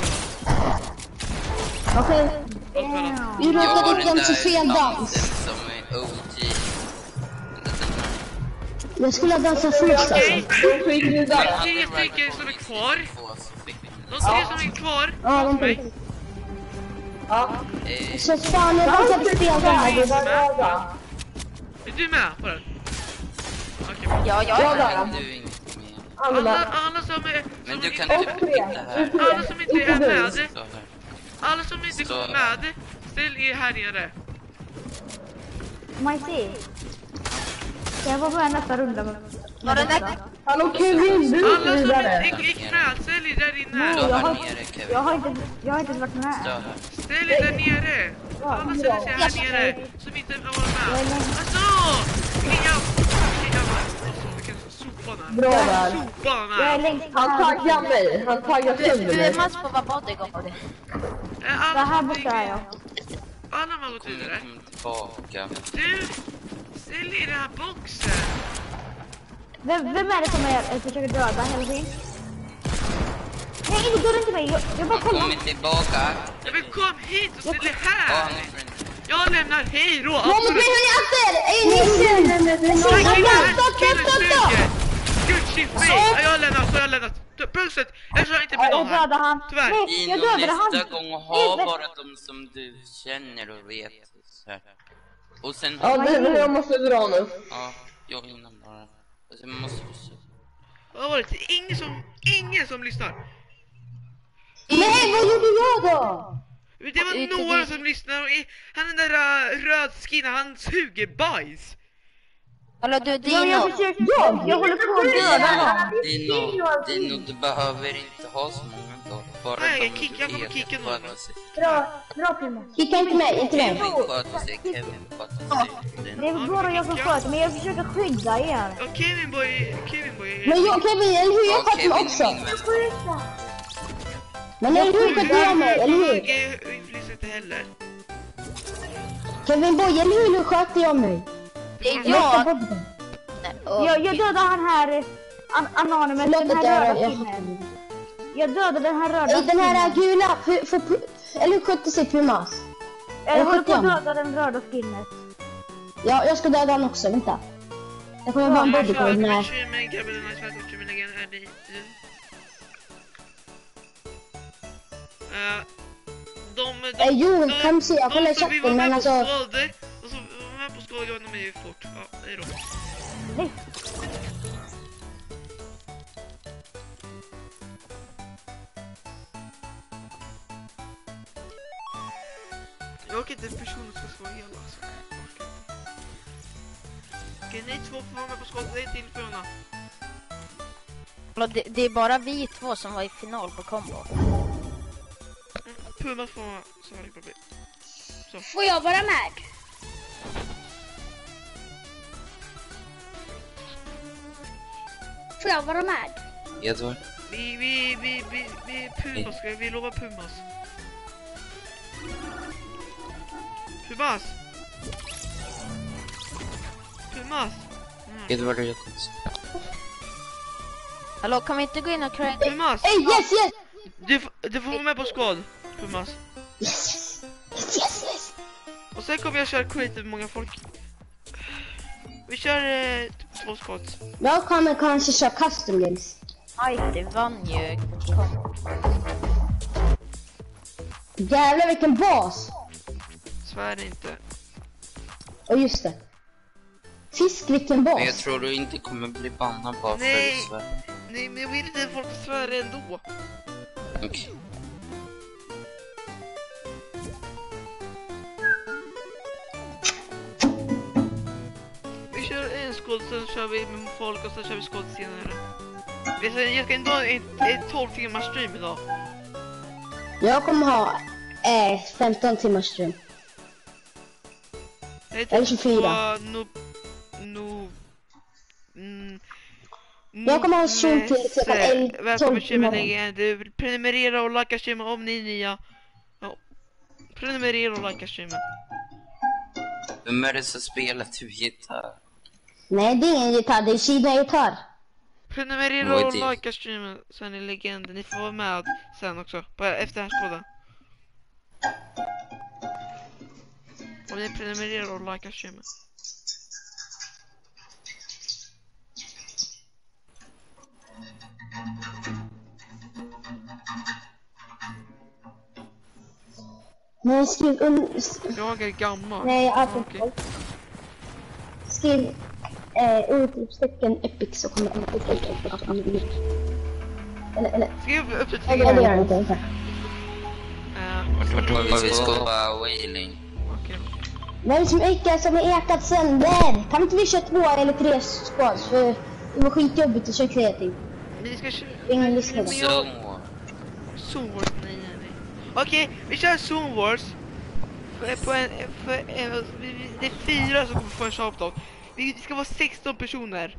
Okej. Vi Jag har råkade den inte ens där fel dansen dans. som är O G. Jag skulle ha dansat freestyle. Okej, Jag gick vidare. tre stycken som är kvar. Två så fick vi. De tre som är kvar. Ja, hos de mig. Ja. Eh, Så fan, jag dansade fel dans. Är du med på den? Okej. Ja, jag Jag är där. du är inte med. Alla, alla som är... Men som du kan inte- typ titta här. Alla som inte är med. Så här. Alla som inte Så. kommer med. Ställ er här nere. Mighty. Ska jag vara med nästa runda? Var det nästa? Hallå Kevin, du Alla är som vidare. inte gick med. Ställ er där inne. Stå här nere Kevin. Jag har inte, jag har inte varit Stå med. här. Ställ er där nere. Alla ställer sig här nere. Som inte har varit med. Alltså! Vilken jävla... Vilken sopan här. Bra där. Sopan Jag är här. längst Han taggar mig, han taggar sönder Du är mig. match på vad bodyguard. Är Det alla här som borta är jag. Alla har gått Nu vidare. kommer tillbaka. Du! Ställ er i den här boxen. Alla som inte är med. Ställ er där inne. Alla som inte gick med. Ställ er där inne. Stå här. Ställ er där inne. Vem, vem är det som är, försöker döda hela tiden? Nej, inte döda inte mig. Jag, jag bara kollar. Kom tillbaka. Ja, men kom hit och ställ dig här. Jag lämnar hej då. Nej, men hur är efter? Är ni inte? Ja, jag lämnar, så jag lämnar. Pulset, jag kör inte med någon här. Tyvärr. Dino, nästa gång ha bara de som du känner och vet. Så här. Och sen... Ja, det är jag måste dra nu. Ja, jag innan bara. Och sen måste vi se. Vad var det? Ingen som, ingen som lyssnar. Nej, vad gjorde jag då? Det var några som lyssnar och han den där uh, rödskinna, han suger bajs. Hallå du, Dino. Ja, jag försöker, jag, jag håller på att döda någon. Dino, Dino, du behöver inte ha så många då. Bara nej, jag de kickar, jag kommer kicka någon. Bra, bra Primo. Kicka inte mig, inte mig. Kevin sköter sig, Kevin sköter sig. Det är bara jag som sköter, men jag försöker skydda er. Ja, Kevin boy, Kevin boy. Men jag, Kevin, eller hur? Jag sköter mig också. Men eller hur sköter jag mig, eller hur? Jag lyssnar inte heller. Kevin boy, eller hur? Nu sköter jag mig. Det är jag. Jag, jag dödade han här an anonymet, den här röda killen. Jag dödade den här röda. Den här gula, för, för, för, eller skötte sig Pumas. Jag håller på att döda den röda skinnet. Ja, jag ska döda han också, vänta. Jag kommer vara en bodyguard när... De, de, jo, kan du se, jag kollar i chatten, men alltså... Och så var med på skål, jag mig fort. Ja, det är då. Nej. Jag orkar inte personen ska slå hela alltså. Okej, ni två får vara med på skål, det är till för henne. Det, det är bara vi två som var i final på combo. Puma får vara så här problem. Så. Får jag vara med? Får jag vara med? Edvard. Vi, vi, vi, vi, vi, Pumas, ska vi lova Pumas? Pumas! Pumas! Mm. Edvard är jättekonstigt. Hallå, kan vi inte gå in och credit? Pumas! Hey, yes, yes! Du, du får vara med på skål, Pumas. Yes, yes, yes! Och sen kommer jag köra creative med många folk. Vi kör eh, två skott. Jag kommer kanske köra custom games. Aj, det vann ju. Jävlar vilken bas! Svär inte. Och just det. Fisk vilken bas. Men jag tror du inte kommer bli bannad bara för Nej. att svär. Nej, men jag vill inte att folk svär ändå. Okej. Okay. Vi kör en skål, sen kör vi med folk och sen kör vi skål senare. Jag ska ändå ha ett, ett tolv timmars stream idag. Jag kommer ha eh, femton timmars stream. Eller tjugofyra. No, no, mm, jag kommer ha en stream till klockan välkommen streamen. Du prenumerera och likea streamen om ni är nya. Ja. Prenumerera och likea streamen. Vem är det som spelar du gitarr? Nej, det är ingen gitarr, det är Kina-gitarr. Prenumerera och likea streamen, så är ni legender. Ni får vara med sen också, på efterhärspodden. Om ni prenumererar och likea streamen. Nej, skriv un... Jag är gammal. Nej, jag är okay. Skriv eh, utropstecken epic så kommer jag inte att Eller, eller... Skriv upp till tre. Eller gör inte, inte. Uh, vi ska vara wailing. Okej. Vem som ekar som är ekat sänder? Kan inte vi köra två eller tre squads? För det var skitjobbigt att köra kreativ. Vi ska köra... Ingen lyssnar. Zone Wars, nej, nej, nej. Okej, vi kör Zone Wars. För, på en, för en, det är fyra som kommer få en shopdog. Vi ska vara sexton personer.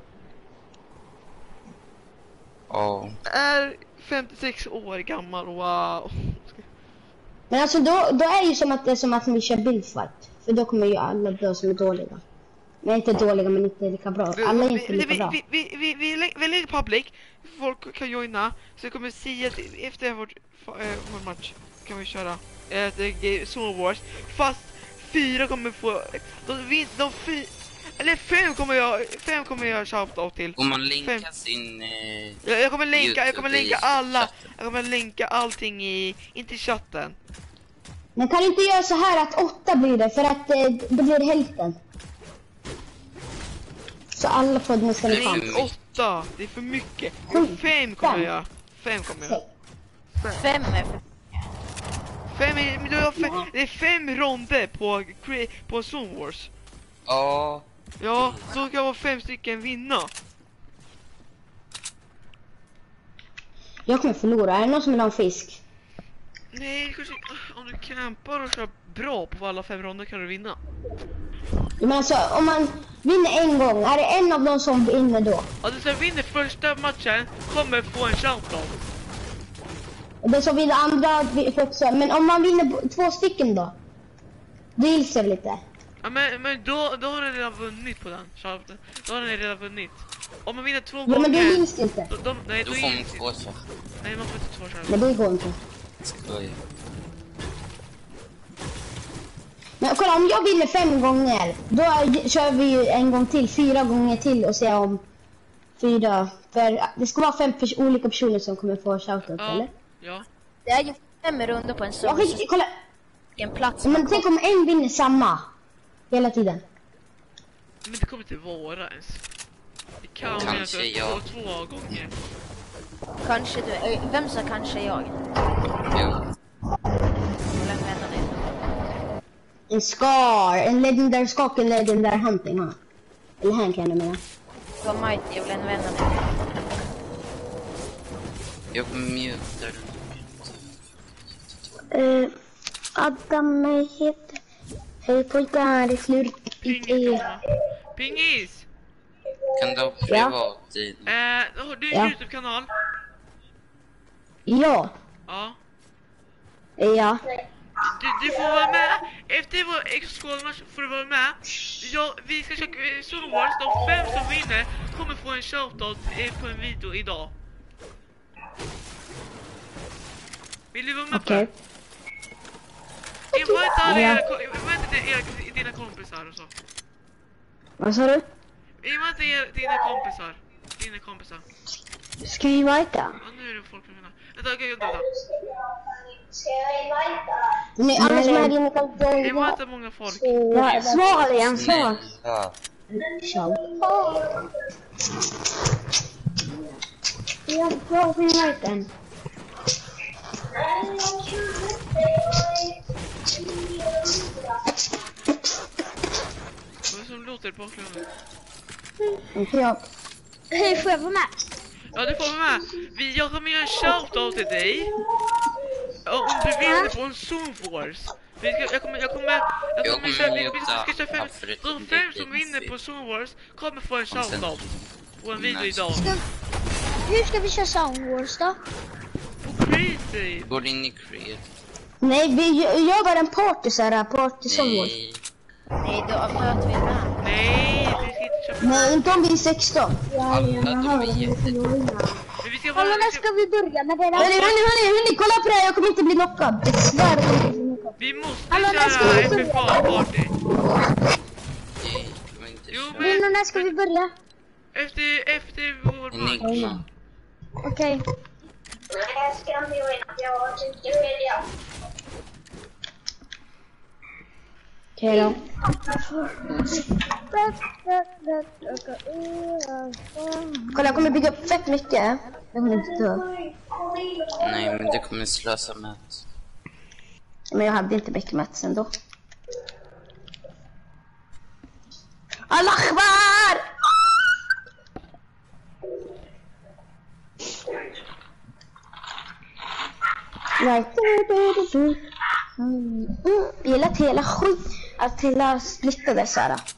Oh. Är femtiosex år gammal, wow. Men alltså då, då är det ju som att det är som att vi kör bildfight. För då kommer ju alla dö som är dåliga. Men inte dåliga, men inte lika bra. Alla är inte lika vi, bra. Vi, vi, vi, vi, vi, vi lägger public. Folk kan joina. Så jag kommer säga att efter vårt, äh, vår match kan vi köra äh, Zone Wars. Fast fyra kommer få... De, de fy, eller fem kommer jag fem kommer jag shoutout till. Om man länkar fem. sin... Eh, jag, jag kommer länka, jag kommer länka alla. chatten. Jag kommer länka allting i... Inte i chatten. Men kan du inte göra så här att åtta blir det? För att eh, då blir det hälften. Så alla får nästan en chans. Åtta, det är för mycket. Fem kommer Fem. jag. Fem kommer jag. Fem är för... Fem är, men du har fem, det är fem ronder på på Zone Wars. Ja. Ja, så kan vara fem stycken vinna. Jag kommer förlora. Är det någon som vill ha en fisk? Nej, kanske om du campar och kör bra på alla fem ronder kan du vinna. Men alltså, om man vinner en gång, är det en av dem som vinner då? Ja, den som vinner första matchen kommer få en shoutout. Och den som vinner andra får också. Men om man vinner två stycken då? Det gills lite. Ja, men, men då, då har den redan vunnit på den shoutouten. Då har den redan vunnit. Om man vinner två Ja, gånger... men det gills inte. Då, då, nej, Då då får man gills två inte. så. Nej, man får inte två shoutouts. Men det går inte. Skoj. Men kolla, om jag vinner fem gånger, då är, kör vi ju en gång till, fyra gånger till och ser om fyra. För det ska vara fem pers olika personer som kommer få shoutout, Ja. eller? Ja. Det är ju fem runder på en Ja, sån. för, kolla. En plats. Men tänk om en vinner samma hela tiden. Men det kommer inte vara ens. Det kan Kanske jag inte jag. två, två gånger. Kanske du. eh, Vem sa kanske jag? Jo. Vem menar det? En Scar, en legendary skak, en legendary hunting, ha. Eller han kan jag mena. Det var Mighty, jag vill en vän av det. Jag mutar. Uh, Adam heter... Hej pojkar, här är slurk. Pingis. Pingis! Kan du ha privat i? Eh, har du en Ja. YouTube-kanal? Ja. Ja. Ja. Du, du får vara med. Efter vår X-skålmatch får du vara med. Ja, vi ska köra eh, Zone Wars. De fem som vinner kommer få en shoutout eh, på en video idag. Vill du vara med Okej. på det? Invite alla Ja. era, ko- invite era, dina kompisar och så. Vad sa du? Invite era, dina kompisar. Dina kompisar. Ska vi invita? Ja, nu är det folk som vinner. Vänta, okej, vänta, vänta. Ska jag invita? Nej, alla som är inne kan Det invite många folk. Ja, svar igen, svar. Ja. Ciao. Ja, bra för inviten. Vad som låter i bakgrunden? Inte jag. Hej, får jag vara med? Ja, du får vara med. Vi, jag kommer göra en shoutout till dig. Ja, om du vinner på en Zone Wars. Vi ska, jag kommer, jag kommer, jag Jag kommer kommer köra, vi, vi muta ska köra fem. Alfred De till fem din som vinner feed. på Zone Wars kommer få en shoutout på en video Nice. idag. Ska, hur ska vi köra Zone Wars då? På Crazy. Går in i create. Nej, vi gö- gör bara en party så här, party som vår. Nej. Nej, då möter vi med. Nej, vi ska inte köra. Nej, inte om vi är sexton. Alla de är jätte... Men vi ska Hallå, vara... när ska vi börja med det Hörni, där? hörni, hörni, hörni, kolla på det här, jag kommer inte bli knockad. Jag svär att jag kommer inte bli knockad. Vi måste Hallå, när ska köra vi F börja? F A-party. Nej, kommer inte Jo, köra. Men men när ska vi börja? efter, efter vår match. Enigma. Okej. Jag ska inte invita. Jag tycker det är Okej då. Kolla, jag kommer bygga upp fett mycket. Jag kommer inte dö. Nej, men det kommer slösa med. Men jag hade inte mycket mats ändå. Allah Akbar! Nej. Mm. Jag gillar att hela skit, att hela splittades så här.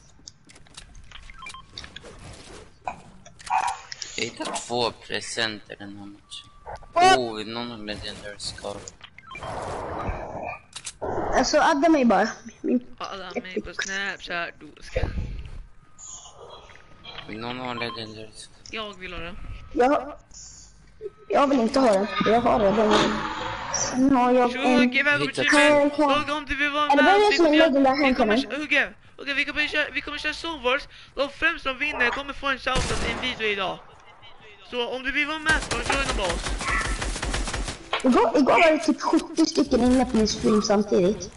Jag hittade två presenter den här matchen. Oh, någon har legendary scar. Alltså, adda mig bara. Min... Alla mig på Snapchat, du ska... Vill någon ha Legendary? Jag vill ha det. Jag, jag vill inte ha det. Jag har det. Sen har jag en... Hugge, välkommen till mig. Hugge, om du vill vara med. Eller vad är det som är Legendary vi hem på kommer, mig? Hugge, Hugge, vi kommer köra, vi kommer köra Zone Wars. De främst som vinner kommer få en shoutout i en video idag. Så om du vill vara med, så joina på oss. Igår, igår var det typ sjuttio stycken inne på min stream samtidigt.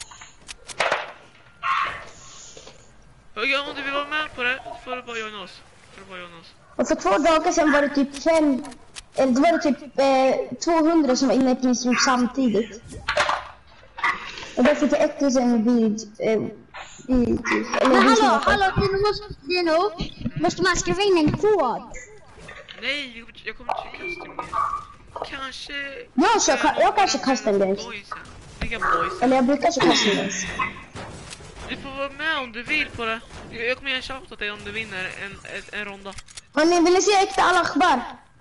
Hugge, om du vill vara med på det, får du bara joina oss. Får du bara joina oss. Och för två dagar sedan var det typ fem... Eller det var det typ eh, tvåhundra som var inne på min stream samtidigt. Och där fick jag tusen vid... Eh, vid Men hallå, hallå, Dino, måste, Dino, måste man skriva in en kod? Nej, jag kommer inte custom game. Kanske... Jag, kör, jag, jag kanske custom games. Vilka boys? Eller jag brukar köra custom games. Du får vara med om du vill på det. Jag kommer ge en shoutout till dig om du vinner en, en, en ronda. Hörni, vill ni se äkta Al-Akbar?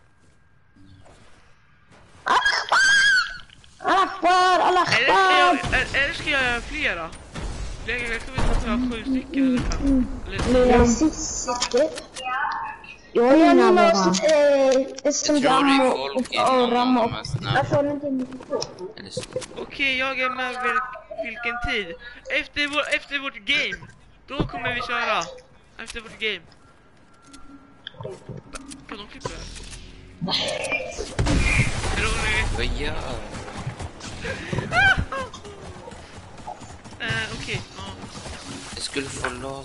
Al-Akbar! Al-Akbar, Al-Akbar! Eller ska jag göra flera? Jag kan inte ta sju stycken eller fem. Eller sist. Jag är nu måste eh som Rammo och Rammo. Jag får inte. Okej, jag är med vilken tid? Efter vår efter vårt game. Då kommer vi köra. Efter vårt game. Kan de klippa det? Vad gör? Eh, okej. Ja. Jag skulle få loss.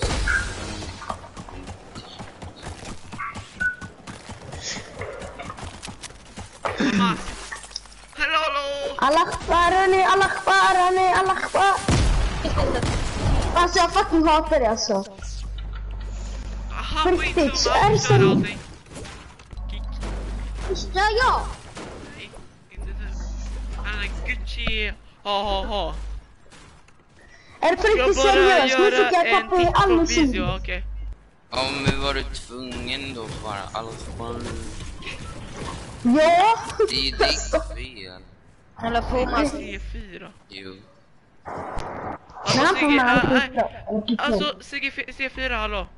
Hallå, hallå! Al-Akbar, hörni, Al-Akbar, hörni, Al-Akbar! Alltså jag fucking hatar det alltså. På riktigt, är det så? Ja, ja! Nej, inte det. Han är Gucci. Ha, ha, ha. Är det på riktigt seriöst? Nu fick jag tappa i all musik. Okej. Okay. Ja, men var du tvungen då bara Al-Akbar? Ja! Det är ju ditt fel. Hålla på med C fyra. Jo. Alltså, Nej, Sigge, man, äh, äh, alltså Sigge C fyra, hallå.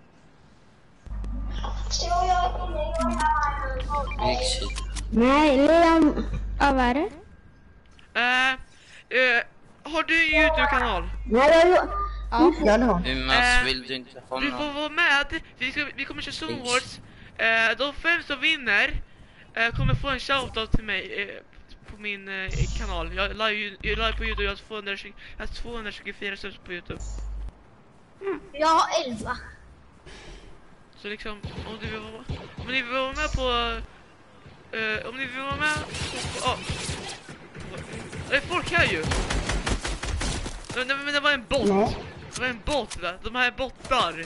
Nej, Liam. Ja, vad är det? Uh, uh, har du en YouTube-kanal? Nej, jag har Ja. Ja, det har. Uh, vill du inte ha du får vara med. Vi, ska, vi kommer köra Zone Wars. Uh, de fem som vinner uh, kommer få en shoutout till mig uh, på min uh, kanal. Jag är live, jag är live på YouTube. Jag har tvåhundratjugo, jag har tvåhundratjugofyra subs på YouTube. Mm. Jag har elva. Så liksom, om du vill vara, om ni vill vara med på... Uh, om ni vill vara med på... Oh. Det är folk här ju! Men det, men det var en bot! Nej. Det var en bot där, de här är bottar!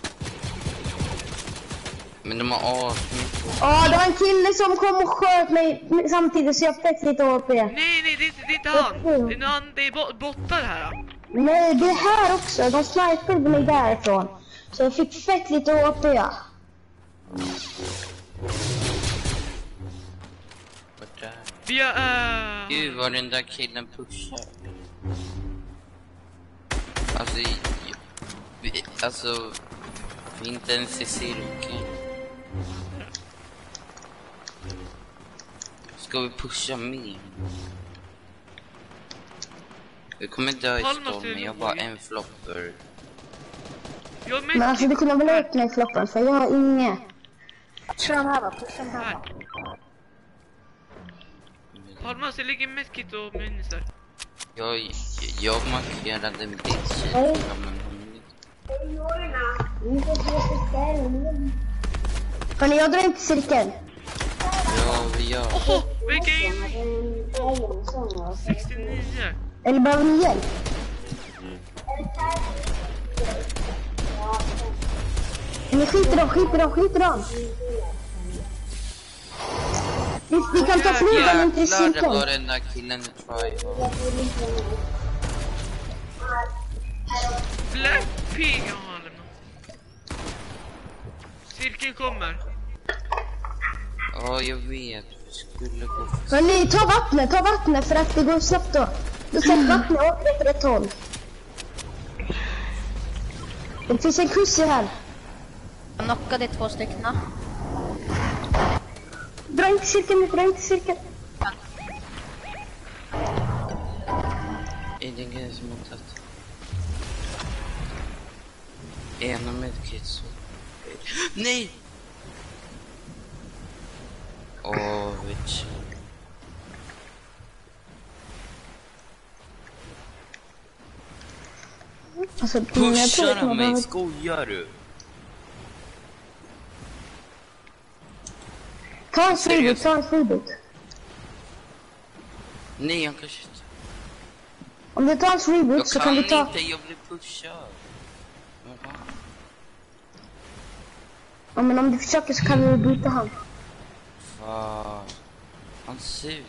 Men de har avsnitt. Ja, det var en kille som kom och sköt mig samtidigt så jag fick lite H P. Nej, nej, det är, det är inte han! Det är, han, det är bo bottar här! Nej, det är här också. De snipade mig därifrån. Så jag fick fett lite H P. Vad där? Vi har... Uh... Gud, vad den där killen pushar. Alltså, vi, alltså, vi är inte ens i cirkeln. Ska vi pusha mer? Vi kommer dö i storm, men jag har bara en flopper. Men alltså, du kunde väl öppna i floppen, för jag har inget. Pusha den här, pusha den här. Palmas, det ligger medkit och minisar. Jag, jag markerade en bitch. Hörni, jag drar inte cirkeln. Ja, vi gör. Vilken? sextionio. Eller behöver ni hjälp? Ni skiter dem, skiter dem, skiter dem. Vi, vi kan ta flygen in till cirkeln. Jävlar, det var den där killen i try. Blackpink har han lämnat. Cirkeln kommer. Ja, jag vet. Vi skulle gå för... Hörni, ta vattnet, ta vattnet för att det går snabbt då. Då sätter vattnet åt åt rätt håll. Det finns en kusse här. Jag knockade två stycken. Dra inte cirkeln, dra inte cirkeln. Är det en grej som har tagit? Ena medkit så... Nej! Åh, vitch. Alltså, pushar han mig? Skojar du? Ta en freeboot, ta en freeboot. Nej, jag kanske inte. Om du tar en freeboot så kan du ta... Jag kan inte, jag blir pushad. Ja, men om du försöker så kan du byta han. Fan. Han suger.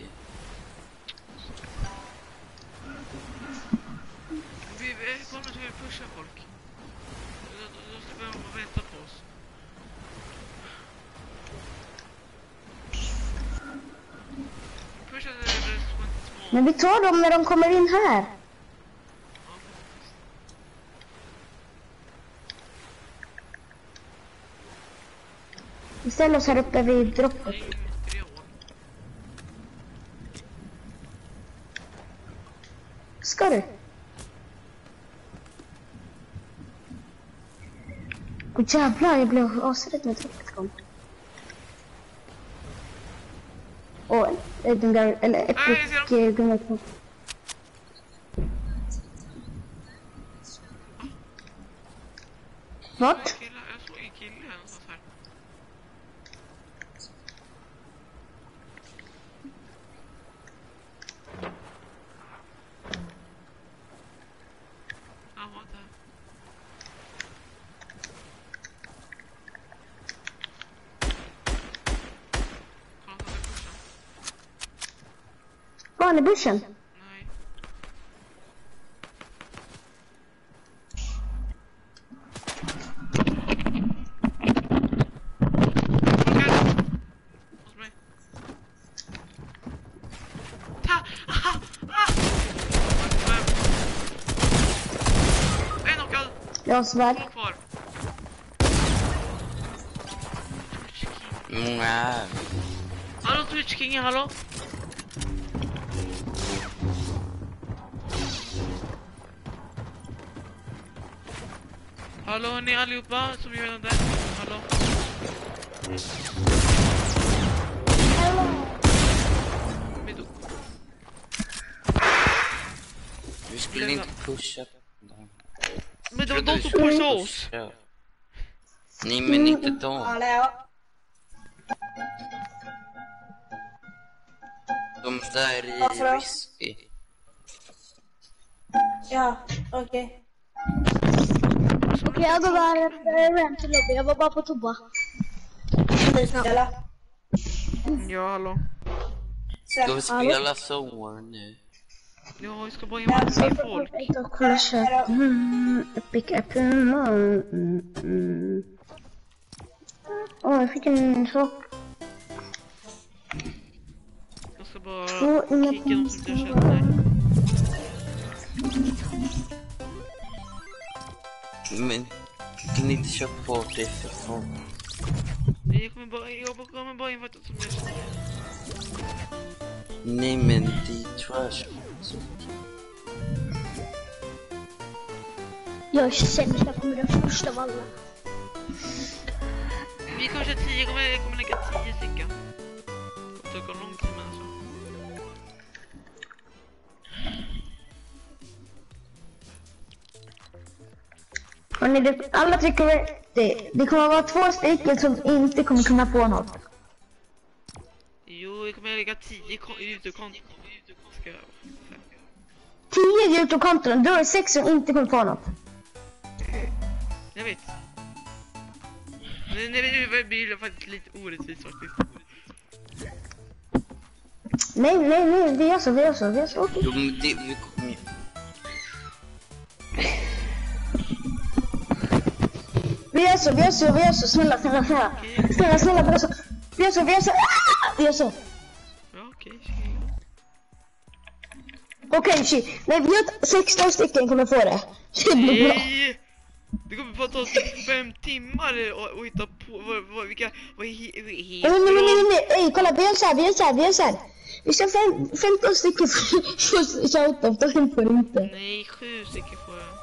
Vi kommer till att pusha folk. Då ska vi behöva vänta på oss. Pusha det små. Men vi tar dem när de kommer in här. Vi ställer oss här uppe vid droppet. Ska du? Åh jävlar, jag blev asrädd med droppet kom. Åh, den där, eller epic gunnar. Vad? Jag såg en kille här någonstans här. Han var där. Var han i bussen? Nej. Hos mig. Ta! Aha! Ah! En knockad. Jag har svärd. Två kvar. Nej. Hallå Twitch King, hallå? Hallå ni allihopa som gör den där. Hallå. Hallå. Vi skulle inte pusha. Men de, de som pushar oss. Nej, men inte de. Hallå. De där är risky. Ja, okej. Okay. Okej, okay, jag går bara rent till lobby. Jag var bara på toa. Snälla. Ja, hallå. Ska vi spela så nu? Ja, vi ska bara invadera med folk. Kolla kött. Mm, epic äpplen. Mm, mm. Åh, jag fick en chock. Jag ska bara kicka dem som jag känner. Men kan ni inte köpa på det för fan? Jag kommer bara, jag kommer bara invadera som jag känner. Nej, men det är trash. Jag är sämst, jag kommer den första av alla. Vi kommer köra tio, jag kommer, jag kommer lägga tio stycken. Det tar lång tid men alltså. Hörrni, det, alla trycker det. Det kommer vara två stycken som inte kommer kunna få något. Jo, jag kommer lägga tio YouTube-konton. Tio YouTube-konton, då är det sex som inte kommer få något. Jag vet. Nej, nej, det blir faktiskt lite orättvist faktiskt. Nej, nej, nej, vi gör så, vi gör så, vi gör så, okej. Jo, men det, vi kommer ju... Vi gör så, vi gör så, vi gör så, snälla, snälla, snälla. Snälla, snälla, vi gör så. Vi gör så, vi gör så, ah! Vi gör så. Ja, okej. Okej, shit. Nej, vi har sexton stycken kommer få det. Nej! Det kommer bara ta typ fem timmar och, och hitta på vad, vad, vilka... Vad he, he, Nej, nej, nej, nej, nej. Ey, kolla, vi gör så här, vi gör så här, vi gör så här. Vi kör fem, femton stycken för shout-out, då får du inte. Nej, sju stycken får jag.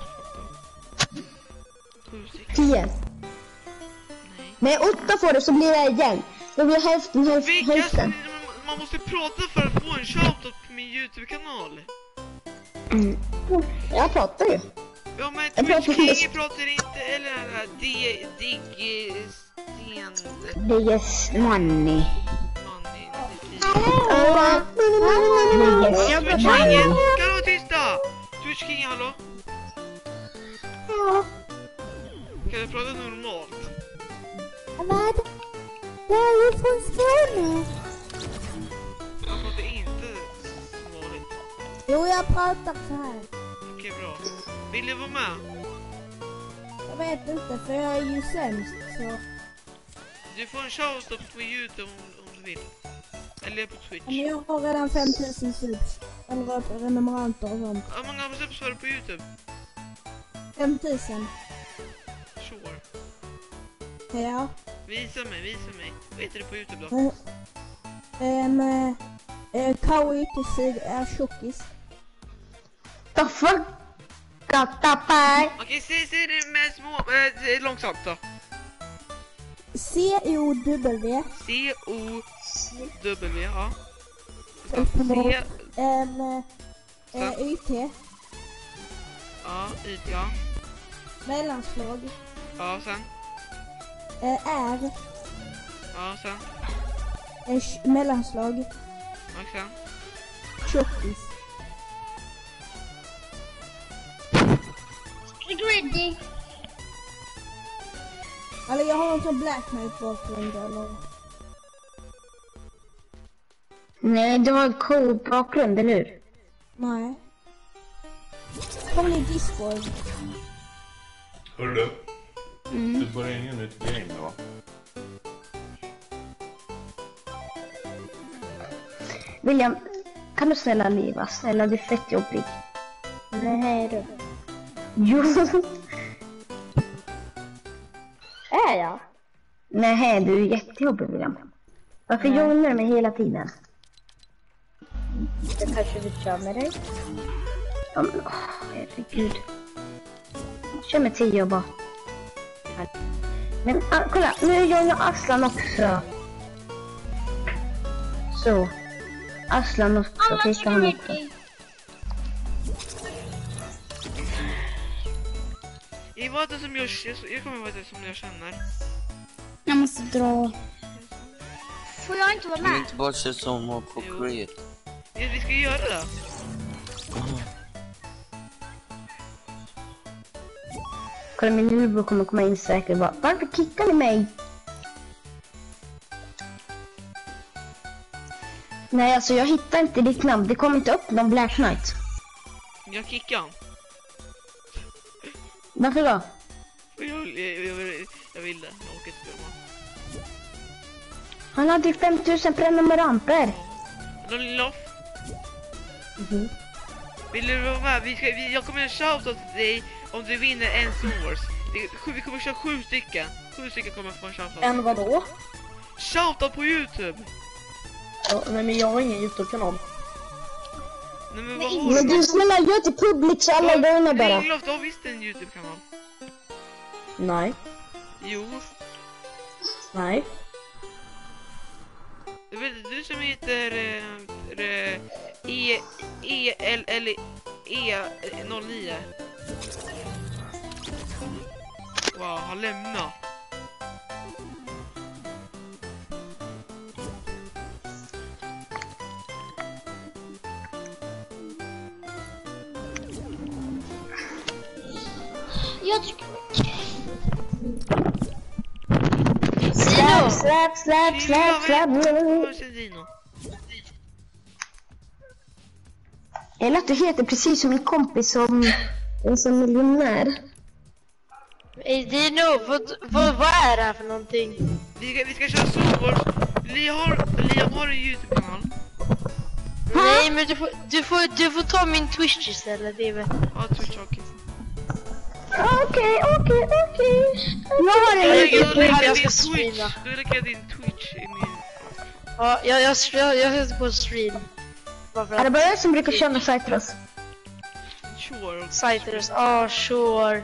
Sju stycken. Tio. Nej. Nej, åtta får du så blir det igen. Då blir hälften, hälften, Vilka, hälften. man måste prata för att få en shoutout på min YouTube-kanal. Mm. Jag pratar ju. Ja, men Jag Twitch pratar King inte. pratar inte, eller äh, dig, dig, sten... Det är money. Ja, Twitch King, kan du vara tysta? Twitch King, hallå? Kan du prata normalt? Vad? Jag är från Skåne. Jag pratar inte vanligt. Jo, jag pratar så här. Okej, bra. Vill du vara med? Jag vet inte, för jag är ju sämst, så... Du får en shoutout på YouTube om, om du vill. Eller på Twitch. Men jag har redan fem tusen subs. Eller prenumeranter och sånt. Hur många subs har du på YouTube? fem tusen. Sure. Ja. Visa mig, visa mig. Vad heter du på YouTube då? Mm. Ehm... Eh, Kaui Ykesig är tjockis. The fuck? Kattapaj. Okej, se, se det med små... Äh, långsamt då. C O W. C O W, ja. C... Ehm... Eh, Y T. Ja, Y T, ja. Mellanslag. Ja, sen. Eh, R. Ja, sen. Eh, mellanslag. Och sen. Tjockis. Griddy. Eller jag har en sån Black Knight bakgrund eller... Nej, du har en cool bakgrund, eller hur? Nej. Kom ni Discord? Hörru du? Mm. Du börjar ingen nytt game då, va? William, kan du snälla leva? Snälla, det är fett jobbigt. Nej du. Jo. Är jag? Nej, du är jättejobbig, William. Varför joinar du mig hela tiden? Jag kanske vill köra med dig. Ja, men, åh, herregud. Kör med tio och bara. Men ah, kolla, nu gör jag Aslan också. Så. Aslan också. Alla Titta han också. Det var det som jag, jag kommer ihåg det som jag känner. Jag måste dra. Får jag inte vara Kan vi med? inte bara se som och på create? Ja, vi ska göra det. Kolla, min huvud kommer komma in säkert bara. Varför kickar ni mig? Nej, alltså jag hittar inte ditt namn. Det kommer inte upp någon Black Knight. Jag kickar han. Varför då? Jag, jag, jag, vill, jag vill det. Jag åker inte glömma. Han hade ju fem tusen prenumeranter. Loff. Mm-hmm. Vill du vara med? Vi ska, vi, jag kommer att shouta till dig om du vinner en Source. Vi, vi kommer att köra sju stycken. Sju stycken kommer att få en shoutout. En vadå? Shoutout på YouTube! Ja, nej men jag har ingen YouTube-kanal. Nej men vad har Men du snälla, gör till public så alla gånger bara. Ringlof, du har visst en YouTube-kanal. Nej. Jo. Nej. Du vet du som heter äh, äh, E E L L E noll nio. Wow, han lämnar. Jag tycker... Slap, slap, slap, slap, slap. Eller att du heter precis som min kompis som är som miljonär. Ey Dino, vad, vad, vad är det här för någonting? Vi ska, vi ska köra Source. Liam har, Liam har en YouTube-kanal. Nej men du får, du får, du får ta min Twitch istället, det är väl. Ja, Twitch, okej. Okej, okej, okej. Jag har en Jag liten lägger jag din ska Twitch. streama. Du lägger din Twitch i min... Ja, jag, jag, jag, jag sitter på stream. Varför Är det bara jag som brukar känna Citrus? Sure. Citrus, ah, sure.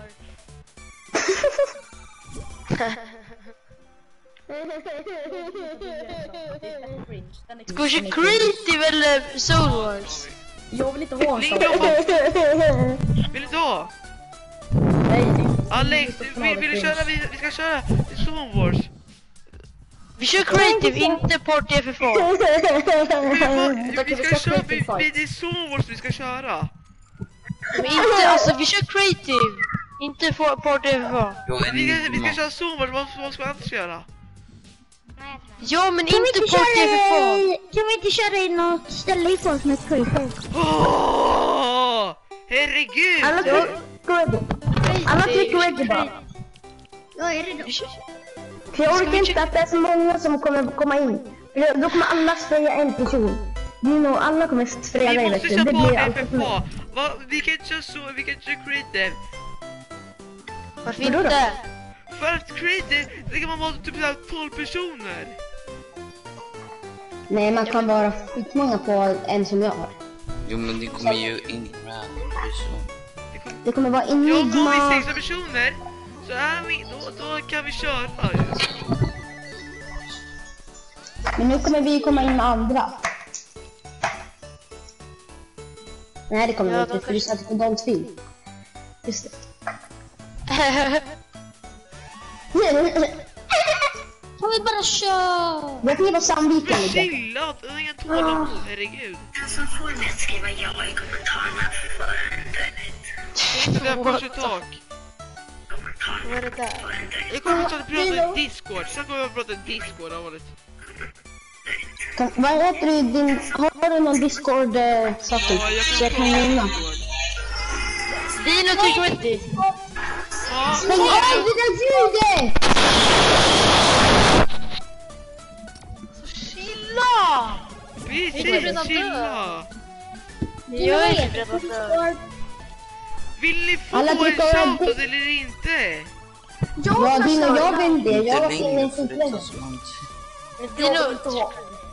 Ska vi köra creative eller Soul Wars? Jag vill inte ha en Link sån. då. Vill du ha? Nej, Alex, du, vill, vill du köra? Vi, vi ska köra Zone Wars. Vi kör creative, inte Party F F A. Vi, vi ska köra, vi, vi, det är Zone Wars vi ska köra. Men inte, alltså vi kör creative. Inte for, Party F F A. Vi ska, vi ska köra Zone Wars, vad, vad ska vi annars göra? Ja, men inte Party F F A. Kan vi inte köra i något ställe i folk med creeper? Åh! Herregud! Alla trycker Alla trycker ready bara. Jag är redo. För jag orkar inte att det är så många som kommer komma in. För då kommer alla spraya en person. Det är nog alla kommer spraya dig. Vi vet måste du. köra Det Party blir F alltid F för mig. A. Va, vi kan inte köra så, vi kan inte köra creative. Varför Vadå då? inte? För att creative, det kan man vara typ såhär tolv personer. Nej, man kan vara skitmånga på en som jag har. Jo, men det kommer ju inga person. Det kommer vara Ja, om vi är Enigma. sex personer så är vi, då, då kan vi köra ju. Men nu kommer vi komma in med andra. Nej, det kommer vi Ja, inte, de för du satt på Don't Feel. Just det. Kan vi bara köra? Jag tänker på Sandviken Men lite. chilla, det är ingen tålamod, herregud. Den som får mig att skriva ja i kommentarerna för en Det där på tak. Vad är det där? Jag kommer att prata i Discord, sen kommer jag att prata i Discord av det. Kan, vad heter du din... Har du någon Discord-saker? Ja, jag Så jag kan kan prata i ringa. Discord. Dino tycker inte. Ja, Stäng av det där ljudet! Chilla! vi Vi är redan säger chilla. Jag är inte redan död. Vill ni få Alla en tycker om shoutout eller inte? Ja, Dino, jag vill det. Jag var Inte inne i längre, för det tar länge. så lång tid. Dino,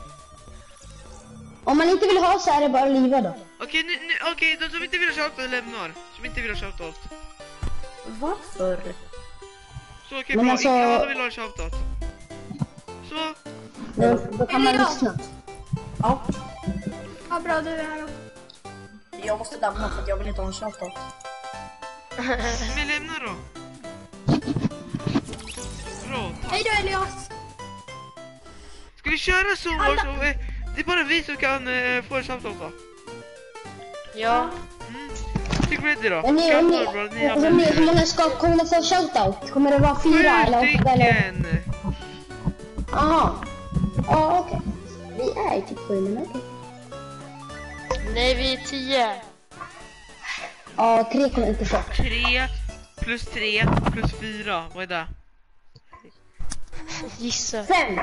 Om man inte vill ha så är det bara att liva då. Okej, nu, nu, okej, de som inte vill ha shoutout lämnar. Som inte vill ha shoutout. Varför? Så okej, Men bra. alltså- Ingen alla vill ha shoutout. Så, Då, då kan man lyssna. Ja, Ja, bra, du är här då. jag måste lämna för att jag vill inte ha en shoutout. men lämna då. Bra, tack. Hej då, Elias. Ska vi köra så Wars? Och, eh, det är bara vi som kan eh, få en shoutout då. ja. Mm. Tyck ready då. Men ni, Kan om vara ni, bra, ni har om ni, hur väl- många ska komma få shoutout? Kommer det vara fyra Sju eller åtta eller? stycken. Jaha. Ja, okej. Vi är typ sju, men okej. Nej, vi är tio. Ja, tre kommer inte få. Tre plus tre plus fyra. Vad är det? Gissa. Fem.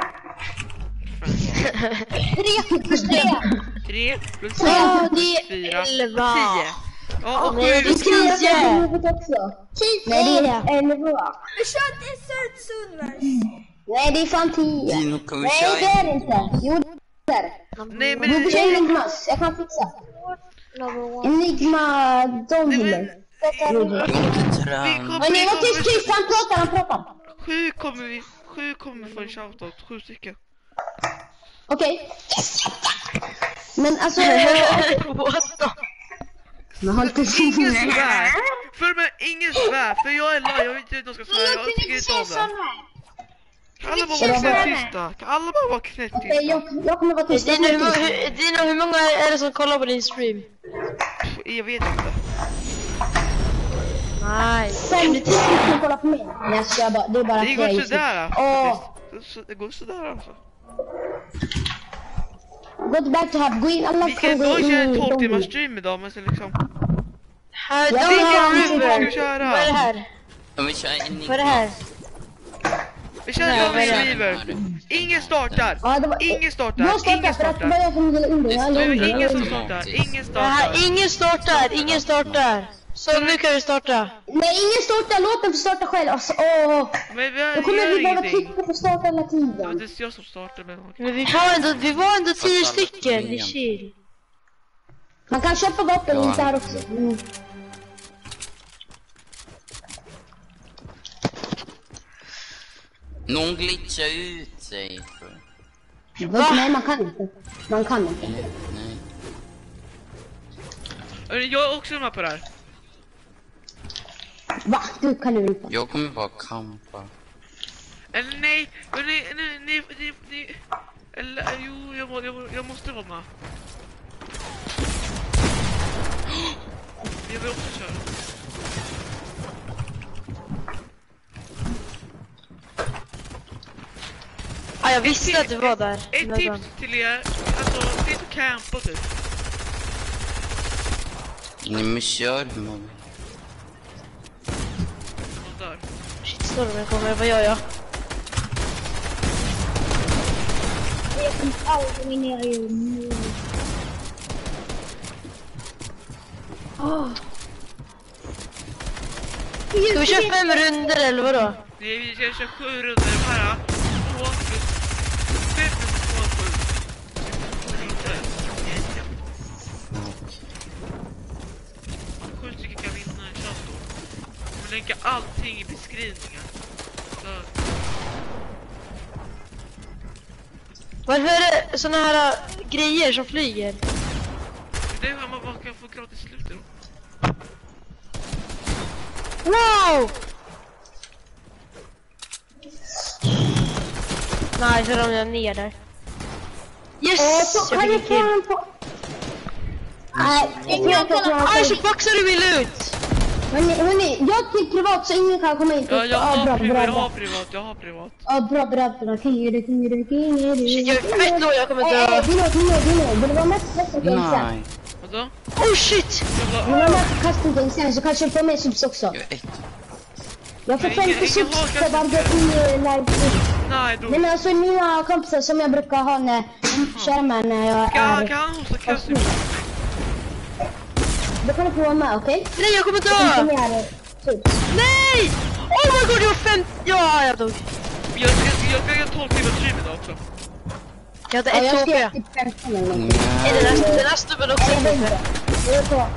Tre plus tre. Tre plus Ja, tre det plus är fyra. elva. Tio. Ja, och Nej, det sju. är tio. Tio också. Nej, det är elva. Vi kör ett insert Sunvers. Nej, det är fan tio. Dino, kan vi Nej, köra det är det inte. Jo, det är det. Nej, men Du får köra Enigmas. Jag kan fixa. Enigma Donhiller. Jag är inte vi trän. kommer, Men ni var vi tyst, tyst. Han pratar, han pratar. Sju kommer vi, sju kommer få en shoutout. Sju stycken. Okej. Men alltså... Men har inte Ingen svär. För mig, ingen svär. För jag är live, jag vet inte hur de ska svära. Jag tycker inte om det. Kan alla bara vara knäpptysta? Kan alla bara vara Okej, knäpptysta? jag, jag kommer vara tyst. Dino, hur, hur, Dino, hur många är det som kollar på din stream? Jag vet inte. Nej. femtio stycken kollar på mig. Men jag ska bara, det är bara Det går jag sådär. Åh, faktiskt. Det går sådär alltså. gå tillbaka till hub. Gå in, alla Vi ska kan gå då in köra en i tolv timmars Donhiller. stream idag, men sen liksom... Här, Ja, Dino men- Ska vi River. köra? Vad är det här? Om vi kör en Vad är det här? Vi kör Nej, en vad är det? River. Ingen startar. Ja, det var... Ingen startar. Jag startar Ingen för att det var startar. jag som ville in det. Jag Nu är är ingen ingen som som startar. Ingen Det här, startar. ingen startar, ingen startar. Så nu kan vi starta. Nej, ingen starta. Låt den få starta själv. Alltså, åh. Men vi har Då kommer vi behöva ingenting. trycka på starta hela Ja, tiden. det är jag som startar med. Men vi var ändå, vi var ändå tio stycken. Det är chill. Man kan köpa vapen Ja. inte här också. Mm. Någon glitchar ut sig. Va? Nej, man kan inte. Man kan inte. Nej. Hörni, jag är också med på det här. Va? Du kan du inte. Jag kommer bara kampa. Eller nej, hörni, nej, nej, nej, nej. Eller, jo, jag, må, jag, må, jag måste vara med. Jag vill också köra. Ja, jag visste att du var där. Ett tips till er, alltså, det är inte campa typ. Nej men kör man. Man dör. Shitstormen kommer, vad gör jag? Jag kommer aldrig minera ju nu. Ska vi köra fem runder eller vadå? Nej, vi ska köra sju runder här. Två plus fem plus två, sju. Sju stycken kan vinna en chatt då. Man länkar allting i beskrivningen. Så. Varför är det såna här äh, grejer som flyger? Det är hur man bara kan få gratis slut då. Wow! Nej, så ramlade jag ner där. Yes! Åh, så jag kan fick vi en få kill. en på... Nej, jag kan kolla. Aj, så boxar du min loot! Hörni, hörni, jag till privat så ingen kan komma in. Ja, jag Ah, har bra, privat, bra, jag bra. har privat, jag har privat. Ja, bra, bra, bra. King är det, king är det, king är det. Shit, jag är fett låg, jag kommer dö. Eh, Dino, Dino, Dino. Vill du vara med på Casting Game sen? Nej. Vadå? Oh shit! Vill du vara med på Casting Game sen så kanske du får med subs också. Jag är ett. Jag får Men ingen- femtio ingen subs har för Casting varje i live. Nej, då. Nej men alltså mina kompisar som jag brukar ha när kör med när jag Kan, är... kan han hosta Cassie? Då kan du få vara med, okej? Nej, jag kommer Jag kommer dö! göra det. Subs. Nej! Oh my god, jag har fem... Ja, jag dog. Jag ska jag ska göra tolv timmar stream idag också. Jag hade Ja, ett jag H ska P. göra typ femton eller någonting. Är den här, den här stubben också Jag vet ett H P? inte. Det är så.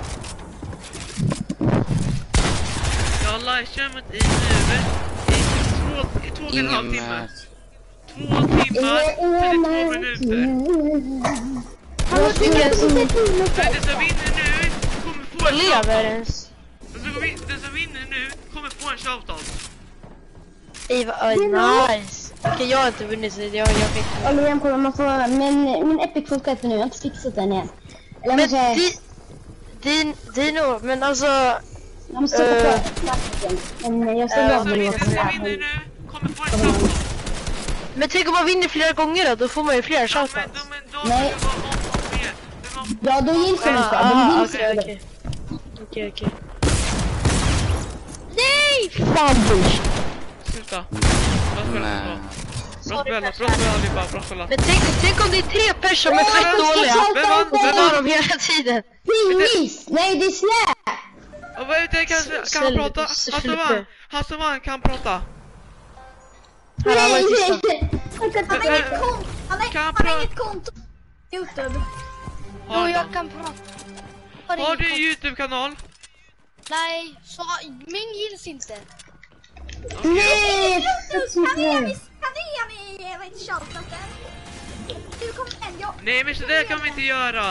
Jag har livestreamat i nu i två, i två och en halv Ingen timme. match. Två timmar, trettiotvå minuter. Hallå, du kan inte Men den som vinner nu kommer få en Lever shoutout. ens? Den som vin- den som vinner nu kommer få en shoutout. Ej, vad oh, nice. Okej, jag har inte vunnit så jag, jag fick... Ja, men kolla, man får... Men min Epic funkar inte nu, jag har inte fixat den igen. Eller Men måste... di, din, Dino, men alltså... Jag måste sätta eh, på plasten. Men jag eh, ser av Den det. som vinner nu kommer få en shoutout. Men tänk om man vinner flera gånger då, då får man ju flera Men, shoutouts. då- men då Nej. ska det vara någon som mer. Det var- Ja, då gills det Ah, inte. ah, De gills okej, inte. okej. Okej, okej. Nej! Fan, bitch. Sluta. Bra spelat, bra. Bra spelat, bra spelat allihopa, bra spelat. Men tänk, tänk om det är tre personer som är fett dåliga. Vem vann? Vem var de hela tiden? Pingis! Nej, det är snä! Och vad vet jag, kan, kan han prata? Han som vann, han som vann kan prata. Här, han var Nej, tysta. nej. Han har inget konto. Han har- Kan han han har pra- inget konto. YouTube. Har Jo, jag han? kan prata. Har du en YouTube-kanal? Nej, så min gills inte. Nej! Kan ni ge mig, kan ni ge mig, vad heter shoutouten? Du kom igen, jag... Nej, men så där kan vi inte göra.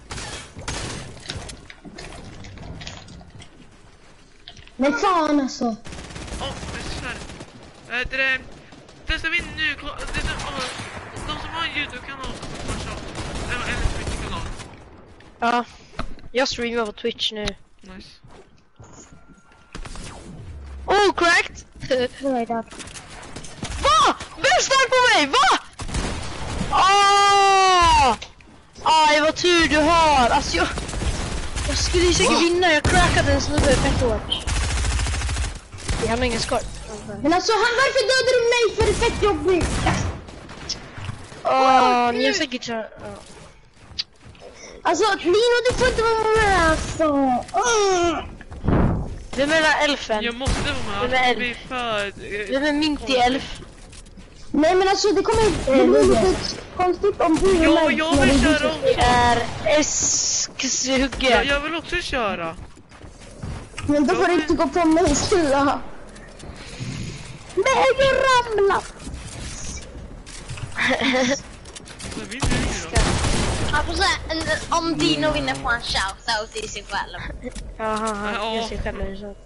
Men fan alltså. Åh, det är så här. Äh, det är... Den som vinner nu, ko- det är, åh, de som har en YouTube-kanal får en shoutout. Eller eller en Twitch-kanal. Ja, jag streamar på Twitch nu. Nice. Oh, cracked! Va? Bästar på mig, va? Åh! Aj, vad tur du har. Alltså, jag... Jag skulle ju säkert vinna, jag crackade en snubbe fett hårt. Jag har nog ingen skor. Men alltså, han, varför dödade du mig för det är fett jobbigt? Åh, ni har säkert så... Ja. Alltså, Lino, du får inte vara med alltså. Mm. Vem är den elfen? Jag måste vara med. Vem är Vi elf? för... Vem är mintig elf? Nej men alltså det kommer det blir lite konstigt om du Ja, med jag när vill du köra byter också. spel. Det är Eskshugge. Jag, jag vill också köra. Men då får du inte gå på mig snälla. Nej, jag ramlar. Vad vill du då? Jag får säga, om Dino vinner får han shoutout i sig själv. Jaha, han Ja. gör sig själv en sak.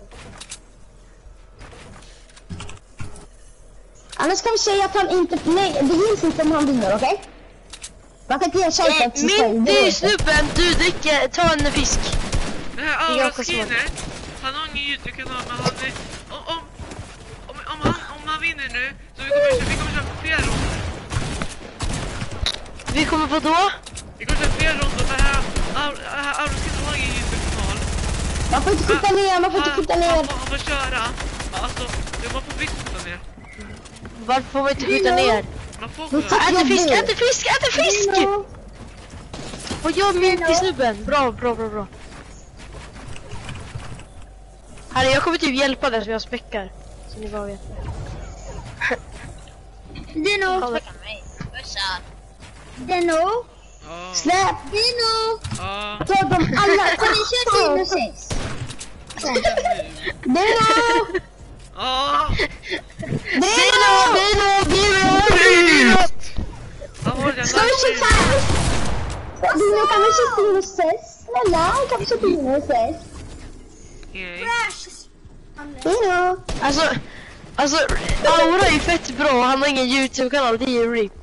Annars kan vi säga att han inte... Nej, det gills inte om han vinner, okej? Okay? Man kan inte ge en shoutout till sig själv. Mintig snubben, du dricker, ta en fisk. Det här Jag Aura kan smaka. Skinner, han har ingen YouTube-kanal, men han är... Om, om, om, om, han, om han vinner nu, så vi kommer, köra- vi kommer köra fler ronder. Vi kommer på då? Vi kommer köra fler ronder, för här, Aura Aura Skinner har ingen YouTube-kanal. Man får inte skjuta ner, man får inte skjuta ner. Han, han får köra, alltså, man får visst skjuta ner. Varför får man inte skjuta ner? Man får skjuta. Äter fisk, äter fisk, äter fisk! Vad gör mintig snubben? Bra, bra, bra, bra. Här, jag kommer typ hjälpa dig så jag späckar. Så ni bara vet. Dino! Dino! Släpp! Dino! Ja. Ta dem alla! Kan ni köra Dino sex? Dino! Ja. Dino! Dino! Dino! Han var den Ska vi där. köra? Dino, kan vi köra Dino sex? Snälla, kan vi köra Dino sex? Dino! Alltså, alltså, Aura är fett bra. Han har ingen YouTube-kanal, det är ju RIP.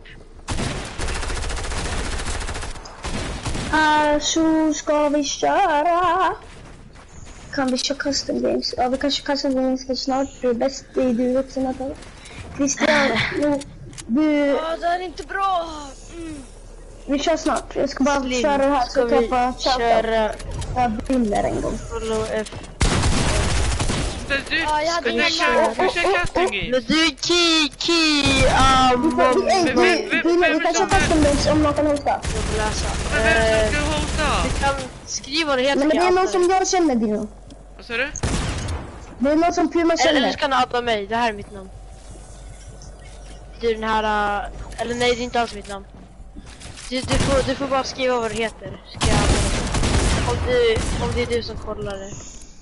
Alltså ska vi köra? Kan vi köra custom games? Ja, vi kan köra custom games för snart. Det är bäst, det är du också Natalia. Christian, nu, du... Ja, det är inte bra. Mm. Vi kör snart. Jag ska bara Slim, köra det här ska så vi jag får köra Jag brinner en gång. follow F? Du, Ja, jag hade ska ingen vi köra, ska vi köra casting game? Men du är key, key, um, Vi får- vi- vem- vi- vem- vi- vem- Vi kan köra vem- custom games om någon kan hosta. jag får läsa. Men vem Eh, ska hota? Du kan skriva det helt Nej, men det är någon som jag känner, Dino. Vad sa du? Det är någon som Puma Eller känner. du kan adda mig, det här är mitt namn. Du är den här, uh, eller nej det är inte alls mitt namn. Du, du, får, du får bara skriva vad du heter. Ska jag adda dig. Om, du, om det är du som kollar det.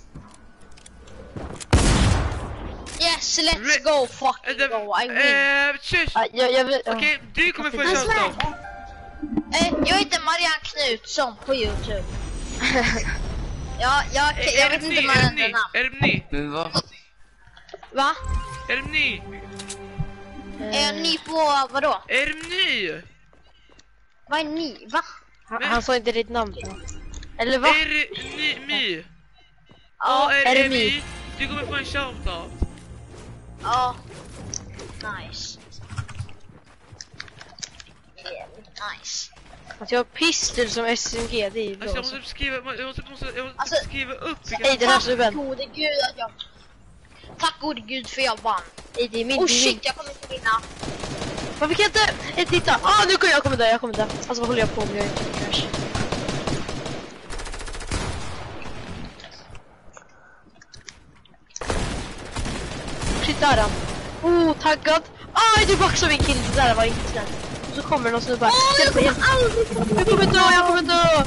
Yes, let's go, fucking go, I win. Eh, tjus! Ah, jag, jag vet, Okej, du kommer få Han köra svär. då. Eh, jag heter Marianne Knutsson på YouTube. Ja, jag, jag vet inte vad Är jag det ändrar ni? namn. Är det ni? Men vad? Va? Är det ni? Är ni på vadå? Är det ni? Vad är ni? Va? han, han sa inte ditt namn. Eller va? Är det ni? Mi? Ja, är, är det är ni? vi? Du kommer få en shoutout. ja. Nice. Jävligt nice. Att jag har pistol som S M G, det är bra. Alltså jag Alltså, måste skriva, jag måste, måste, jag måste Alltså- skriva upp vilka... Nej, den här Tack snubben. gode gud att jag... Tack gode gud för jag vann. Nej, det är min. Oh det är min. shit, jag kommer inte vinna. Varför kan jag inte? Eh, titta! Ah, nu kommer jag kommer dö, jag kommer dö. Alltså vad håller jag på med? Jag är inte crash. Shit, där är han. Oh, taggad. Aj, du baxade min kill. Det där var inte snällt. Och så kommer någon snubbe. Åh, jag kommer aldrig Jag kommer dö, jag kommer dö!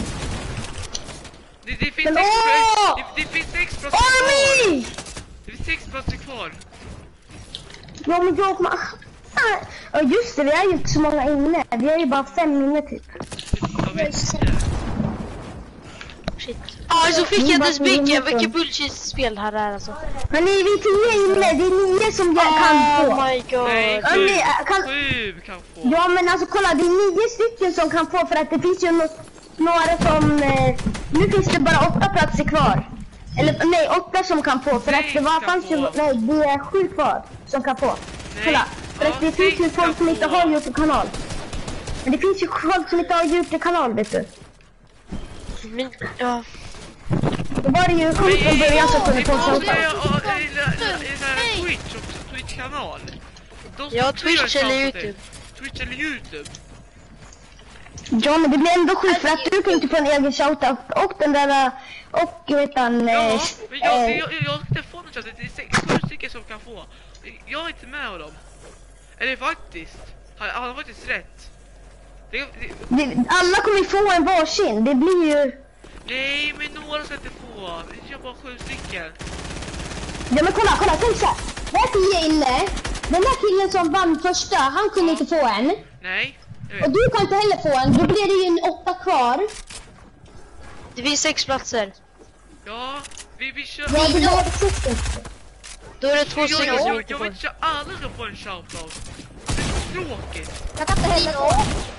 Det, det finns Men sex åh! procent, det, det finns sex procent kvar. Army! Det finns sex procent kvar. Ja, men jag kommer... Ja, just det, vi är ju inte så många inne. Vi är ju bara fem inne typ. Jag vet inte. Shit. Ah, så fick jag inte ens bygga. Vilket bullshit-spel här är alltså. Men ni, vi är tio inne. Det är nio som jag kan få. Oh my god. Nej, Ja, sju, ni, äh, kan... sju kan få. Ja, men alltså kolla, det är nio stycken som kan få. För att det finns ju no- några som... Eh... Nu finns det bara åtta platser kvar. Eller nej, åtta som kan få. För att det var, Sex fanns ju... kan få. Nej, det är sju kvar som kan få. Nej. Kolla. För Ja, att det sex finns ju kan folk som inte få. har YouTube-kanal. Men det finns ju folk som inte har YouTube-kanal, vet du. Men, ja. Då var det ju folk från början som kunde få shoutout. shoutout. I den här Twitch också, Twitch-kanal. De som Ja, också gör Twitch eller shoutout YouTube. till. Twitch eller YouTube. John, det blir ändå sjukt för att du kan inte få en egen shoutout. Och den där... Och vet han... Ja, eh, men jag, eh, jag, jag ska få något. Det är sex sju stycken som kan få. Jag är inte med av dem. Eller faktiskt. Han han har faktiskt rätt. Det, det, det, alla kommer ju få en varsin. Det blir ju... nej, men några ska inte få. Jag har bara sju stycken. Ja men kolla, kolla, tänk så här. Det är tio inne. Den där killen som vann första, han kunde inte få en. Nej, jag vet. Och du kan inte heller få en. Då blir det ju en åtta kvar. Det finns sex platser. Ja, vi, vi kör. Ja, det var sex. Då är det två jag, stycken jag, som jag, inte jag får. vet inte, alla ska få en shoutout. Det är tråkigt. Jag kan inte heller få.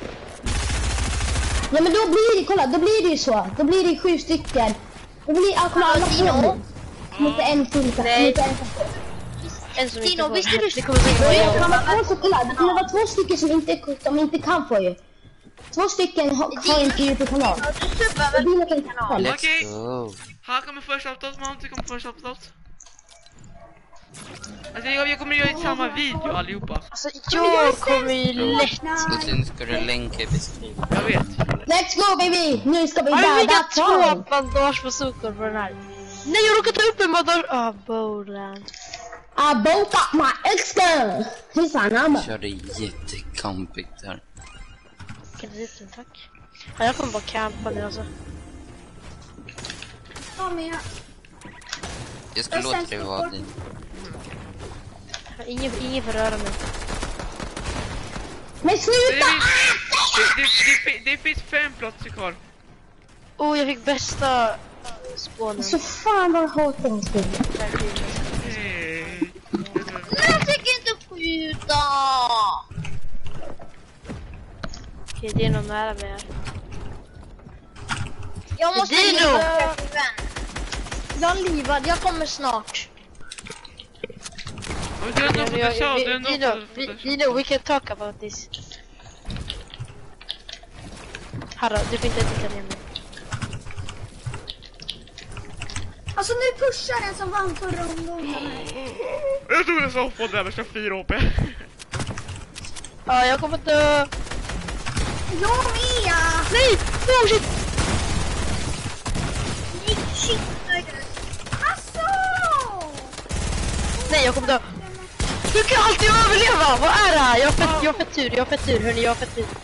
Ja men då blir det, kolla, då blir det ju så. Då blir det sju stycken. Då blir ja, kolla, alla få. Mot en till. Nej. En. En som inte Tino, får. visste du Det kommer säkert Ja, vara det jag. kan vara två, kolla, det kan vara två stycken som inte, som inte kan få ju. Två stycken har, har inte YouTube-kanal. Och Dino kan inte ha. Okej. Här kommer första shoutout, man. Det kommer första shoutout. Alltså jag, jag kommer göra i samma video allihopa. Alltså jag kommer ju lätt. Och sen ska du länka i beskrivningen. Jag vet. Let's go baby! Nu ska vi Har du döda vilka två två! bandage på sokor på den här? Nej, jag råkade ta upp en bandage. Ah, Bolan. I broke up my ex-girl! He's a number. Körde jättekampigt här. Krediten, tack. Ja, jag kommer bara campa nu alltså. Ja, men jag... Jag ska låta dig vara din. Ingen, ingen får röra mig. Men Det, sluta! det, det, det, det finns fem platser kvar. Oh, jag fick bästa spånen. Så fan vad hårt den spelar. Hey. Men jag tycker inte skjuta! Okej, det är nog nära mig här. Jag måste Dino! liva. Jag livad, jag kommer snart. Men du har ändå fått en shout, du har ändå Dino, fått en shout. Dino, we can talk about this. Harra, du får inte titta ner mig. Alltså nu pushar den som vann förra omgången. Jag tog en soffan där med fyra H P. Ja, jag kommer dö. Jag med! Nej! Oh shit! Nej, shit! Alltså! Nej, jag kommer dö. Du kan alltid överleva! Vad är det här? Jag har fett, jag har fett tur, jag har fett tur, hörni, jag har fett tur.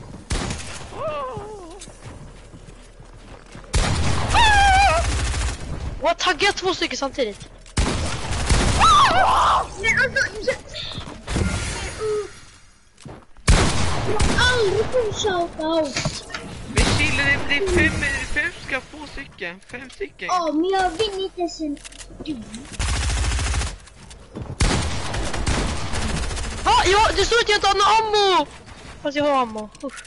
Vad taggar jag två stycken samtidigt? Men alltså... Jag har aldrig fått shoutout. Men chilla, det, det är fem, fem ska få stycken. Fem stycken. Ja, men jag vinner inte sen. Ja, ja, det står att jag inte har någon ammo! Fast jag har ammo. Usch.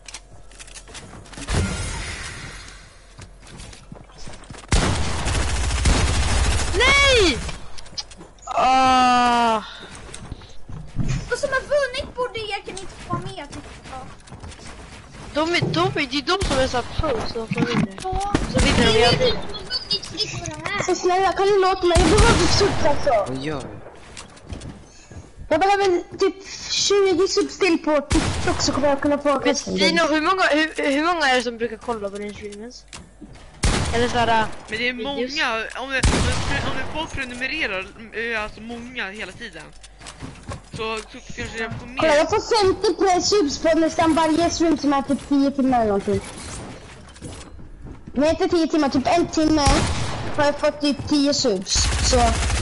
Nej! Ah. Och som har vunnit borde jag kan inte få vara med, tycker jag. De är, de är, det är de som är så pro som får vinna. Ja. Så vinner de hela tiden. Så snälla, kan du låta mig? Jag behöver subs alltså. Vad gör du? Jag behöver typ tjugo subs till på TikTok så kommer jag kunna få kasten. Dino, hur många, hur, hur många är det som brukar kolla på din streamers? Eller såhär... Men det är videos? många, om det, om det folk prenumererar, eh, alltså många hela tiden. Så, så kanske jag får mer. Kolla, jag får femtio på subs på nästan varje stream som är typ tio timmar eller någonting. Nej, inte tio timmar, typ en timme har jag fått typ tio subs. Så...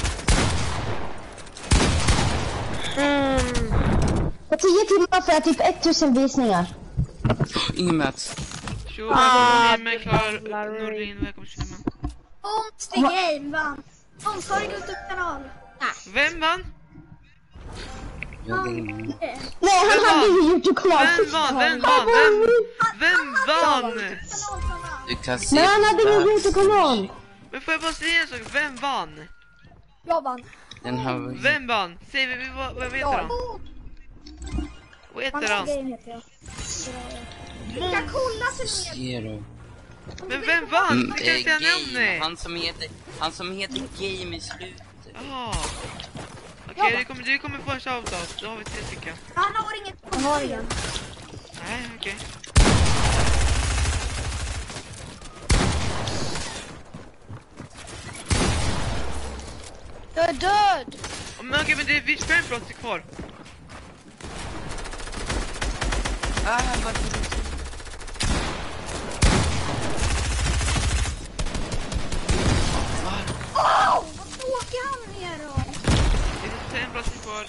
Mm. På tio timmar får jag typ tusen visningar. Ingen Mats. Tjo, Ah, välkommen med Klar Nordin, välkommen till mig. Monster Game vann. Monster YouTube-kanal. Vem vann? Jag vinner. Nej, han Vem hade vann? ju YouTube-kanal. Vem vann? Vem vann? Vem, vem vann? Du kan se Men han hade ju Mats. YouTube-kanal. Men får jag bara säga en sak? Vem vann? Jag vann. Den har... Vem vann? Säg vi, vad, vad heter han? Vad heter han? Game heter jag. Du kan kolla till med. Zero. Men vem vann? Mm, Du kan eh, säga Game. namnet. Han som heter... Han som heter Game i slutet. Ah. Okej, du kommer, du kommer få en shoutout. Då har vi tre stycken. Han har inget. Han har ingen. Nej, okej. Jag är död! Men okej, men det är fem platser kvar. Ah, varför? Åh, vad tråkig han är då. Det är fem platser kvar.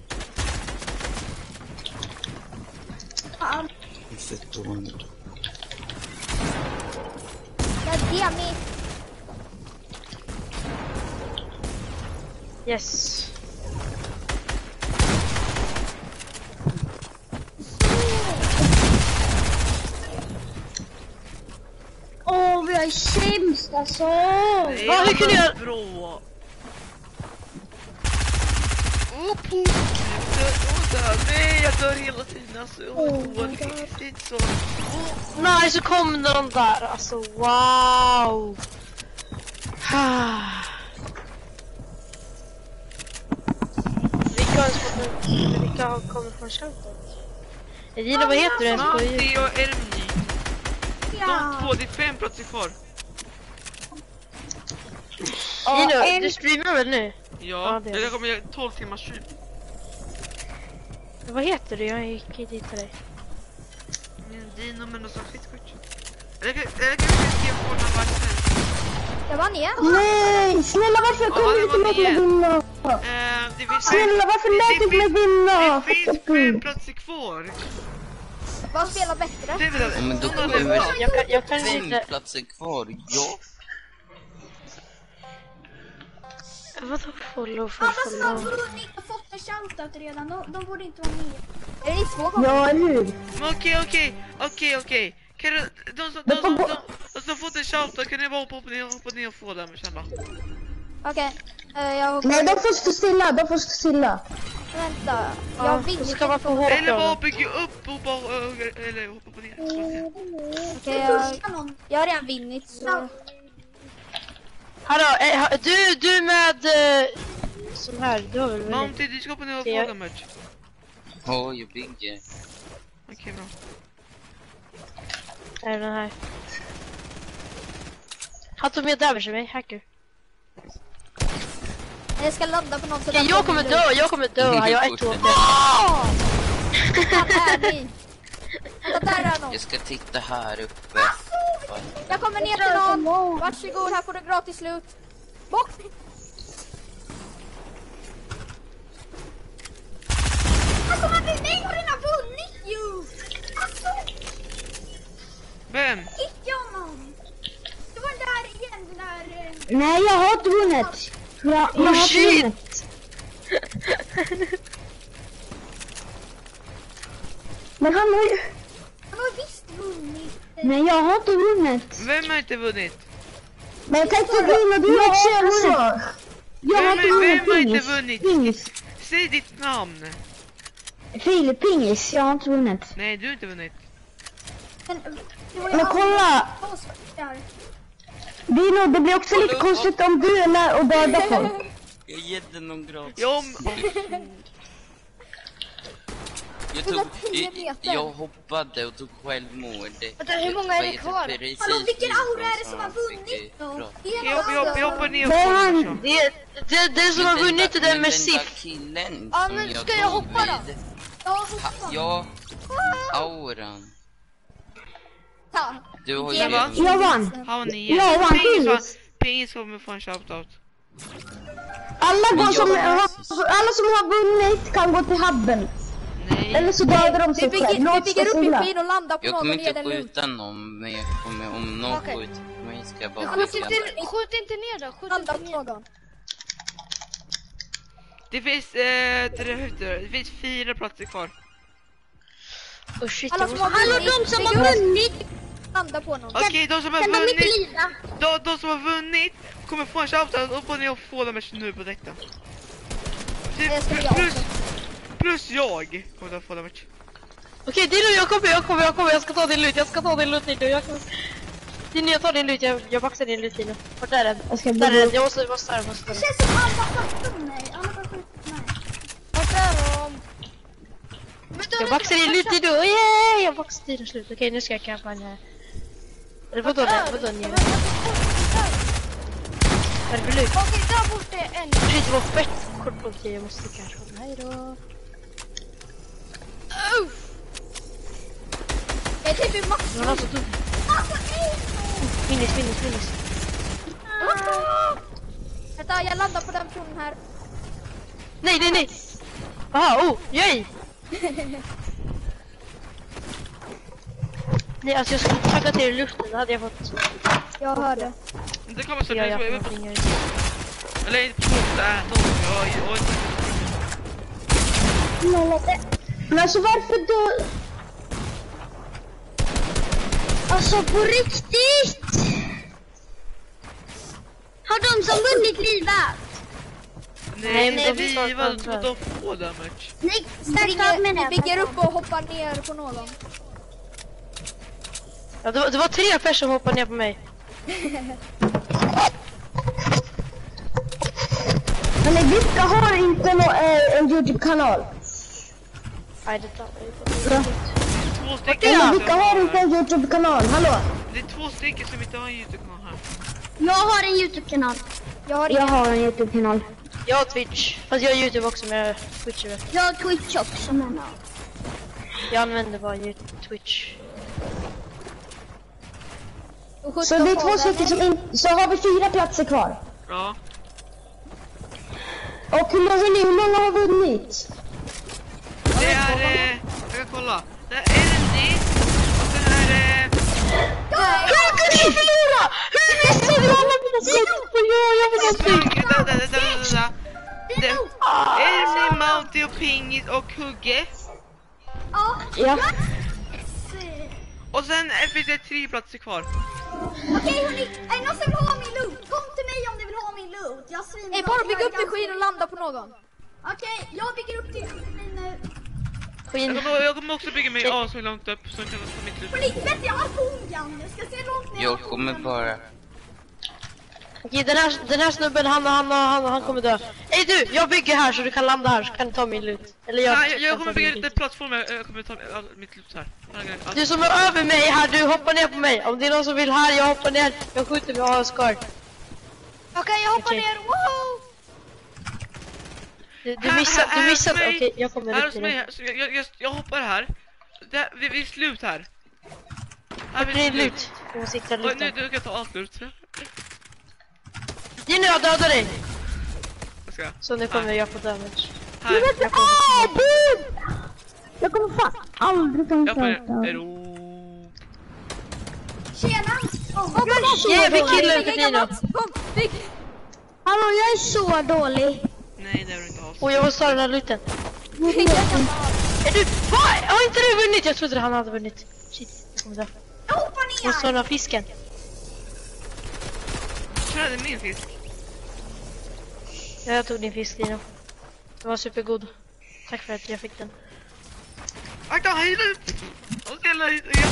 Fan. Fett dåligt. Ja, det med. Yes. Åh, vi är sämst alltså. Det Ja, hur kunde jag... bra. Åh, på. Jag dör. Nej, jag dör hela tiden. Alltså, åh, det är inte så. Nej, så kom den där. Alltså, wow. Vilka Vilka kommer från shoutout? Edina, vad heter du ens på YouTube? Matti och Ermi. De två, det är fem platser kvar. Edina, du streamar väl nu? Ja, det kommer jag tolv timmar tjugo. Vad heter du? Jag gick inte till dig. Min Dino med något sånt skitkort. Eller kan jag skriva på den här varsen? Jag vann igen. Nej, snälla varför kommer du inte med mig vinna? Snälla varför lät du mig vinna? Det finns fem platser kvar. Vad spelar bättre? Det är väl Ja, men då kommer det. väl Jag kan, jag kan fem inte... platser kvar, ja. Vadå follow för Alla som har follow? vunnit och fått en shoutout redan, de, de borde inte vara med. Är det två gånger? Ja, eller hur? Men okej, okej, okej, okej. Kan du, de som, de som, de, de som fått en shoutout, kan ni bara hoppa ner, hoppa ner och få dem, känna? Okej, okay. uh, jag hoppar. Nej, de får stå stilla, de får stå stilla. Vänta, jag Ja, vill ska man få hoppa. Eller bara bygga upp och bara, uh, eller hoppa på ner. Okej, okay, jag, jag har redan vinnit så... Hallå, eh, du, du med... Eh, som här, du har väl vunnit? Mamti, du ska hoppa ner och få dem, match. Åh, jag bygger. Okej, okay, bra. Är den här? Han tog med där för mig, hacker. Jag ska landa på någon så ja, jag kommer dö, jag kommer dö. Jag har ett år. Åh! Här är ni. Vänta, där är någon. Jag ska titta här uppe. Jag kommer ner till någon. Varsågod, här får du gratis slut. Bort! Alltså, man vill nej, har redan vunnit ju! Alltså! Vem? Inte honom! Det var där igen, där... Eh... Nej, jag har inte vunnit. Jag, jag oh, har shit! Vunnit. Men han har ju... Han har visst vunnit. Nej, jag har inte vunnit. Vem har inte vunnit? Men jag kan inte vinna, du har också vunnit. Jag har inte vunnit. Vem har inte vunnit? Pingis. Säg ditt namn. Filip Pingis, jag har inte vunnit. Nej, du har inte vunnit. Men, Men kolla! Dino, det blir också lite konstigt om du är med och dödar folk. Jag ger den någon gratis. Ja, jag, tog, jag, jag hoppade och tog självmord. Vänta, hur många är det kvar? Hallå, vilken aura är det som har vunnit då? Jag hoppar ner och får det. Det, det som har vunnit är den med Sif. Ja, men ska jag hoppa då? Ja, hoppa. Ja, auran. Ta. Du har ju jag vann. Jag vann. Har ni? Jag vann. Pingis, Pingis kommer få en shoutout. Alla, går som, alla som har vunnit kan gå till hubben. Nej. Eller så dödar de sig själv. Vi bygger upp en skid och landar på jag någon och kommer ner inte den skjuta någon, men jag kommer, om någon okay. skjuter mig ska jag bara skjut bygga. inte, skjut inte ner då, skjut landa inte ner då. Det finns, eh, det, det finns fyra platser kvar. Oh shit, alla som har vunnit, de som har vunnit. Landa på någon. Okej, okay, de som har kan vunnit, de, de, de som har vunnit kommer få en shoutout och på ner och få dem nu på detta. Plus, plus jag kommer att få dem. Okej, okay, Dino, jag kommer, jag kommer, jag kommer, jag ska ta din loot, jag ska ta din loot, Dino, jag kan... Dino, jag tar din loot, jag, jag baxar din loot, Dino. Vart är den? Jag ska där är den, jag måste, jag måste, jag måste. Det känns som alla fattar mig, alla bara skjuter mig. Vart är de? Jag baxar din loot, Dino, yeah! Jag baxar Dino slut, okej, okay, nu ska jag campa här. Eller vadå, vadå, ni? Varför lyft? Okej, där borta är en. Shit, det var fett kort på tio. Jag måste kanske. Nej då. Oh! Jag är typ i max. Men alltså, du... Minnis, minnis, minnis. Vänta, jag landar på den personen här. Nej, nej, nej. Aha, oh, yay. Nej, alltså jag skulle tagga till i luften. Då hade jag fått... Jag hörde. Det kommer så Ja, bli jag så. får ringa. Eller inte på där. Oj, oj. Men alltså varför då? Alltså på riktigt! Har de som vunnit livat? Nej, Nej, vi det var inte att få damage. Nej, Vi bygger upp och hoppar ner på någon. Ja, det var, det var tre personer som hoppade ner på mig. Men vilka har inte nå, äh, en YouTube-kanal? Nej, det tar Ja. Två stycken. Men vilka har inte en YouTube-kanal? Hallå? Det är två stycken som inte har en YouTube-kanal här. Jag har en YouTube-kanal. Jag har, Jag har en YouTube-kanal. Jag har Twitch. Fast jag har YouTube också, men jag Twitch är. Jag har Twitch också, men Jag använder bara Twitch. Så det är två stycken som in, så har vi fyra platser kvar. Ja. Och hur många, hur många har vunnit? Det är... Eh, jag ska kolla. Det är Andy. Och sen är det... Hur kunde jag förlora? Hur missade jag alla mina skott? Jag, jag vill inte. Da, da, da, da, da, da. Det är Andy, Mounty och Pingis och Hugge. Ja. Och sen finns det tre platser kvar. Okej hörni, är det någon som vill ha min loot? Kom till mig om ni vill ha min loot. Jag svinar. Nej, bara bygga upp en skid och landa på någon. Okej, jag bygger upp till min... Jag kommer, jag kommer också bygga mig av så långt upp så jag kan ta mitt loot. Polisbett, jag har bomgan. Jag ska se långt ner. Jag kommer bara... Okej, den här, den här snubben, han, han, han, han kommer dö. Ey du, jag bygger här så du kan landa här så kan du ta min loot. Eller jag, Nej, jag, jag kommer bygga lite plattform, jag kommer ta all, mitt loot här. Du som är över mig här, du hoppar ner på mig. Om det är någon som vill här, jag hoppar ner. Jag skjuter med A-skar. Okej, jag hoppar Okej. ner. Wow! Du, du missar, du missar. Okej, okay, jag kommer här upp hos till mig, dig. här, så jag, jag, jag, jag hoppar här. Det, vi, vi är slut här. Här Det är loot. Jag måste hitta Oj, loot. nu du kan ta allt loot. Ge nu, jag dödar dig. Jag ska. Så nu kommer jag få damage. Här. Jag vet, ah, du! Jag kommer fan aldrig ta en Jag får karta. er. Tjena! Oh, jag är så Ge vi dålig. killen för Dino. Kom, bygg! Hallå, jag är så dålig. Nej, det är du inte alls. Och jag måste ta den här looten. Är du, vad? Har inte du vunnit? Jag trodde han hade vunnit. Shit, jag kommer dö. Jag hoppar Jag måste ta den här fisken. Här är min fisk. Ja, jag tog din fisk, Dino. Den var supergod. Tack för att jag fick den. Akta, hej nu! Och ställa hit igen.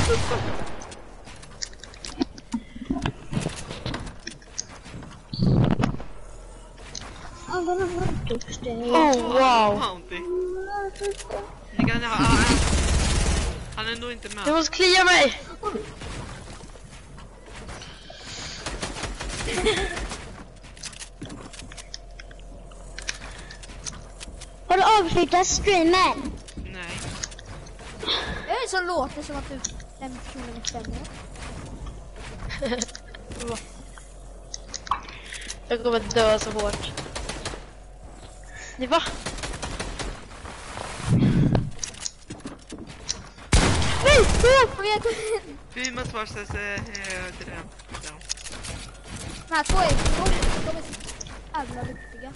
Oh, wow. Ni kan ha... Han är nog inte med. Jag måste klia mig. Har du avslutat streamen? Nej. Det är så låter som att du den personen är stämmer. Jag kommer dö så hårt. Ni va? Nej, kom igen, kom igen. Vi måste vara så till det. Ja. De här två är de är jävla viktiga.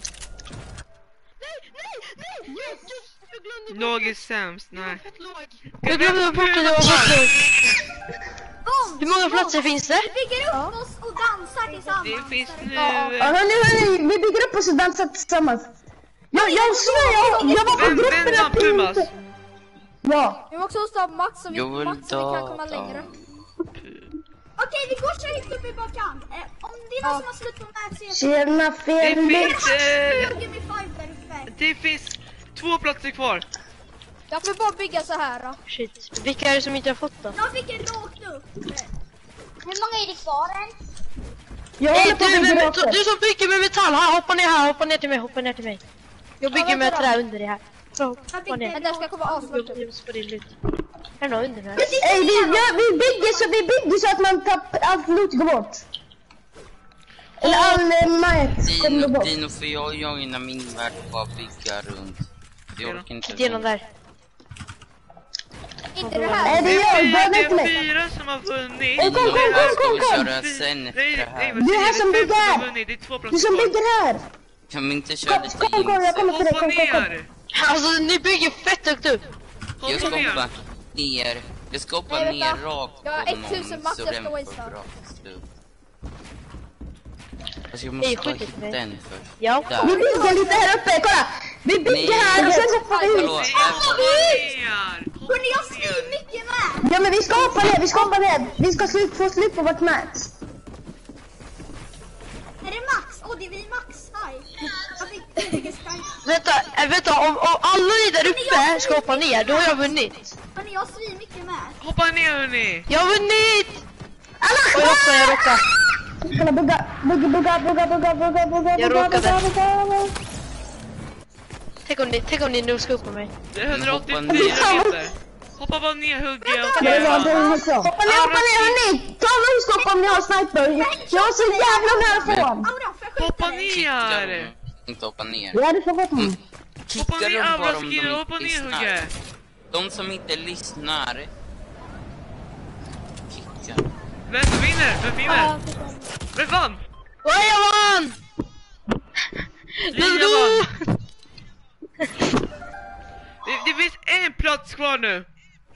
Låg är sämst, nej. Jag glömde bort att det var bort. Hur många platser finns det? Vi bygger upp oss och dansar tillsammans. Det finns nu... Ja, hörni, hörni, vi bygger upp oss och dansar tillsammans. Jag, jag svär, jag, jag var på Vem, gruppen vem uppe Pumas? inte. Ja. Vi var också hos Max så vi, Jag vill Max, så vi kan komma döda. längre. Okej, vi går så högt upp i bakan. Eh, om det är någon som har slut på mig så är Tjena, Det Felix. finns... Eh, jag med five där uppe. det finns två platser kvar. Jag får bara bygga så här då. Shit, vilka är det som inte har fått då? Jag fick en lågt upp. Hur många är det kvar än? Jag Nej, håller på du, att bygga men, också. du som bygger med metall, här, hoppa ner här, hoppa ner till mig, hoppa ner till mig. Jag bygger Ja, med vänta trä då. under det här. Så hoppa ner. Men där ska komma asfort. Jag måste på din lut. Här är någon under mig. Ey, vi, ja, vi bygger så vi bygger så att man tappar allt loot går bort. Eller all eh, mark kommer Dino, bort. Dino, för jag joinar min värld på att bygga runt. Jag orkar inte. Genom där. Inte det Nej, här. det gör Det jag är inte mig. fyra som har vunnit. Kom, kom, kom, kom, kom, kom. Köra sen efter Nej, det nej, här. men Du är här det som fem bygger har här. vunnit. Det är två Du platser som kvar. bygger här. Kan vi inte köra Kom, lite kom, kom, jag insats? kommer till dig. Hoppa Kom, kom, kom. ner. Alltså, ni bygger fett högt upp. Jag ska hoppa ner. Jag ska hoppa Nej, ner vänta. rakt Jag har på tusen någon max, så jag den ska får wastea. bra slut. Alltså jag Hej, måste ta skjut hit mig. den först. Ja. Där. Vi bygger lite här uppe, kolla! Vi bygger Nej. här och sen hoppar vi Hallå, ut. här får Hörni, jag har skrivit mycket med. Ja men vi ska hoppa ner, vi ska hoppa ner. Vi ska slut, få slut på vårt max. Är det Max? Åh, oh, det är vi Max. Hi. Jag fick bygga sky. Vänta, äh, vänta, om, om alla ni där uppe ska hoppa ner, då har jag vunnit. Hörni, jag har skrivit mycket med. Hoppa ner hörni. Jag har vunnit! Och jag rockar, jag rockar. Kolla, bugga, bugga, bugga, bugga, bugga, bugga, bugga, Jag bugga, råkade. bugga, bugga. Tänk om ni, tänk om ni nu ska upp på mig. Det är hundraåttiofyra meter. Hoppa bara ner, hugga och Det var det gräva. jag sa. Hoppa ner, hoppa ner, hörni! Ta rundstopp om ni har sniper. Jag är så jävla nära från. Hoppa ner. inte hoppa ner. Ja, det får vara tom. Hoppa Kickar ner, de bara Aura om skriver, de hoppa inte ner, lyssnar. Hugge. De som inte lyssnar. Kickar. Vem vinner? Vem vinner? Vem vann? Åh, jag vann! Lia vann. Det, det finns en plats kvar nu.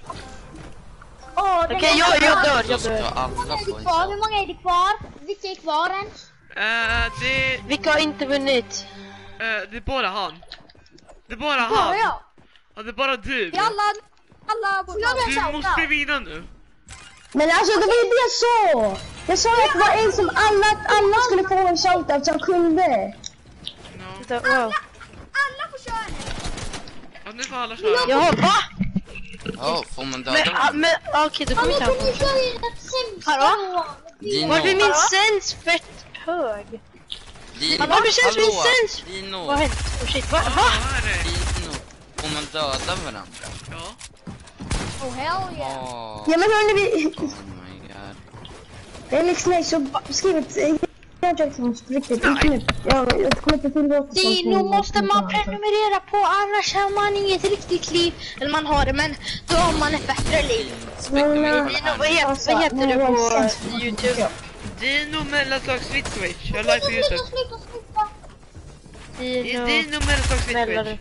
Åh, Okej, okay, jag, jag dör, jag Ska dör. alla få en kvar. chans. Hur många är det kvar? Vilka är kvar än? Uh, det, Vilka har inte vunnit? uh, det är bara han. Det är bara Bara han. jag. Ja, det är bara du. Det är alla, alla borde Du måste vinna nu. Men alltså, det var ju det jag sa. Jag sa att det var en som alla, alla skulle få en shoutout som kunde. Vänta, wow. Alla får köra nu. Ja, nu får alla köra. Jaha, va? Ja, får man döda Men, ah, dem? men okej, du kommer inte Ni ha. kör ju rätt sämsta. Hallå? Dino. Varför är min sens fett hög? Dino. Varför känns min Hallå, sens? Dino. Vad har hänt? Oh shit, va? Ja, va? här är det. Dino. Får man döda varandra? Ja. Oh hell yeah. Åh. Ja, men hörni, vi... Oh my god. Det är liksom nej, så skrivit... Jag Jackson på riktigt, inte nu. Jag, jag kommer inte till det. Dino måste man prenumerera på, annars har man inget riktigt liv. Eller man har det, men då har man ett bättre liv. Dino, vad heter, vad heter du på YouTube? Dino mellanslag switch. Jag live på YouTube. Sluta, sluta. Dino... Dino mellanslag Snälla switch. du.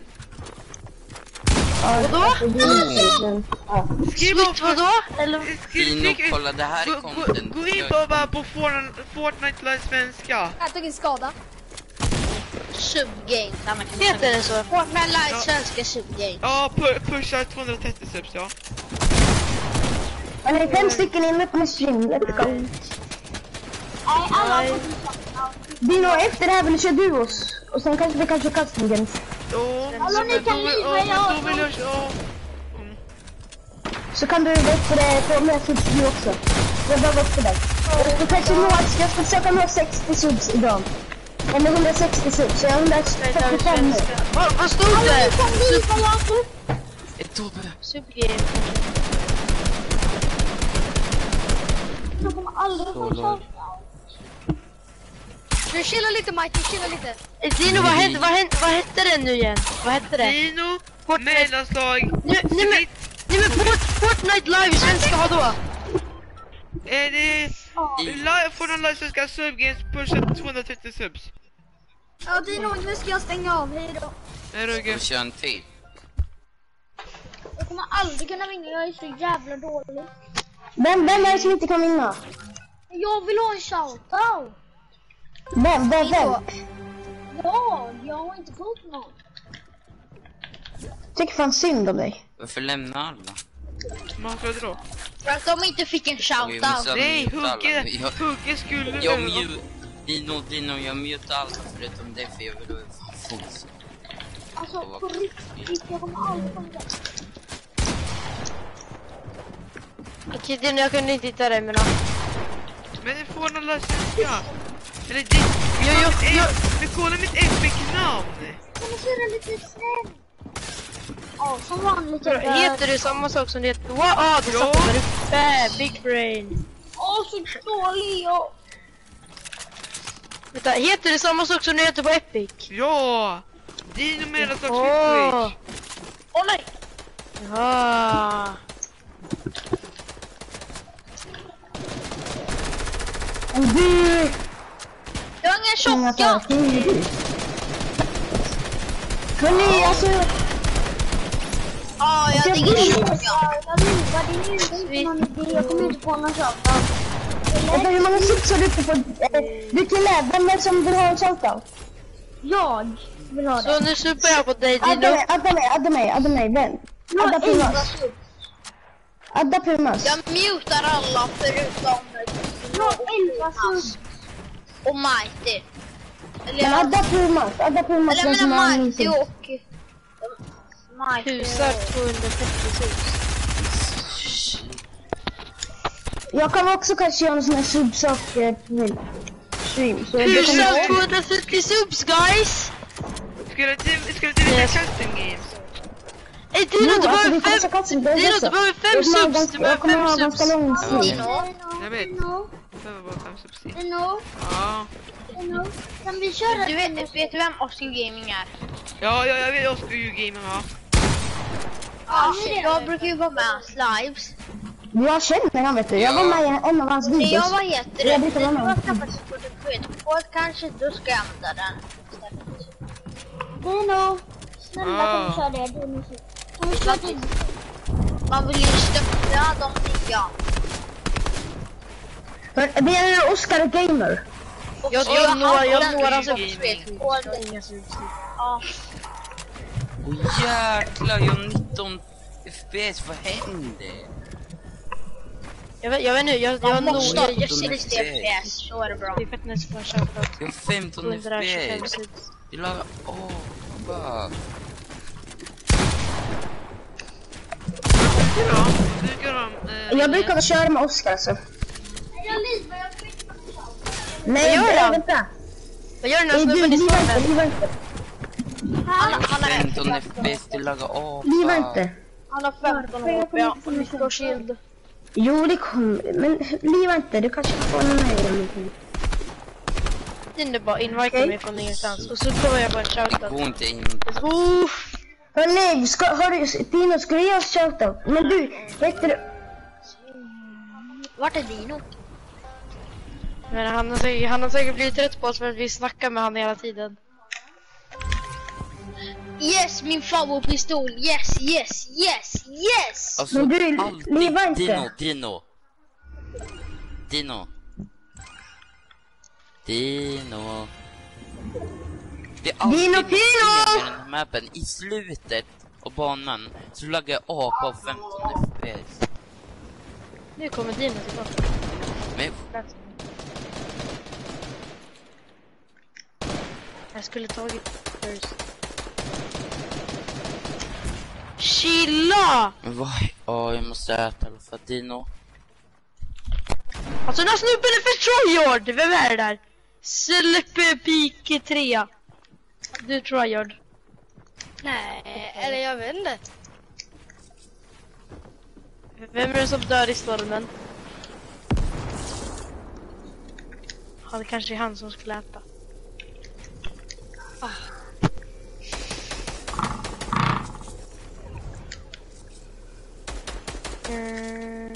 Vadå? Skriv Switch vadå? Eller? Dino, kolla det här är Gå, gå, content. gå in på, bara på Fortnite, Fortnite Live svenska. Jag tog en skada. Subgame. Heter det så? Fortnite Live svenska subgame. Ja, pu pusha tvåhundratrettio subs, ja. Ja, det är fem stycken inne på min stream. Let's go. Nej, alla får Dino, efter det här vill du köra duos. Och sen kanske vi kan köra custom games. Jo, Hallå, ni kan liva, ja. då vill jag köra. Så kan du efter det få med subs du också. Jag behöver också dig. Jag kanske nå, jag ska försöka nå sextio subs idag. Eller hundrasextio subs, så jag har hundrafyrtiofem nu. Vad, vad stod det? Ett tobbe. Subgame. Jag kommer aldrig få chans. Du chillar lite, Mike, chilla lite. Dino, vad hette, vad hette, vad hette det nu igen? Vad hette det? Dino mellanslag Nu, nu men, nu men Fort, Fortnite Live i svenska, vadå? är det live Fortnite Live svenska subgames pusha tvåhundratrettio subs. Ja, Dino, nu ska jag stänga av. Hej då. Är det okej? Och kör en till. Jag kommer aldrig kunna vinna, jag är så jävla dålig. Vem, vem är det som inte kan vinna? Jag vill ha en shoutout. Vem, vem, vem? Ja, jag har inte fått någon. Tycker fan synd om dig. Varför lämnar alla? Man får dra. För att de inte fick en shoutout. Nej, muta alla. Hugge, Jag- Hugge skulle Jag väl- mute. Dino, Dino, jag mutar alla förutom det för jag vill få fots. Alltså, på riktigt, jag kommer aldrig få det. Okej, Dino, jag kunde inte hitta dig, men då. Men det får någon Live svenska. Eller det... Jag, jag, jag... Men kolla mitt epic-namn! Kan du köra lite snäll? Ja, som vanligt. Heter det samma sak som det heter? Wow, ah, det satt där uppe. Big brain. Åh, så dålig jag. Vänta, heter det samma sak som det heter på Epic? Ja! Dino med att Åh, Åh nej! ja. Du! Jag har ingen tjocka! Hörni, alltså... Ja, jag hade ingen tjocka. Jag luvar, det är ju någon idé. Jag kommer inte på någon tjocka. Vänta, hur många chips har du uppe på? Du Kille, vem är det som vill ha en shoutout? Jag vill ha det. Så nu super jag på dig, Adda Dino. mig, adda mig, adda mig, adda mig, vem? Adda Pumas. Adda Pumas. Jag mutar alla förutom Pumas och Mighty. Men adda Pumas, adda Pumas. Eller jag menar Mighty och... Mighty. Husar tvåhundratrettio hus. Jag kan också kanske göra en sån här subsak eh, på stream. Så Husar tvåhundratrettio subs, guys! Skulle du, skulle du vilja custom games? Ey, Dino, du behöver fem... Dino, du behöver fem subs! Du behöver fem subs! Jag vet. Jag behöver bara fem subs till. Dino? Ja. Dino? Kan vi köra? Du vet, vet du vem Oscar Gaming är? Ja, ja, jag vet Oscar Gaming, ja. Ja, jag brukar ju vara med hans lives. Jag känner han, vet du. Jag var med i en av hans videos. Nej, jag var heter det. Jag brukar vara Det var med. faktiskt på det skitpåd kanske. Då ska jag använda den. Dino, snälla kan vi köra det? Dino, kan vi köra det? Man vill ju stötta de nya. Men det är Oscar Gamer. Jag, jag, jag, några, jag har några som Ja. Åh jäklar, jag har nitton F P S, vad hände? Jag vet, jag vet nu, jag, jag har nog... Jag, jag ser lite F P S, så är det bra. Det är fett nice på en shoutout. Jag har femton F P S. Jag lagar... Åh, fuck. Jag brukar köra med Oscar alltså. Nej, vad gör han? Vänta. Vad gör den här snubben i stormen? Han har femton F P S, du lagar av. Liva inte. Han har femton H P, ja. Och mycket och shield. Jo, det kommer. Men liva inte, du kanske får en med eller någonting. Det bara invita mig från ingenstans. Och så kommer jag bara en shoutout. Jag går inte in. Uff. Hörrni, ska, hörru, Dino, ska du ge oss shoutout? Men du, vet du... Vart är Dino? Men han har, säkert, han har säkert blivit trött på oss för att vi snackar med han hela tiden. Yes, min favoritpistol. Yes, yes, yes, yes. Alltså, men du, alltid liva inte. Dino, Dino. Dino. Dino. Det är alltid Dino, något Dino! fel med den här mappen. I slutet av banan så laggar jag A på femton F P S. Nu kommer Dino tillbaka. Men jag skulle tagit first. Chilla! Men vad? Åh, jag måste äta i alla fall, Dino. Alltså den här snubben är för tryhard! Vem är det där? Släpp pik tre. Du är tryhard. Nej, eller jag vet inte. Vem är det som dör i stormen? Ja, det kanske är han som skulle äta. Ah. Mm.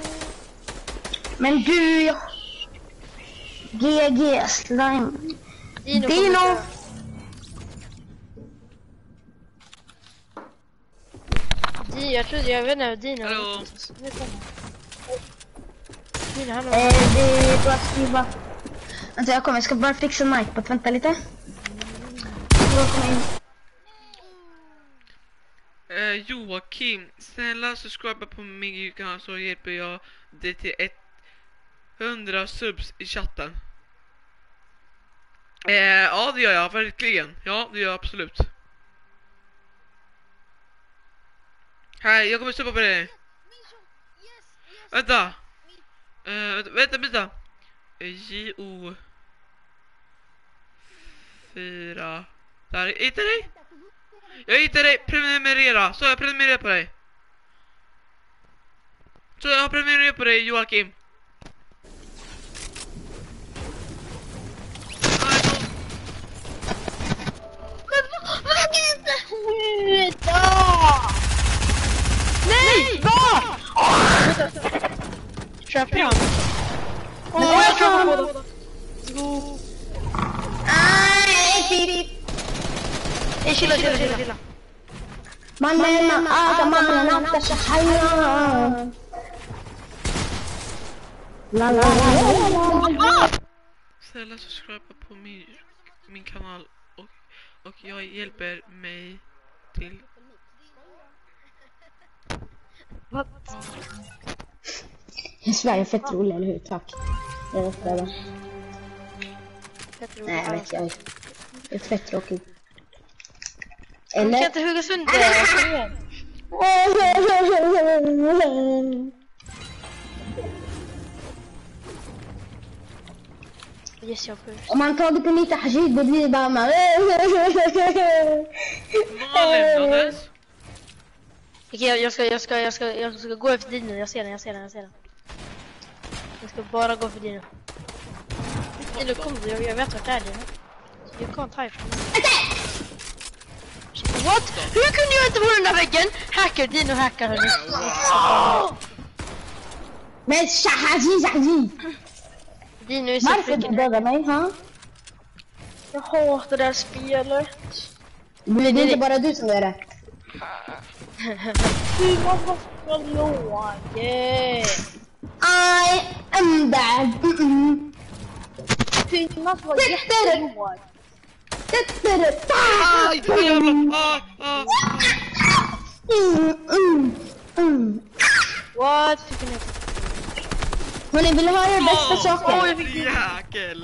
Men du, jag... G G, slime. Dino! Dino. Dino, jag trodde, jag vet inte, Dino. Hallå? Dino, hallå. Eh, det är bara att skriva. Vänta, jag kommer, jag ska bara fixa mic. Vänta lite. Eh, Joakim, snälla subscriba på min kanal så hjälper jag dig till hundra subs i chatten. Eh, ja, det gör jag verkligen. Ja, det gör jag absolut. Hej, jag kommer stoppa på dig. Vänta. Eh, vänta, vänta. J O fyra. Där, hittar dig! Jag hittar dig, prenumerera. Så jag prenumererar på dig. Så jag har prenumererat på dig, Joakim. Nej! Va? Köper jag? Åh, jag köper båda. Nej, chilla, chilla, chilla, chilla. Man är en aga, man är en akka, så haja. La la la la. Snälla subscribe på min, min kanal och, och jag hjälper mig till... Vad? Sverige är fett rolig, eller hur? Tack. Jag vet det. Nej, jag vet jag. Det är fett tråkigt. Eller? Jag kan inte hugga sönder det. Yes, jag först. Om man tagit en lite hajid, det blir bara man. Okej, jag ska, jag ska, jag ska, jag ska gå efter din nu. Jag ser den, jag ser den, jag ser den. Jag ska bara gå för din nu. Eller kom du, jag, jag vet vart det är. You can't hide from me. What? Hur kunde jag inte vara den där väggen? Hacker, Dino hackar hörni. Oh! Men shahaji, shahaji. Dino är så varför du dödar mig, ha? Jag hatar det här spelet. Det är inte bara du som gör det. Du måste vara låg. I am that. Du måste vara jättelåg. Aj, så jävla... Ah, ah. Mm, mm, mm. What? Fick ni? Hörni, vill du ha er bästa saker? Åh, jag fick jäkel.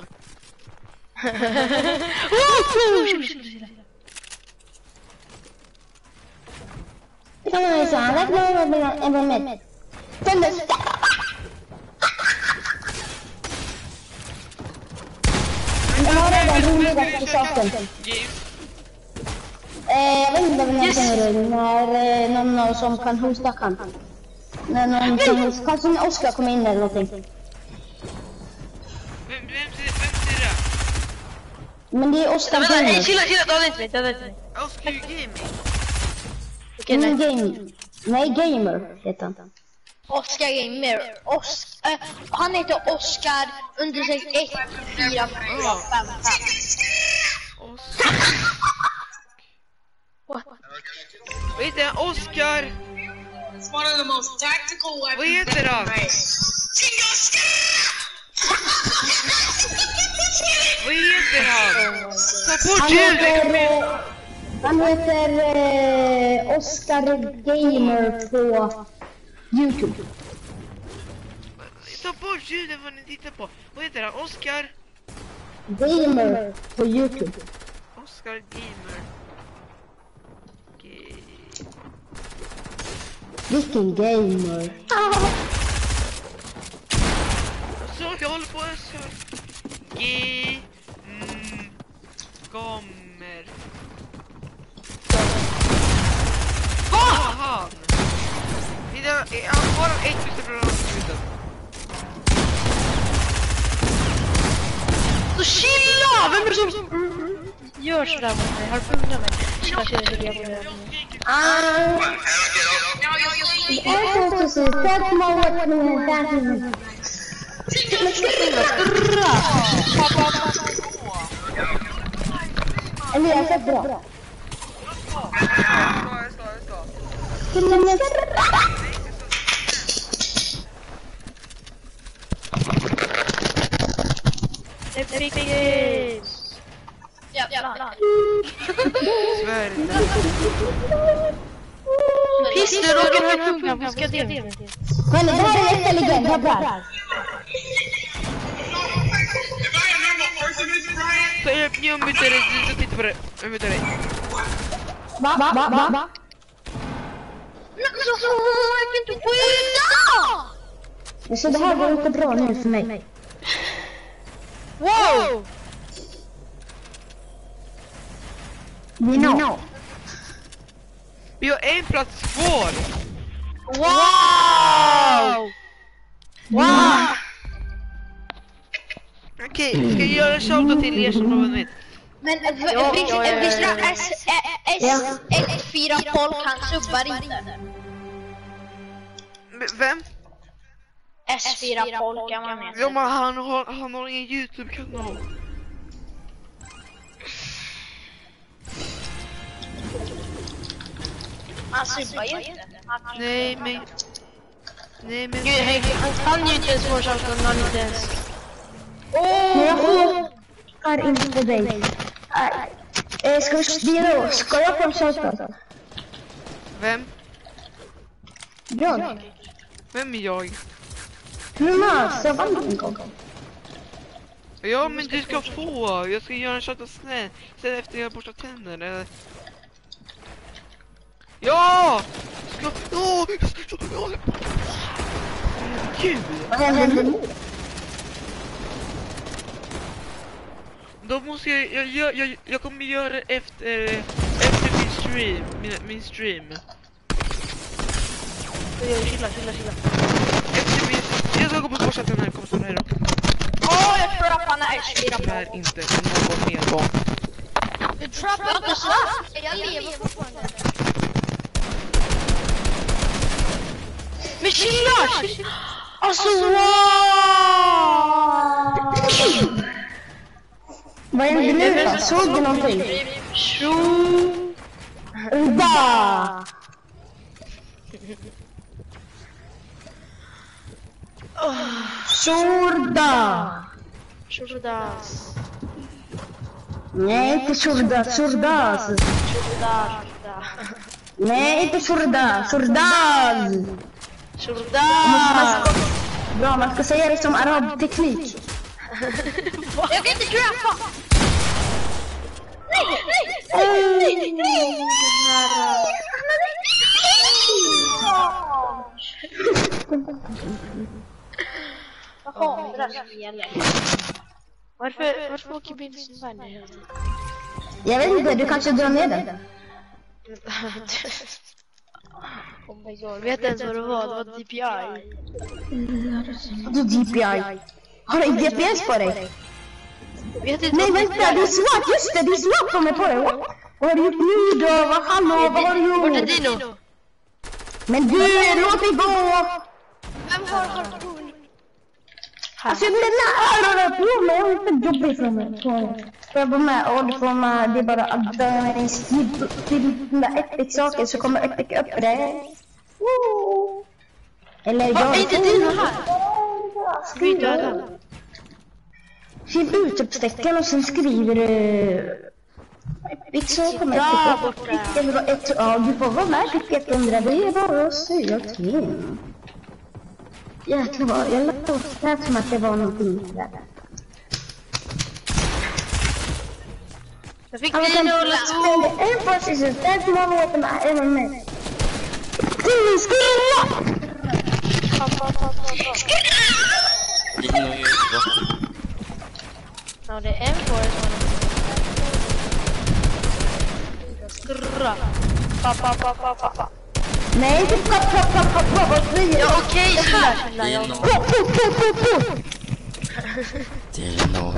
Det kan man ju säga. Det kan man vara med. Jag har redan roligaste saken. Eh, jag vet inte vad jag tänker när någon av oss som kan hosta kan. När någon som hosta, kanske när Oskar kommer in eller någonting. Vem, vem, vem ser det? Men det är Oskar Gamer. Gamer. Nej, chilla, chilla, ta det inte mig, ta det inte mig. Oskar Gaming. Okej, nej. Gaming. Nej, Gamer heter han. Oskar Gamer. Osk äh, han heter Oskar undersök ett fyra fyra fem fem. Vad heter han? Oskar? It's one of the most tactical weapons. Vad heter han? Vad heter han? Ta bort ljudet! Han heter eh, Oskar Gamer på YouTube. Ta bort ljudet vad ni tittar på. Vad heter han? Oskar? Gamer på YouTube. Oskar Gamer. Okej. Vilken gamer? Så jag håller på en så. G. Mm. Gamer. Vad han? Han har ett tusen program. Så chilla! Vem är det som gör sådär mot mig? Har du fundat mig? Chilla, chilla, chilla, chilla. Ah. Det är så precis. Tack många för den här dagen. Elias är bra. Epics! Ja, ja. Sverige. Pister och en här punkt. Vad ska det med till? Men det här är intelligent. Vad bra. Så jag jag mutar dig. Du ska titta på det. Jag mutar dig. Va? Va? Va? Va? Men så det här går inte bra nu för mig. Wow! We know. Vi har en plats kvar. Wow! Wow! Okej, okay, ska jag göra en shoutout till er som har vunnit? Men S fyra folk han subbar inte. Vem? S fyra folk kan man heter. Ja, men han har, han har ingen YouTube-kanal. Han subbar ju inte. Nej, men... Nej, men... Gud, han kan ju inte ens få shoutout när han inte ens... Men jag skickar inte dig. Äh, ska vi dela? Ska jag få en shoutout? Vem? Jag. Vem är jag? Thomas, jag vann en gång. Ja, men du ska få. Jag ska göra en shoutout sen. Sen efter jag borstat tänderna. Ja! Ska... Ja! Gud! Vad händer nu? Då måste jag, jag, jag, jag, jag kommer göra efter, efter min stream, min, min stream. Chilla, chilla, chilla. Efter min, jag ska gå på borsa den här, kommer stå här då. Åh, jag tror att han är S fyra folk. Tyvärr inte, någon mer gång. Du trappar inte så. Jag lever fortfarande. Men chilla! Alltså, wow! Vad är det nu då? Såg du någonting? Tjoda! Tjorda! Tjordas. Nej, inte tjorda, tjordas. Tjorda, Nej, inte tjorda, tjordas. Tjorda! Bra, man ska säga det som arabteknik. Jag kan inte trappa! Nej, nej, nej, nej, nej, Varför, varför åker bilden vänner hela tiden? Jag vet inte, du kanske drar ner den. Oh my god, vet ens vad det var? Det var D P I. Du D P I. Har du D P S på dig? Vet inte. Nej, vänta, det är svart, just det, det är svart på mig på dig. Vad har du gjort nu då? Vad, hallå, vad har du gjort? Vart är Dino? Men du, låt mig gå! Vem har harpun? Alltså jag blir nära på mig, jag är inte jobbig för mig. Får jag vara med? Och du får med, det är bara att jag skriver till den där Epic-saker så kommer Epic upp det. Eller jag... Är inte Dino här? Vi döda. Skriv utropstecken och sen skriver du... Epic så kommer Epic upp. Ja, du får vara med till ett hundra, det är bara att säga till. Jäklar vad, jag låter som att det var någonting där. Jag fick Dino och Lato. En position, där som har varit med, även med. Dino, skriva! Dino är ju bra. Ja, det är en forest. Skrra. Pappa, pappa, pappa. Nej, det är pappa, pappa, pappa, vad säger Ja, okej, chilla, chilla. Dino.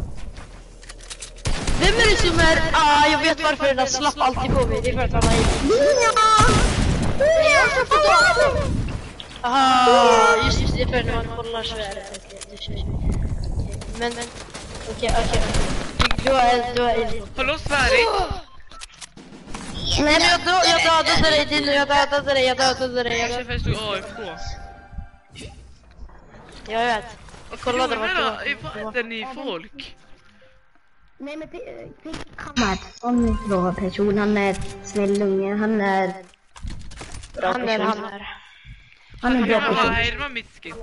Vem är det som är... Ah, jag vet varför den där slapp alltid på mig. Det är för att han har i. Aha, just det, är för när man kollar svärdet. Men, men... Okej, okej. Du är... Du är... Hallå, Sverige! Nej, men jag, dö jag dödade dig, Dino. Jag dödade dig, jag dödade dig. Jag känner faktiskt du A F K. Jag vet. Jag kollade vart du var. Vad är ni folk? Nej, men det kommer om en bra person. Han är snäll unge. Han är bra Han är, person. han är. Han är bra Ja, person. här var mitt skin.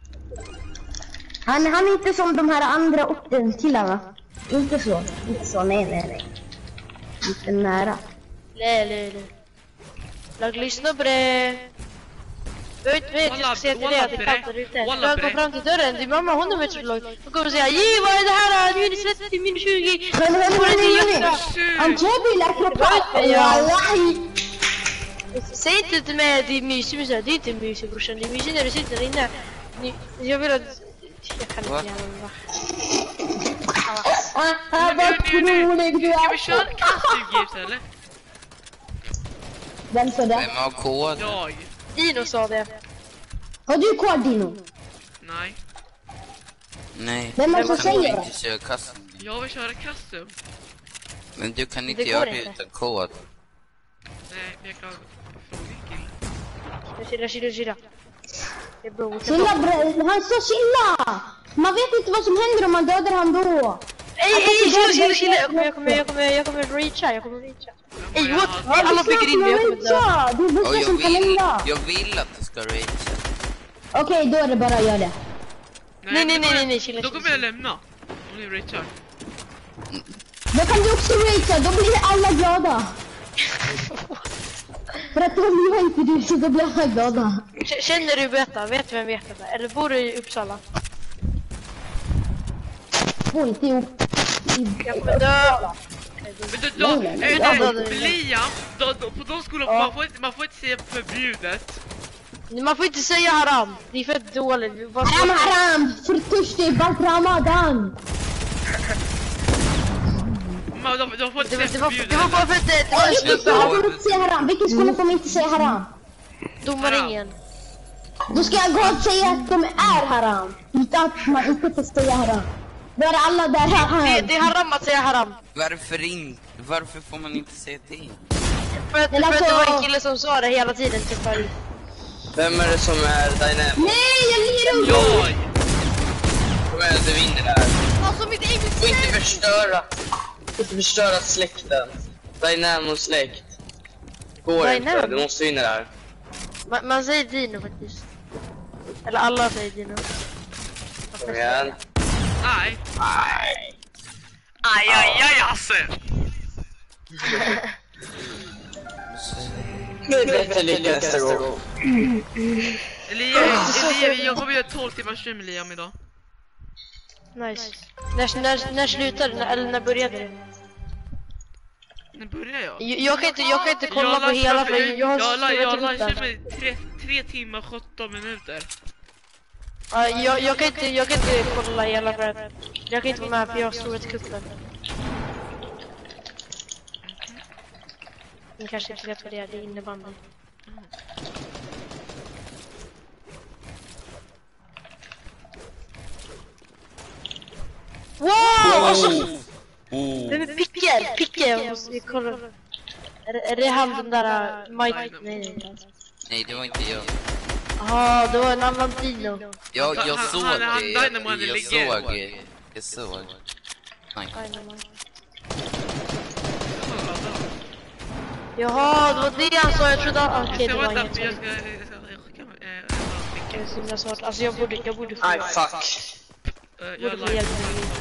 Han, han är inte som de här andra orten killarna. Inte så. Inte så, nej, nej, nej. Inte nära. Nej, nej, nej. Lag, lyssna på det. Jag vet inte, jag ska säga till dig att det kantar ute. Jag går fram till dörren, din mamma hundra meter långt. Då kommer och säga, Ji, vad är det här? minus trettio, minus tjugo. Men men men men Antobi läkare på. Säg inte till mig att det är mysigt, men det är inte mysigt, brorsan. Det är mysigt när du sitter där inne. Jag vill att... Jag kan inte gärna. Ah, vad trolig du är. Ska vi köra kastuggift eller? Vem sa det? Vem har kod? Jag. Dino sa det. Har du kod, Dino? Nej. Nej. Vem är det som säger det? det? Köra custom. Jag vill köra custom. Men du kan inte Det göra går det inte. utan kod. Nej, jag kan... Chilla, chilla, chilla. Det är bra. Chilla, bre. Han sa chilla! Man vet inte vad som händer om man dödar han då. Ej, ej, chilla, chilla, chilla. Jag kommer, jag kommer, jag kommer, jag kommer reacha, jag kommer reacha. Ej, what? Alla fick in mig, jag kommer dö. Det är Och vuxna jag som kan vill, hända. jag vill att du ska rage. Okej, då är det bara att göra det. Nej, nej, nej, nej, nej, chilla, Då chilla. kommer jag lämna. Om ni reachar. Då kan du också ragea, då blir alla glada. För att om jag inte du så då blir alla glada. K- Känner du Beta? Vet du vem Beta är? Eller bor du i Uppsala? Bor inte ihop. Jag kommer dö. Men då, då, Nej, nej, är nej. det, men Liam, då, då, på de skolor, man får inte, man får inte säga förbjudet. Man får inte säga haram. Det är fett dåligt. Vi bara- Haram, haram! Förtörstig, balt ramadan! Man, de, de får inte Det var, säga det var, förbjudet. det var bara för att det det var en Vilken snubbe. skola får inte säga haram? Vilken skola får man inte säga haram? Domaringen. Då ska jag gå och säga att de är haram. Utan att man inte får säga haram. Då är alla där haram. Det, det är haram att säga haram. Varför inte? Varför får man inte säga det? För att, för att det var en kille som sa det hela tiden till förut. Vem är det som är Dynamo? Nej, jag lir upp! Jag! Kom igen, du vinner där. Alltså mitt eget Får inte förstöra. Får inte förstöra släkten. Dynamo släkt. Går Dynamo? inte, du måste vinna där. Man, man säger Dino faktiskt. Eller alla säger Dino. Kom igen. Nej. Nej. Aj, aj, aj, Hasse! Det är bättre lycka nästa gång. Elias, Elias, jag kommer göra tolv timmars stream med Liam idag. Nice. När, när, när slutade det? Eller när började det? När börjar jag? Jag, jag, kan, inte, jag kan inte kolla Jag på la- hela för jag, jag har jag, la- skrivit jag, upp la- den. jag med tre, tre timmar sjutton minuter. Ja, jag, jag, kan inte, jag kan inte kolla hela för att jag kan inte vara med för jag har storhetskuppen. Ni kanske inte vet vad det är, det är innebandy. Wow! Alltså, vem är Picke? Picke, jag måste kolla. Är, det- är det han den där uh, Mike? Nej, nej, nej. Nej, det var inte jag. Ja, det var en annan Dino. Jag, jag Han- såg han- han- det. Dynamo hade Jag ligger. såg. Jag såg. Nej. Jaha, det var det han sa, jag trodde att... Okej, Jag det ska var vänta, inget för jag sånt. ska... Jag ska skicka mig... eh, Det är så himla svårt. Alltså jag borde, jag borde få... Aj, fuck. eh, Jag Borde få live. hjälp med det.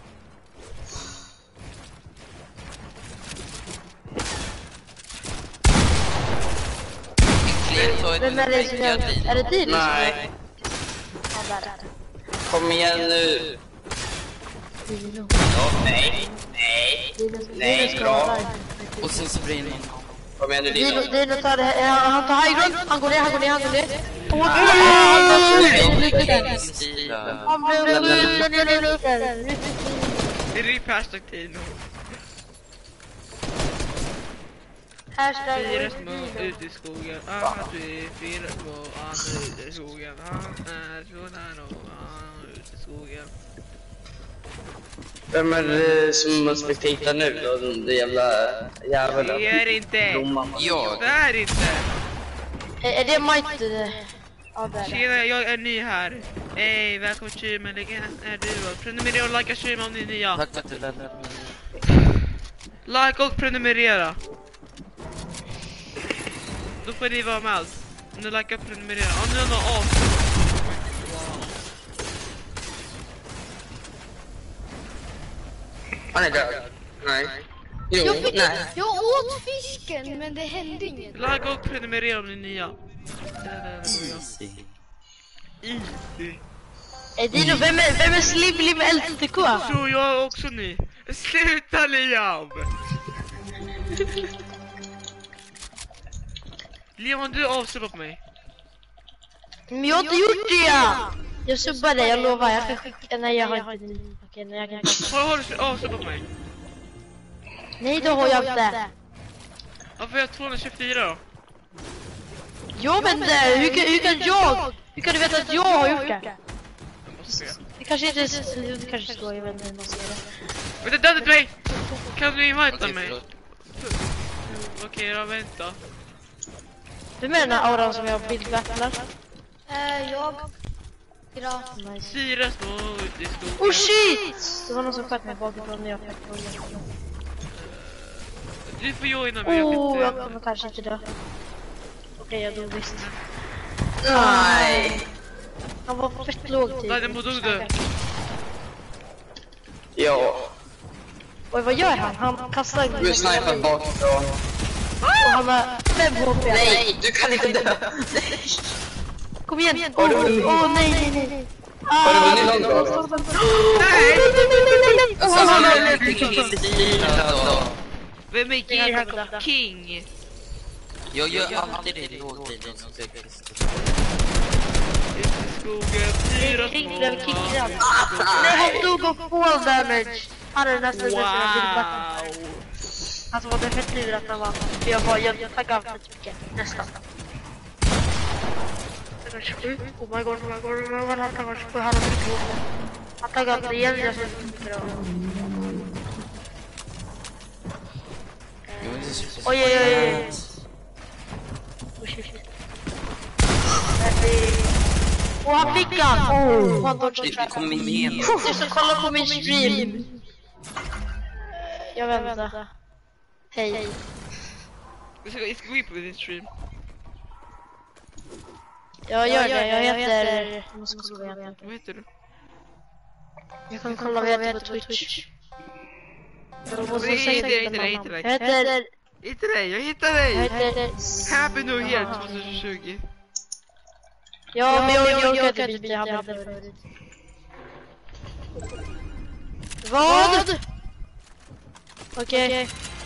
Vem är det som gör... Är det Dino som gör? Nej. Ja, där, där. Kom igen nu. Dino. Ja, nej. Nej. Dino, Nej, Dino ska bra. vara där. Och sen så brinner han. Kom igen nu, Dino, Dino. Dino tar det här, ja, han tar high ground, han går ner, han går ner, han går ner. Åh, han tar Stila. Han blev... Rip hashtag Tino. Hashtag Fyra små ute i skogen. Ah, du är fyra små. Han är ute i skogen. Han är så nära och han är ute i skogen. Vem är det som spektatar nu då? Det jävla jäveln. Det är inte. Jag. Det är inte. Är är det Mike? Ja, där. Tjena, jag är ny här. Hej, välkommen till streamen. Vilken är du? Prenumerera och likea streamen om ni är nya. Tack för att du lärde mig. Like och prenumerera. Då får ni vara med alls. Om ni likar och prenumerera. Om ni har något av. Han är död. Nej. Jo, jag, fick, nej. jag åt fisken men det hände inget. Lagga och prenumerera om ni är nya. Easy. Easy. Är Dino, vem är, vem är Slim Lim L T K? Så jag är också ny. Sluta Liam! Liam, du avsubbar på mig. Men jag har inte gjort det, ja! Jag subbar dig, jag lovar. Jag kan skicka... Nej, jag har inte... Okej, nej, jag kan inte... Har, har du avsubbat på mig? Nej, då har jag inte. Varför är jag tvåhundratjugofyra då? Jo, men hur, hur, hur kan jag... Hur kan du veta att jag har gjort det? Det kanske inte är... Det kanske står, jag vet inte hur man ser det. Men det dödade mig! Kan du invita mig? Okej, jag vänta. Du menar den här auran som jag har bildbattlar? Eh, jag... Fyra. Fyra små ute i skogen. Oh shit! Det var någon som sköt mig bakifrån när jag fick börja. Du får joina mig, jag kan Oh, inte... jag kommer kanske inte dö. Okej, jag dog visst. Nej. Han var fett låg tid. Nej, den må dog du. Ja. Oj, vad gör han? Han kastar... Du snipar bakifrån. Och han har fem H P. Nej, du kan inte dö. Kom igen. Åh, oh, oh, nej, nej, nej. Har du vunnit någon gång? Nej! Nej! Vem är King? King? Jag gör alltid det låter den som ska kasta. Skogen, fyra små. Nej, han dog av fall damage. Han är nästan wow. Alltså vad det är fett lurat när man... Jag var jag taggade av för mycket. Nästan. Oh my god, oh my god, oh my god, han taggade på han har mycket ihop. Han taggade av igen, jag ser inte bra. Oj, oj, oj. Oh shit, shit. Åh, han fick han! Åh, han dodgade. Kom igen. Du ska kolla på min stream. Jag väntar. Hej. Vi ska gå in på din stream. Jag gör det, jag heter... Vad heter du? Jag kan kolla vad jag heter på Twitch. Jag heter dig, inte dig, inte dig. Jag heter... Inte dig, jag hittar dig! Jag heter... Happy New Year tjugohundratjugo. Ja, men jag, jag, jag kan inte byta, jag hade det förut. Vad? Okej. Okay.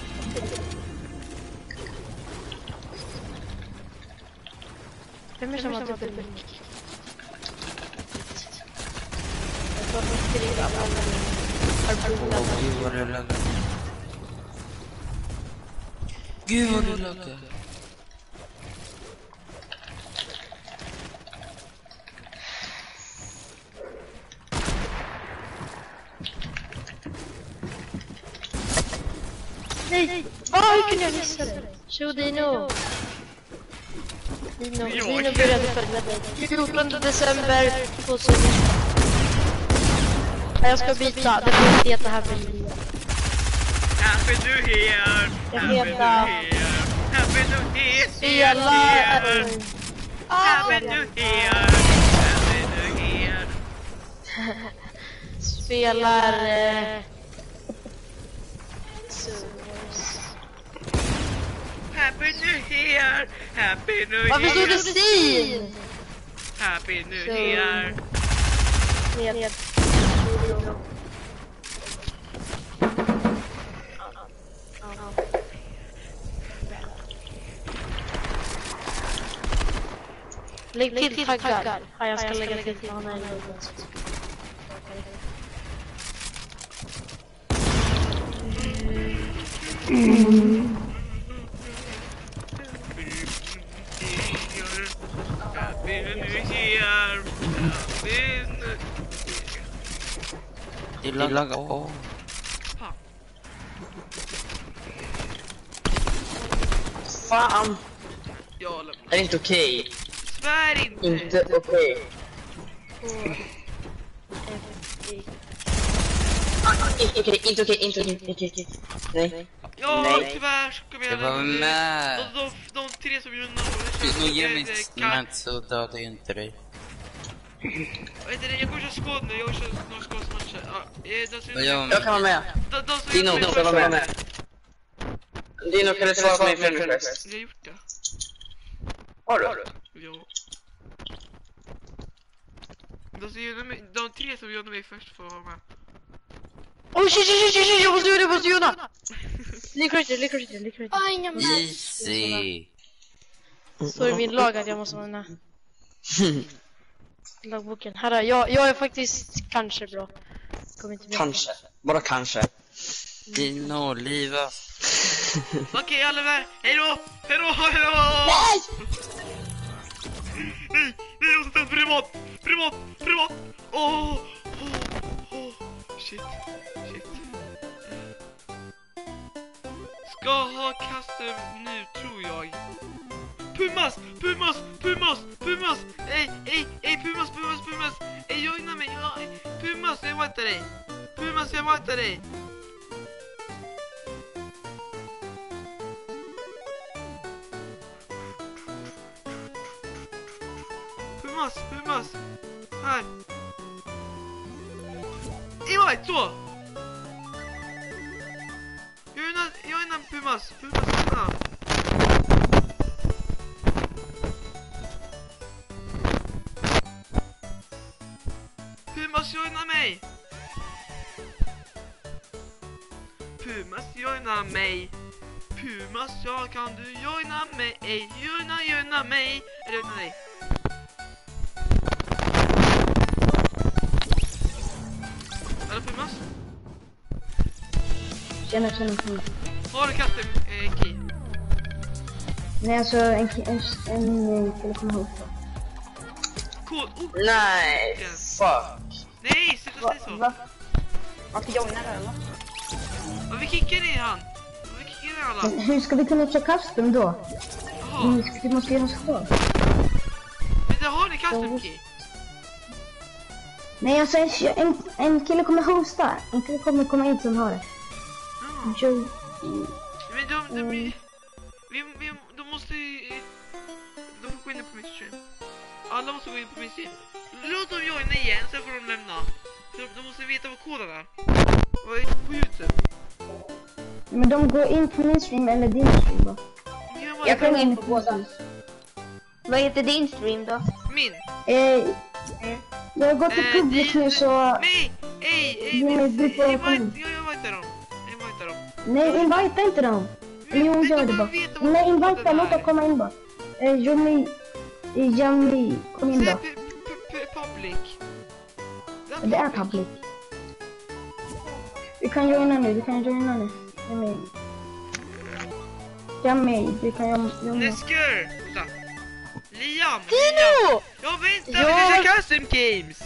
Vem är som har typ en mick? Jag tror att jag skriver av alla Gud vad det laggar. Gud vad det laggar. Nej! Åh, hur kunde jag missa det? Show Dino! Dino, Dino började följa dig. fjortonde december tjugohundranitton. Jag ska byta, det får inte heta här för livet. Happy New Year! Jag Happy New heter... Year! Happy New Year! Spela... Happy New Year! Happy New Year! Spelar... Eh... Happy New Year! Happy New Year! Varför stod det sin? Happy New Year! Ned. Lägg till taggar. Ja, jag ska lägga till honom här i huvudet. Mm. Happy New Year! Happy New... Det laggar på. Fan! Ja, det är inte okej. Okay. Svär inte! Inte okej. Okay. Inte okej, inte okej, inte okej. Nej. Ja, Nej. tyvärr så kommer jag... Jag var med. De, de, de tre som gjorde något. Ge mig snart så dödar jag inte dig. Vet du, jag kommer köra skåd nu, jag kör några skådsmatcher. Ja, jag kan vara med. Dino, jag kan vara med. Dino, kan du svara på min friend request? Jag har gjort det. Har du? Ja. De, som gjorde mig, de tre som gjorde mig först får vara med. Oh shit, shit, shit, shit, jag måste göra det, jag måste göra det! Likrider, likrider, likrider. Aj, jag måste. Easy. Så i min lag att jag måste vara med. Lagboken. Här, jag, jag är faktiskt kanske bra. Kommer inte med. Kanske. Bara kanske. Dino, liva. Okej, alla där. Hej då! Hej då! Hej då! Nej! Nej! Nej, jag måste ta privat! Privat! Privat! Åh! Oh, oh, oh. Shit. Shit. Ska ha custom nu, tror jag. Pumas! Pumas! Pumas! Pumas! Ey! Ey! Ey! Pumas! Pumas! Pumas! Ey, joina mig! Ja, Pumas, jag väntar dig! Pumas, jag väntar dig! Pumas! Pumas! Här! Invite, så! Joina, joina Pumas! Pumas, joina! Pumas, joina mig! Pumas, joina mig! Pumas, ja, kan du joina mig? Ej, joina, joina mig! Eller joina dig? Eller Pumas? Tjena, tjena, tjena. Har du custom eh, key? Nej, alltså en en en telefon ihop. Cool. Oh. Nej, fuck. Nej, sluta säga så. Va? Man ska joina det eller? Ja, vi kickar ner han. Vi kickar ner alla. Men hur ska vi kunna köra custom då? Jaha. Vi, vi måste göra oss kvar. Men det har ni custom key? Nej, alltså en, en, en kille kommer hosta. En kille kommer komma in som har det. Ja. Jo. Men de, de, vi, vi, vi, de måste ju... De får gå in på min stream. Alla måste gå in på min stream. Låt dem joina igen, sen får de lämna. De, de måste veta vad koden är. Vad är på YouTube? Men de går in på min stream eller din stream då? Ja, Jag kan in på båda. Vad heter din stream då? Min? Eh, jag har gått till Eh, public din- nu så... Nej! Ej! Ej! Nej, men- du får Jag komma in. invite- jag invitar dem. Jag invitar dem. Nej, invita inte dem. Jo, gör det bara. Nej, invita, låt dem komma in bara. Eh, Johnny... Eh, Johnny, kom in Säg då. pu- pu- pu- public. Det är public. Vi kan joina nu, vi kan joina nu. Jamie. Jamie, vi kan joina. Nesker! Vänta. Liam! Dino! Liam. Jag väntar, Ja. vi ska köra custom games!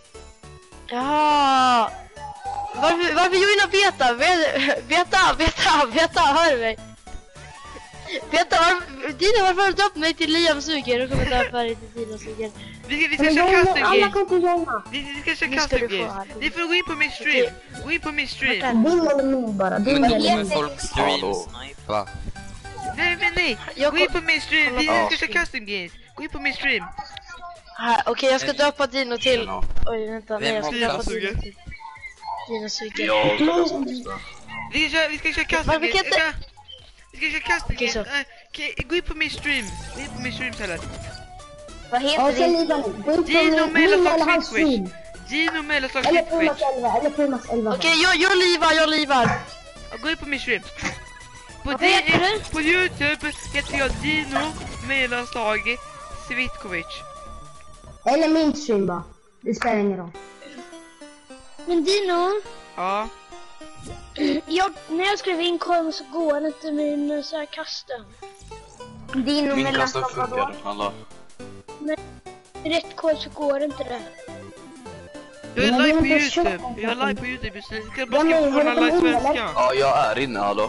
Ja. Varför, varför joina Beta? Ve- Beta, Beta, Beta, hör du mig? Beta, varför, Dino, varför har du döpt mig till Liam Suger? Då kommer jag döpa dig till Dino Suger. Vi ska, vi ska Men köra joina, custom alla games. kan inte joina. Vi, vi ska köra Nu ska custom du få games. här. Ni får gå in på min stream. Gå in på min stream. Din eller min bara. Din Men då eller kommer min. folk stream-snipa. Nej men nej. Jag Gå in kom- på min stream. Vi Ja. ska köra custom games. Gå in på min stream. Här, Okej, jag ska döpa Dino till... Oj, vänta, nej, Vem jag ska har döpa plats? Dino till... Dino Suger. Vi ska köra, vi ska köra custom Men vi games. kan inte- Vi ska- Vi ska köra custom Okej, så. games. Eh, okej, gå in på min stream. Gå in på min stream istället. Vad Ja, heter sen din? Liban. Gå in på Gino min eller Mellerslags hans stream. Twitch. Gino Mellerslags Eller Twitch. Pumas elva, eller Pumas elva. Okej, jag, jag livar, jag livar. Ja, gå in på min stream. På, Vad di- heter du? på YouTube heter jag Dino Mellerslag Svitkovic. Eller min stream bara. Det spelar ingen roll. Men Dino, Ja. jag, när jag skrev in korv så går det inte min så här custom. Dino Min mellan kassa funkar, alla. Men rätt korv så går det inte det. Jag är Men live på det är inte YouTube. tjockt, Jag är live på YouTube. Så jag ska bara Ja, men skriva på har den du live kommit in, svenska. Ja, jag är inne, hallå.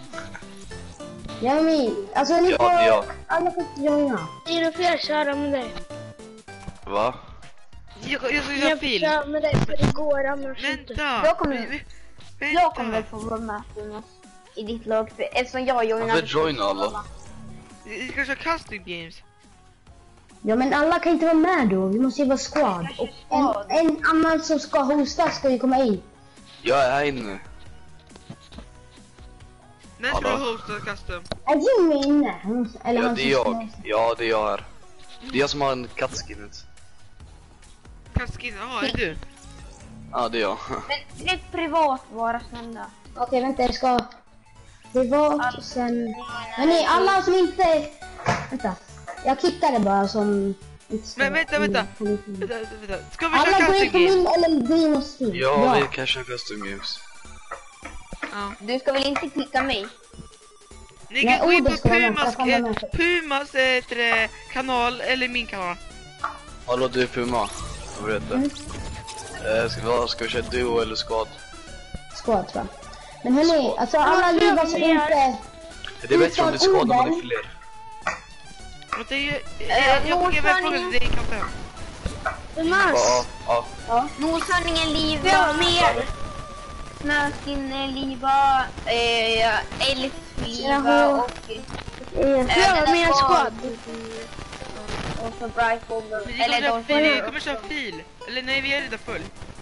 Jamie, alltså ni Ja, får... ja. Alla får inte joina. Dino, får jag köra med dig? Va? Jag, jag ska Jag köra får film. köra med dig för det går annars inte. Vänta. Jag kommer- Vi- vi- Jag kommer väl Vänta. få vara med Jonas, i ditt lag, för eftersom jag joinar. Varför joina alla? Vi ska köra custom games. Ja, men alla kan inte vara med då. Vi måste ju vara squad. Och en, en annan som ska hosta ska ju komma in. Jag är inne. Vem ska du hosta custom? Är Jimmy inne? Eller Ja, han det är som jag. ska- Ja, det är jag här. Det är jag som har en kattskinnet. Kaskin, ja, är det du? Ja, det är jag. Men tryck privat, vara snälla. Okej, vänta, jag ska... Privat och sen... Men ni, alla som inte... Vänta. Jag kickade bara som... Men vänta, vänta. Vänta, vänta, vänta. Ska vi Alla köra går in custom på min games? eller Dinos stream. Ja, vi kan köra custom games. Ja. Du ska väl inte klicka mig? Ni Nej, kan gå in Oden på ska vara med, Pumas, jag kan vara med. eh, Pumas eh, heter det, kanal, eller min kanal. Hallå, du är Puma. Vad heter Mm. eh, ska, vi, ska vi köra duo eller squad? Squad, tror jag. Men hörni, alltså alla livar som inte... Det är bättre om det är squad om man är Oden. fler. Och det är ju... Jag jag fick även fråga dig, katten. Thomas! Ja, ja. Noshörningen liva mer. Snöskin liva. Eh, Elf liva och... Ja, mer squad. Och så Bright Bomber. Vi kommer köra fil, vi kommer köra fil. Eller nej, vi är redan full.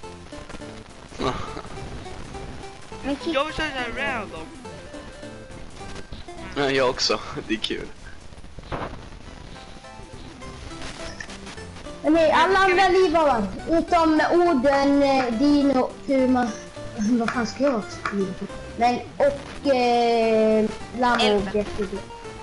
Jag vill köra så här random. Ja, jag också. Det är kul. Hörni, alla andra livar va? Utom Oden, eh, Dino, Puma... Vad fan ska jag liva på? Men, och... Eh, Lambo och Jeffrey.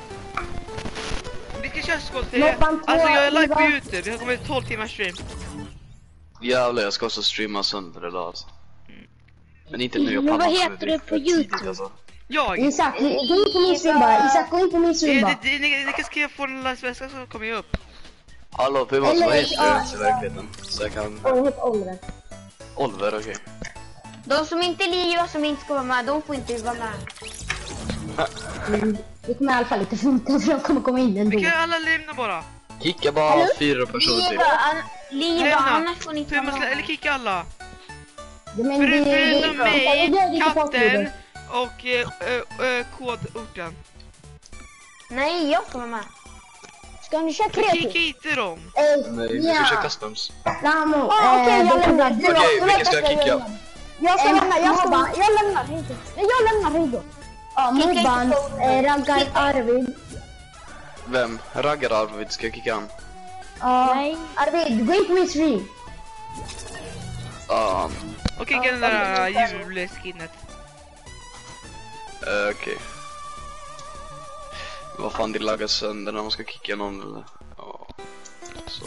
Vi ska köra skådespelare. Nobban två, Alltså jag är live på Ivan. YouTube, vi har kommit tolv timmars stream. Jävlar, jag ska också streama sönder det där alltså. Men inte nu, jag Men pallar vad inte heter det du för på tidigt, YouTube? alltså. Jag? Isak, gå in på min stream bara. Isak, gå in på min stream Eh, bara. det- det- Ni ni kan skriva på den lilla svenska så kommer jag upp. Hallå, Pumas, Eller- vad heter du ja. ens i verkligheten? Så jag kan... Åh, jag heter Oliver. Oliver, okej. De som inte livar, som inte ska vara med, de får inte vara med. Mm. Det kommer i alla fall inte funka för de kommer komma in ändå. Vi kan alla lämna bara. Kicka bara fyra personer till. Liva, an- liva Lämna. annars får ni inte vara Pumas, med. eller kicka alla. Ja, men det, det, Förutom det, det, mig, det, det, katten och eh, eh, eh, kodorten. Nej, jag får vara med. Ska ni köra tre Kicka till? inte dem. Eh, Nej, vi ska köra customs. Ramo, Ah, okej, eh, jag det- lämnar. det- Okej, det- vilka ska jag det- kicka? Jag ska Eh, lämna, jag ska Mobban. jag lämnar, hej då. Nej, jag lämnar, hej då. Ja, Mobban, eh, Raggar, Arvid. Vem? Raggar Arvid, ska jag kicka han? Ja, Nej. Arvid, gå in på min stream. Um, Och kicka den där uh, julskinnet. uh, okej. Vad fan, det laggar sönder när man ska kicka någon eller? Ja, så.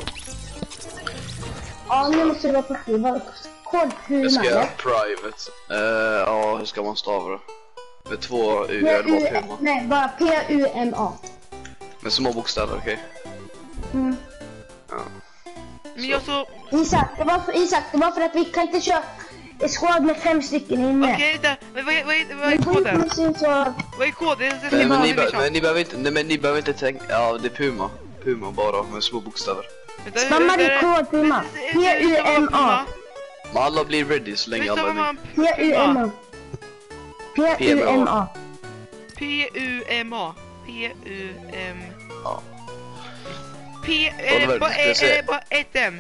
Ja, nu måste du vara på stream. Vad- Kod Jag ska Puma, göra eller? private. Uh, ja, hur ska man stava det? Med två U eller bara P U Puma? Nej, bara P U M A. Med små bokstäver, okej? Mm. Ja. Men jag så... Isak, det var för, Isak, det var för att vi kan inte köra ett squad med fem stycken inne. Okej, vänta. Men vad är, vad är, vad är Men gå in på koden? min stream så... Vad är koden? Jag ska Nej, se men vad ni, det be- men ni behöver inte, nej, men ni behöver inte tänka, ja det är Puma. Puma bara, med små bokstäver. Mamma, det är kod Puma. P U M A. Men alla blir ready så länge alla är med. P U M A. P U M A. P U M A. P U M Ja. P... Oliver, Eh, bara ska jag se? eh, bara ett M.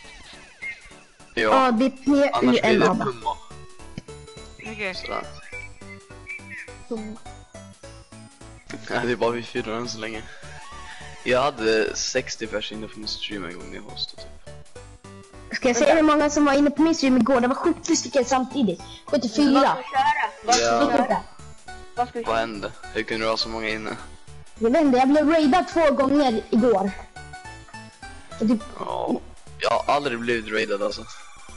Ja, Ja, det är P U annars blir M det A. bara. Puma. Okej. Sådär. Ja, det är bara vi fyra än så länge. Jag hade sextio pers inne på min stream en gång i höst typ. Ska jag säga hur många som var inne på min stream igår? Det var sjuttio stycken samtidigt. sjuttiofyra. Ja. Vad ska vi Vad hände? Hur kunde du ha så många inne? Jag vet inte, jag blev raidad två gånger igår. Och typ, Ja, jag har aldrig blivit raidad alltså.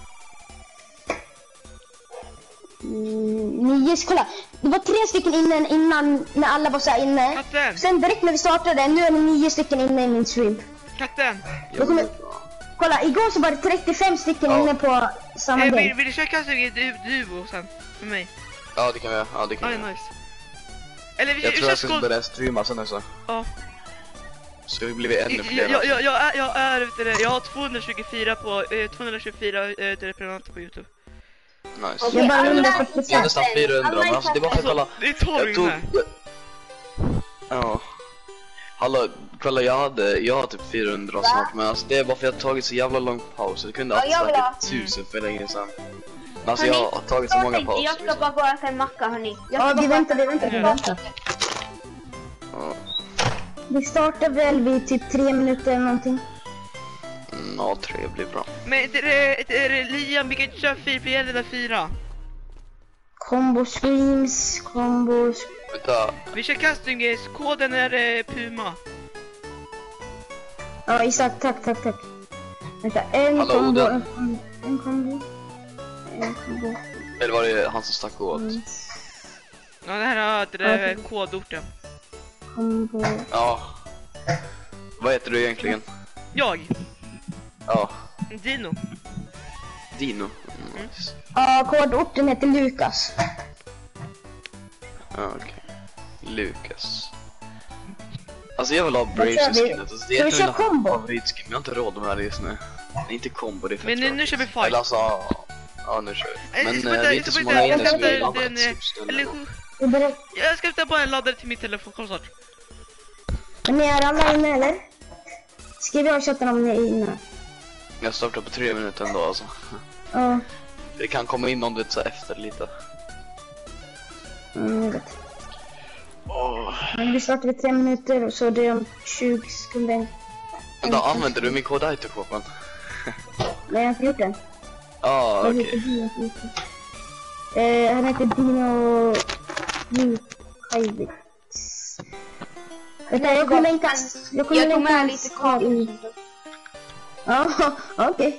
mm, nio, kolla. Det var tre stycken innan, innan när alla var så här inne. Katten! Sen direkt när vi startade, nu är det nio stycken inne i min stream. Katten! Då kommer, kolla, igår så var det trettiofem stycken Ja. inne på samma Eh, del. vill, vill du köra kanske ett du, duo sen? Med mig? Ja, det kan vi göra. Ja, det kan Ja, vi göra. nice. Eller vi, Jag vi tror kör jag ska skål... börja streama sen också. Ja. Så vi blir ännu fler. Jag, jag, jag, är, jag är ute det. Jag har tvåhundratjugofyra på eh, tvåhundratjugofyra eh, prenumeranter på YouTube. Nice. Jag bara Jag hundrafyrtio. har nästan fyrahundra, men alltså det var för att kolla. Det är tolv Jag tog... inne. Ja. Hallå, kolla jag hade, jag har typ fyrahundra snart, men alltså det är bara för att jag har tagit så jävla lång paus. Jag kunde Ja, ha jag vill ha. sagt tusen för länge sedan. Alltså jag har tagit så många pauser. Jag ska bara gå och äta en macka, hörni. Ja, vi väntar, vi väntar, vi väntar. Ja. Vi startar väl vid typ tre minuter eller någonting. Mm, ja, tre blir bra. Men det är, det är Liam, vi kan inte köra fyra, för gäller det fyra. Combo streams, combos. Vänta. Vi kör custom games, koden är eh, Puma. Ja, Isak, tack, tack, tack. Vänta, en Hallå, combo, Oden. en combo, en combo. En combo. Eller var det han som stack åt? Mm. Ja, det här är, det är kodorten. Combo. Ja. Vad heter du egentligen? Jag? Ja. Dino. Dino. Nice. Ja, kodorten heter Lukas. Ja, okej. Okay. Lukas. Alltså jag vill ha Bracer-skinet. Alltså, det är vi kör combo? favoritskin, men jag har inte råd med det just nu. Det är inte combo, det är fett. Men nu, nu kör vi fight. Eller alltså, ja nu kör vi. Men äh, äh, vi är inte så många inne så vi har den, eller... Jag ska ta bara en laddare till min telefon, kolla snart. Men ni är alla inne eller? Skriv i chatten om ni är inne. Jag startar på tre minuter ändå alltså. Ja. Det kan komma in om du vet så efter lite. Mm, jag vet. Oh. Men vi startar vid tre minuter och så det är om tjugo sekunder. Men då använder du min kod I T-shoppen? Nej, jag har inte gjort den. Ja, ah, okej. Okay. Eh, han heter Dino... Dino... Vänta, jag kommer länka... Jag kommer jag tog länka med lite kod. Ja, okej. Okay.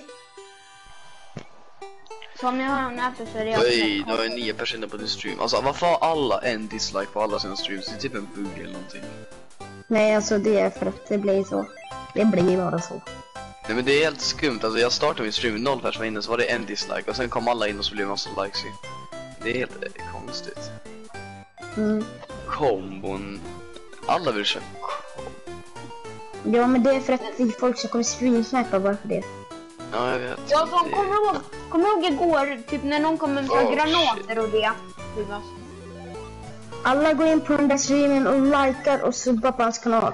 Så om jag har en app så är det jag. Oj, då är nio personer på din stream. Alltså varför har alla en dislike på alla sina streams? Det är typ en bugg eller någonting. Nej, alltså det är för att det blir så. Det blir bara så. Nej men det är helt skumt, alltså jag startade min stream med noll personer inne så var det en dislike och sen kom alla in och så blev det massa likes in. Det är helt det är konstigt. Mm. Kombon. Alla vill köpa. Ja men det är för att folk ska komma streamsnappa bara för det. Ja jag vet. Ja, så kommer du ihåg, kommer du ihåg igår, typ när någon kommer med oh, granater shit. och det? Alla går in på den där streamen och likar och subbar på hans kanal.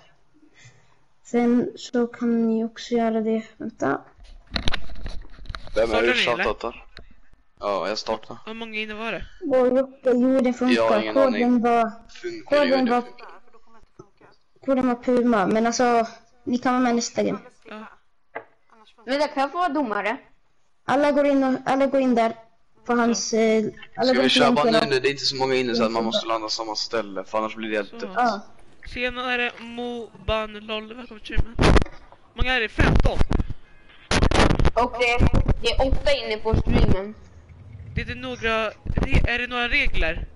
Sen så kan ni också göra det. Vänta. Vem är du tjatat då? Ja, jag startar. Hur många inne var det? Borjocka gjorde funkar. Koden var... Koden var... Koden var Puma. Men alltså, ni kan vara med nästa game. Ja. Men det kan jag få vara domare. Alla går in, och, alla går in där. På hans... Eh, alla Ska vi köpa nu nu? Det är inte så många inne så att man måste landa samma ställe. För annars blir det helt dött. Ja. Senare Moban lol. Välkommen till streamen. Hur många är det? femton? Och det är, det är åtta inne på streamen. Det är det några... Är det några regler?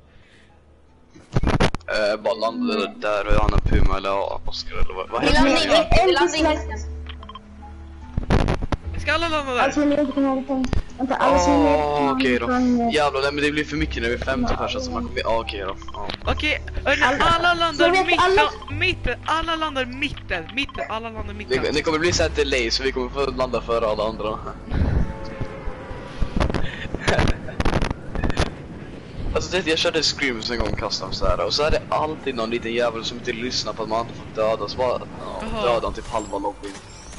Eh, bara landa mm. där och jag har en Puma eller Oscar eller vad, vad heter det? Vi landar i Ska alla landa där? Alltså, ni kan ha på. Vänta, alla som är... Åh, okej då. Jävlar, nej, men det blir för mycket när vi är femtio personer så man kommer... Ja, okej då. Okej, alla, alla landar mitten, alla... mitten, alla landar mitten, mitten, alla landar mitten. Det, det kommer bli så här delay så vi kommer få landa före alla andra. Alltså det, jag körde Screams en gång custom så här och så är det alltid någon liten jävel som inte lyssnar på att man inte får döda så bara ja, döda han typ halva lobbyn.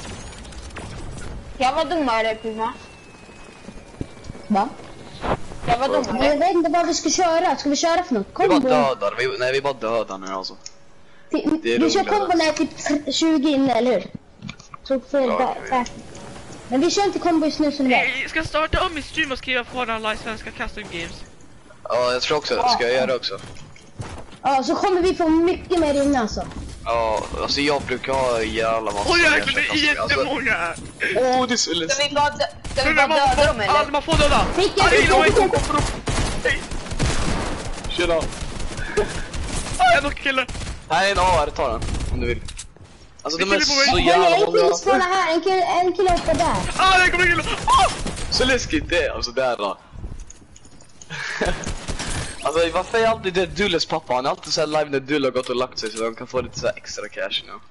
Jag var domare, Puma. Va? Jag var domare. Jag vet inte vad vi ska köra. Ska vi köra för något? Kombo. Vi bara dödar. Vi, nej, vi bara dödar nu alltså. Vi, vi kör kombo när typ tjugo inne, eller hur? Så för ja, där. Men vi kör inte kombo just nu som det är. Jag ska starta om min stream och skriva på den live svenska custom games. Ja, jag tror också det. Ska jag göra det också? Ja, så kommer vi få mycket mer inne alltså. Ja, alltså jag brukar ha jävla massa. Oj, jäklar, det är jättemånga! Åh, det är så lätt. Ska vi bara, ska vi bara döda dem eller? Ja, man får döda! Fick jag, fick jag, fick jag! Hej! Tjena! En och kille! Här är en A R, ta den, om du vill. Alltså de är så jävla jävla många. En kille spånar här, en kille, en kille uppe där. Ah, det kommer en kille! Ah! Så läskigt det är, alltså där då. Alltså varför är alltid det Dulles pappa? Han är alltid så här live när Dulle har gått och lagt sig så de kan få lite så här extra cash nu.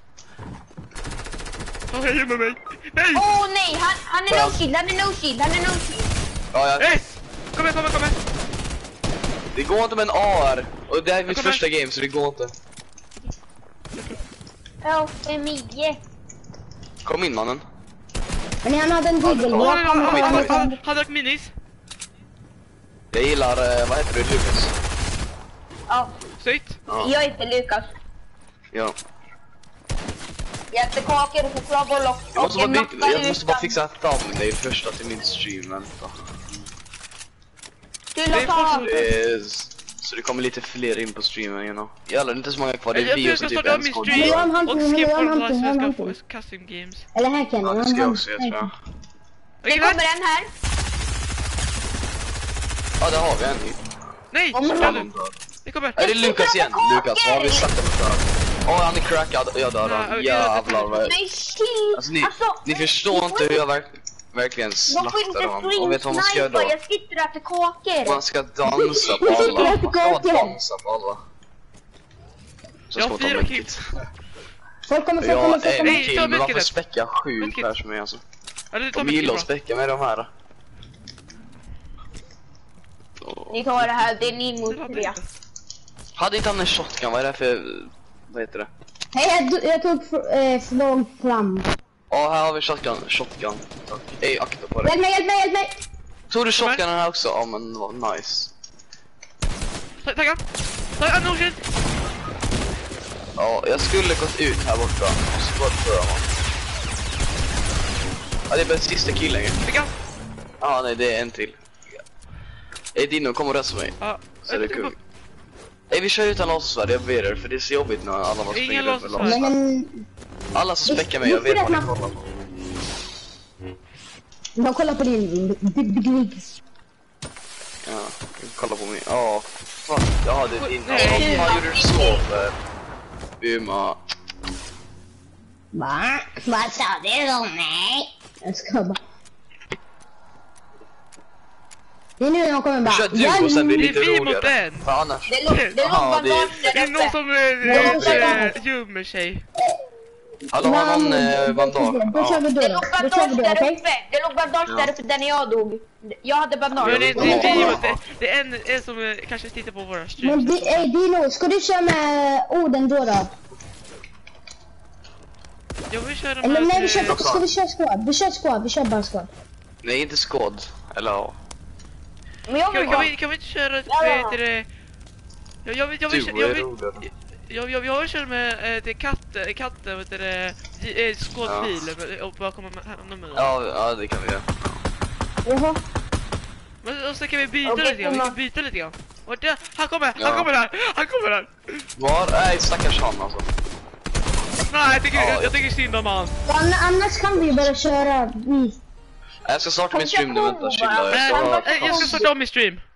Han är med mig. Nej! Åh oh, nej, han, han är no shield, han är no shield, han är no shield. Ja, ja. Yes! Kom igen, kom igen, kom igen. Det går inte med en A R. Och det är mitt första här. game så det går inte. Åh, för nio. Kom in mannen. Men han hade en dubbel. Han hade minis. Jag gillar, eh, vad heter du, Lukas? Ja. Snyggt. Ja. Jag heter Lukas. Ja. Jag äter kakor och chokladboll och, Jag måste, och en bara, macka byta, jag måste bara utan- fixa ett thumbnail första till min stream, vänta. Kul att ta. Eh, Så det kommer lite fler in på streamen, you know. Jävlar, det är inte så många kvar, det är Jag vi och så ska typ starta en min skåd. stream och skip for Hunting, live Hunting, svenska Hunting. custom games. Eller här kan Ja, det ska jag också göra, tror jag. Det kommer en här. Ja, där har vi en. Nej, Om ska du? Det kommer. Är det Lukas igen? Lukas, vad har vi sagt om det här? Åh, han är crackad. Jag dör Ja, han. okej, Jävlar vad... Nej, shit. Alltså, ni, Alltså, ni förstår inte hur jag verk, verkligen de får slaktar inte honom. Och vet vad man ska göra streamsnipa, då? jag sitter och äter kakor. Man ska dansa på Jag sitter och alla. äter Man ska kakor. dansa på alla. Så Jag ska har man ta fyra mycket. kills. Folk kommer, folk Ja, kommer, folk en kommer. Nej, ta kill, men varför mycket. späcka sju Mycket. pers med alltså? Ja, det tar De mycket gillar bra. att späcka med de här. Ni tar det här, det är ni mot tre. Hade inte han en shotgun? Vad är det för... Vad heter det? Hej, jag, jag tog eh, från fram. Ja, här har vi shotgun. Shotgun. Tack. Ey, akta på det. Hjälp mig, hjälp mig, hjälp mig! Tog du shotgunen här också? Ja, men vad nice. Ta- Tagga! Tagga, no shit! Ja, jag skulle gått ut här borta. Och så bara dör man. Ja, det är bara sista killen. Tagga! Ja, nej, det är en till. Ey, Dino, kom och rösta mig. Ja. Så är det kul. Ey, vi kör utan lasersvärd, jag ber er, för det är så jobbigt när alla bara Ingen springer ut med lasersvärd. lasersvärd. Men, Alla som späckar mig, jag vet vad ni kollar på. de kollar på din big big league. Ja, kolla på mig. Ja, fan. Ja, det är din. Nej. Vad gjorde du så för? Uma. Va? Vad sa du om mig? Jag ska bara... Det är nu de kommer bara... Kör du och sen blir det lite Det är vi mot roligare. den. För annars... Det låg det låg Jaha, det är- bandage Det där är någon uppe. som Ja, äh, gömmer sig. Alla har någon eh, bandage. Då kör Ja. vi då. Det låg Då kör vi bandage då, där okej? uppe. Det låg bandage där uppe där när jag dog. Jag hade bandage. Men det, det, är vi mot det. Det är en, en som eh, kanske tittar på våra Men streams. di, ey, Dino, ska du köra med orden då då? Jag vill köra Eller med... nej, vi eh, kör, ska vi köra squad? Vi kör squad, vi kör bara squad. Nej, inte skåd. Eller ja. Men jag Kan, vill kan, ha. vi, kan vi inte köra ett... Ja. Vad heter det? Jag, jag, vill- jag, vill, Du jag, är vill, roligare. jag, jag, jag vill köra med äh, det katten, katten, vad heter det? Äh, skådbil och bara komma med hand med. Ja, ja, det kan vi göra. Jaha. Men och så kan vi byta Okej, lite grann, vi komma. kan byta lite grann. Och där, han kommer, han Ja. kommer där, han kommer där. Var? Nej, stackars han alltså. Nej, jag tycker, Ja. jag, jag tycker synd om han. An annars kan vi bara köra... Vi. Jag ska starta min stream nu, vänta, chilla. Jag Äh, ska... äh, jag ska starta om min stream.